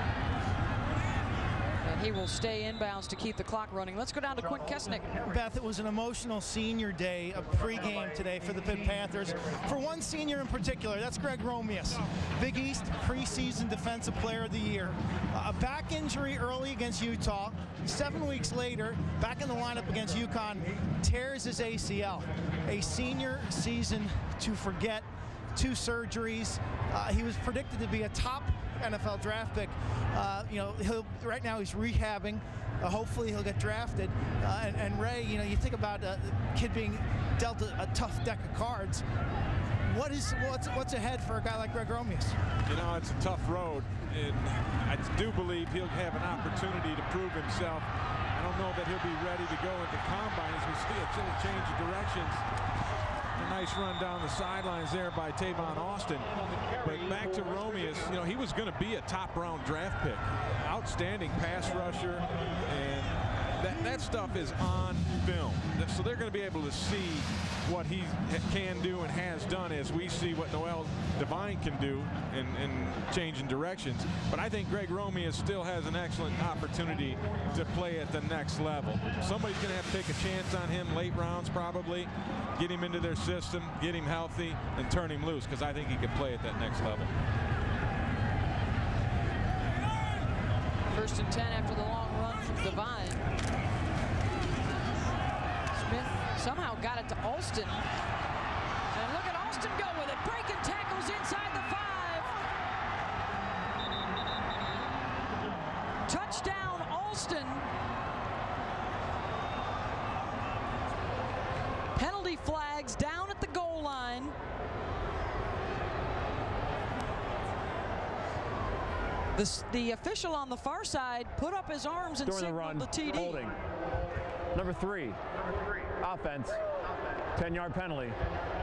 Speaker 1: And he will stay inbounds to keep the clock running. Let's go down to Quint Kesnick.
Speaker 4: Beth, it was an emotional senior day, a pregame today for the Pitt Panthers. For one senior in particular, that's Greg Romeus. Big East preseason Defensive Player of the Year. A back injury early against Utah. 7 weeks later, back in the lineup against UConn, tears his ACL. A senior season to forget. 2 surgeries. He was predicted to be a top NFL draft pick. Right now he's rehabbing. Hopefully he'll get drafted. And Ray, you think about a kid being dealt a tough deck of cards. What's ahead for a guy like Greg Romeus?
Speaker 2: It's a tough road, and I do believe he'll have an opportunity to prove himself. I don't know that he'll be ready to go into combine as we see a change of directions. A nice run down the sidelines there by Tavon Austin. But back to Romeus, he was going to be a top-round draft pick. Outstanding pass rusher, and that stuff is on film. So they're going to be able to see what he can do and has done as we see what Noel Devine can do in changing directions. But I think Greg Romeus still has an excellent opportunity to play at the next level. Somebody's going to have to take a chance on him late rounds probably, get him into their system, get him healthy, and turn him loose, because I think he can play at that next level.
Speaker 1: 1st and 10 after the long run from Devine. Smith somehow got it to Alston. And look at Alston go with it. Breaking tackles inside the 5. Touchdown, Alston. Penalty flags down at the goal line. The official on the far side put up his arms and signaled the TD.
Speaker 3: Holding. Number 3. Offense. 10-yard penalty.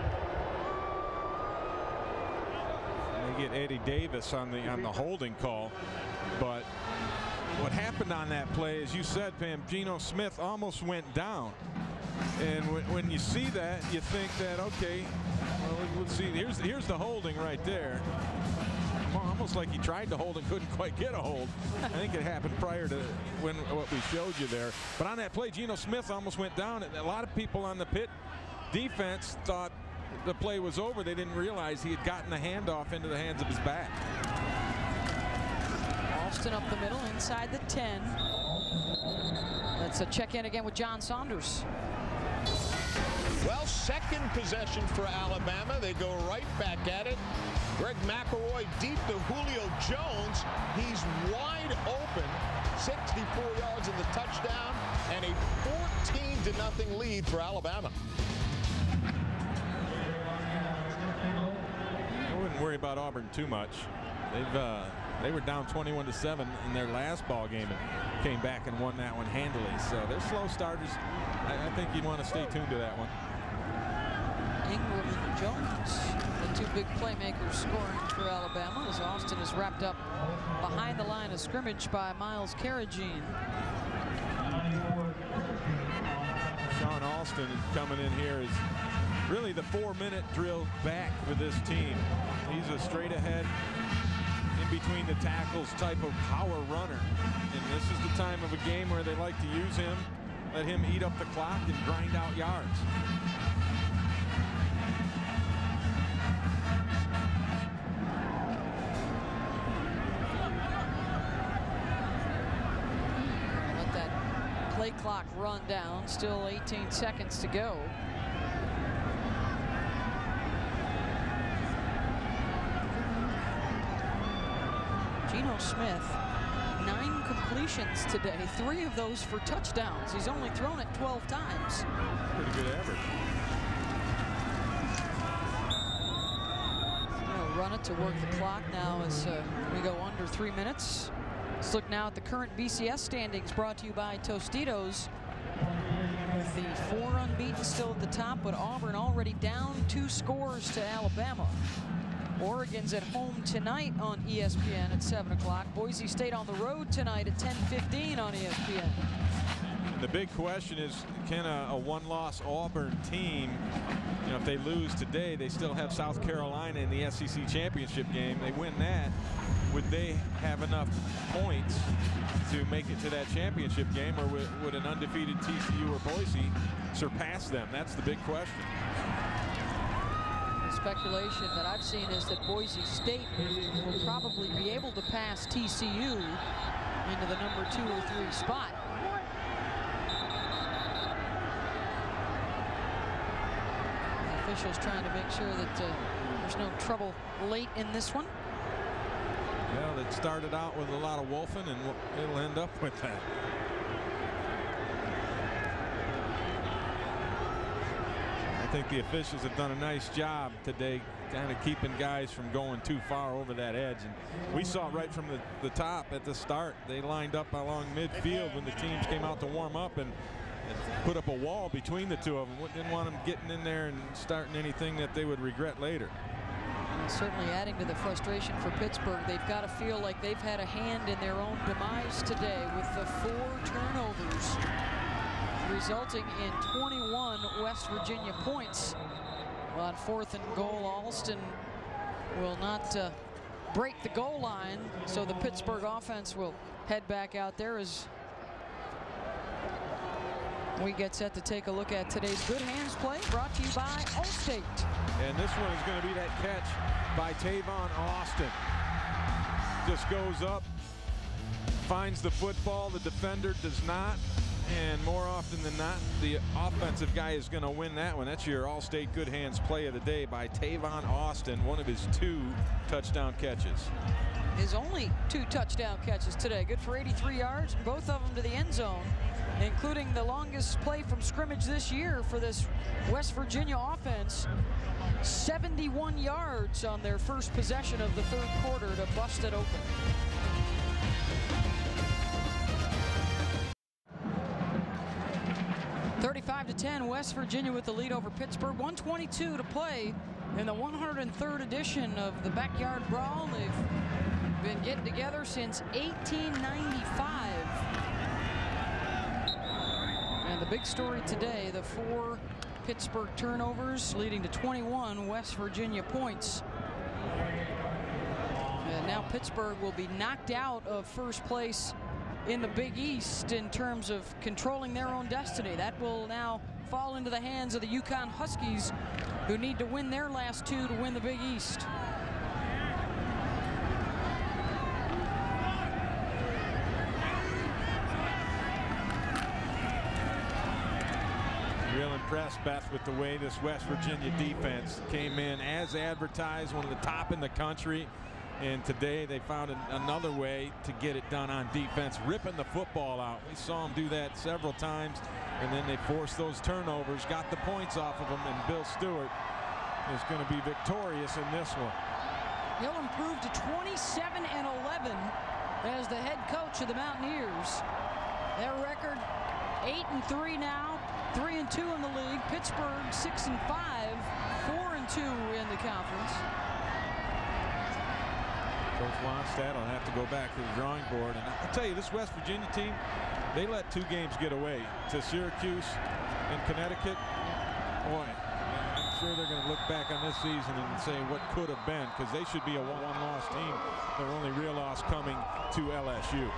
Speaker 2: They get Eddie Davis on the holding call, but what happened on that play, as you said, Pam, Geno Smith almost went down. And when you see that, you think that, okay, well, let's see, here's the holding right there. Almost like he tried to hold and couldn't quite get a hold. I think it happened prior to what we showed you there. But on that play, Geno Smith almost went down. A lot of people on the Pitt defense thought the play was over. They didn't realize he had gotten the handoff into the hands of his back.
Speaker 1: Austin up the middle, inside the 10. Let's check in again with John Saunders.
Speaker 5: Well, second possession for Alabama. They go right back at it. Greg McElroy deep to Julio Jones. He's wide open. 64 yards in the touchdown and a 14-0 lead for Alabama.
Speaker 2: I wouldn't worry about Auburn too much. They were down 21-7 in their last ball game and came back and won that one handily. So they're slow starters. I think you'd want to stay tuned to that one.
Speaker 1: Ingram and Jones, the two big playmakers scoring for Alabama, as Austin is wrapped up behind the line of scrimmage by Miles Carrageen.
Speaker 2: Sean Alston coming in here is really the 4-minute drill back for this team. He's a straight ahead, in between the tackles type of power runner. And this is the time of a game where they like to use him, let him eat up the clock and grind out yards.
Speaker 1: Let that play clock run down. Still 18 seconds to go. Geno Smith, 9 completions today, 3 of those for touchdowns. He's only thrown it 12 times.
Speaker 2: Pretty good average.
Speaker 1: They'll run it to work the clock now as we go under 3 minutes. Let's look now at the current BCS standings, brought to you by Tostitos. With the 4 unbeaten still at the top, but Auburn already down 2 scores to Alabama. Oregon's at home tonight on ESPN at 7 o'clock. Boise State on the road tonight at 10:15 on ESPN.
Speaker 2: The big question is, can a one-loss Auburn team, you know, if they lose today, they still have South Carolina in the SEC championship game. They win that, would they have enough points to make it to that championship game, or would an undefeated TCU or Boise surpass them? That's the big question.
Speaker 1: Speculation that I've seen is that Boise State will probably be able to pass TCU into the number 2 or 3 spot. The officials trying to make sure that there's no trouble late in this one.
Speaker 2: Well, it started out with a lot of wolfing, and it'll end up with that. I think the officials have done a nice job today kind of keeping guys from going too far over that edge. And we saw right from the top at the start, they lined up along midfield when the teams came out to warm up and put up a wall between the two of them. Didn't want them getting in there and starting anything that they would regret later.
Speaker 1: And certainly adding to the frustration for Pittsburgh. They've got to feel like they've had a hand in their own demise today with the 4 turnovers, resulting in 21 West Virginia points. Well, on 4th and goal, Alston will not break the goal line, so the Pittsburgh offense will head back out there as we get set to take a look at today's Good Hands play, brought to you by Allstate.
Speaker 2: And this one is going to be that catch by Tavon Austin. Just goes up, finds the football, the defender does not. And more often than not, the offensive guy is going to win that one. That's your Allstate Good Hands play of the day by Tavon Austin, one of his 2 touchdown catches.
Speaker 1: His only 2 touchdown catches today. Good for 83 yards, both of them to the end zone, including the longest play from scrimmage this year for this West Virginia offense. 71 yards on their first possession of the 3rd quarter to bust it open. (35-10), West Virginia with the lead over Pittsburgh. 1:22 to play in the 103rd edition of the Backyard Brawl. They've been getting together since 1895. And the big story today, the 4 Pittsburgh turnovers leading to 21 West Virginia points. And now Pittsburgh will be knocked out of first place in the Big East in terms of controlling their own destiny. That will now fall into the hands of the UConn Huskies, who need to win their last 2 to win the Big East.
Speaker 2: impressed, Beth, with the way this West Virginia defense came in as advertised, one of the top in the country. And today they found another way to get it done on defense, ripping the football out. We saw them do that several times, and then they forced those turnovers, got the points off of them, and Bill Stewart is going to be victorious in this one.
Speaker 1: He'll improve to 27-11 as the head coach of the Mountaineers. Their record 8-3 now, 3-2 in the league. Pittsburgh 6-5, 4-2 in the conference.
Speaker 2: Coach Wannstedt will have to go back to the drawing board. And I'll tell you, this West Virginia team, they let 2 games get away to Syracuse and Connecticut. Boy, I'm sure they're going to look back on this season and say what could have been, because they should be a one-loss team. Their only real loss coming to LSU.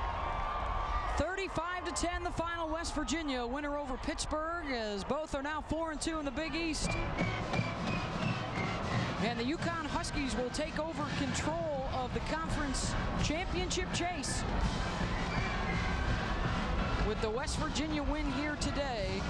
Speaker 1: 35-10 the final. West Virginia winner over Pittsburgh, as both are now 4-2 in the Big East. And the UConn Huskies will take over control of the conference championship chase with the West Virginia win here today.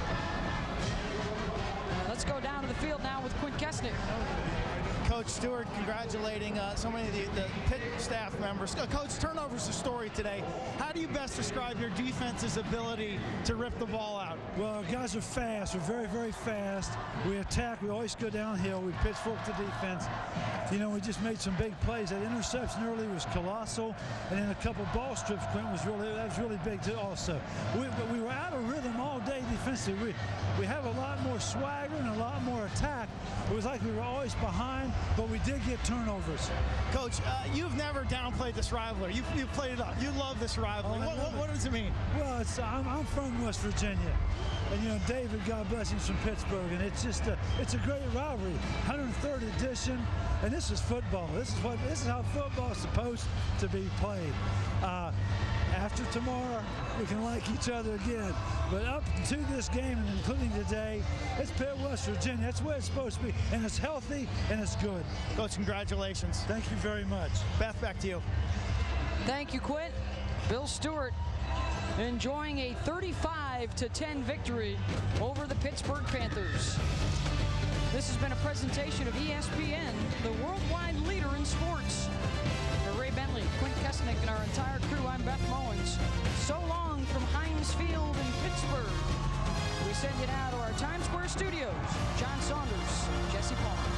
Speaker 1: Let's go down to the field now with Quint Kesnick.
Speaker 4: Coach Stewart congratulating so many of the Pitt staff members. Coach, turnovers the story today. How do you best describe your defense's ability to rip the ball out?
Speaker 9: Well, our guys are fast. We're very, very fast. We attack. We always go downhill. We pitchfork the defense. You know, we just made some big plays. That interception early was colossal, and then a couple ball strips, Quint, was really big too also. We were out of rhythm all day defensively. We have a lot more swagger and a lot more attack. It was like we were always behind, but we did get turnovers.
Speaker 4: Coach, you've never downplayed this rivalry. You've played it up. You love this rivalry. What does it mean?
Speaker 9: Well, I'm from West Virginia. And, you know, David, God bless him, from Pittsburgh. And it's just it's a great rivalry. 103rd edition. And this is football. This is how football is supposed to be played. After tomorrow, we can like each other again. But up to this game, and including today, it's Pitt, West Virginia. That's where it's supposed to be. And it's healthy, and it's good.
Speaker 4: Coach, congratulations.
Speaker 9: Thank you very much.
Speaker 4: Beth, back to you.
Speaker 1: Thank you, Quint. Bill Stewart enjoying a 35-10 victory over the Pittsburgh Panthers. This has been a presentation of ESPN, the worldwide leader in sports. For Ray Bentley, Quint Kesnick, and our entire crew, I'm Beth Mowins. So long from Heinz Field in Pittsburgh. We send you now to our Times Square studios. John Saunders, Jesse Palmer.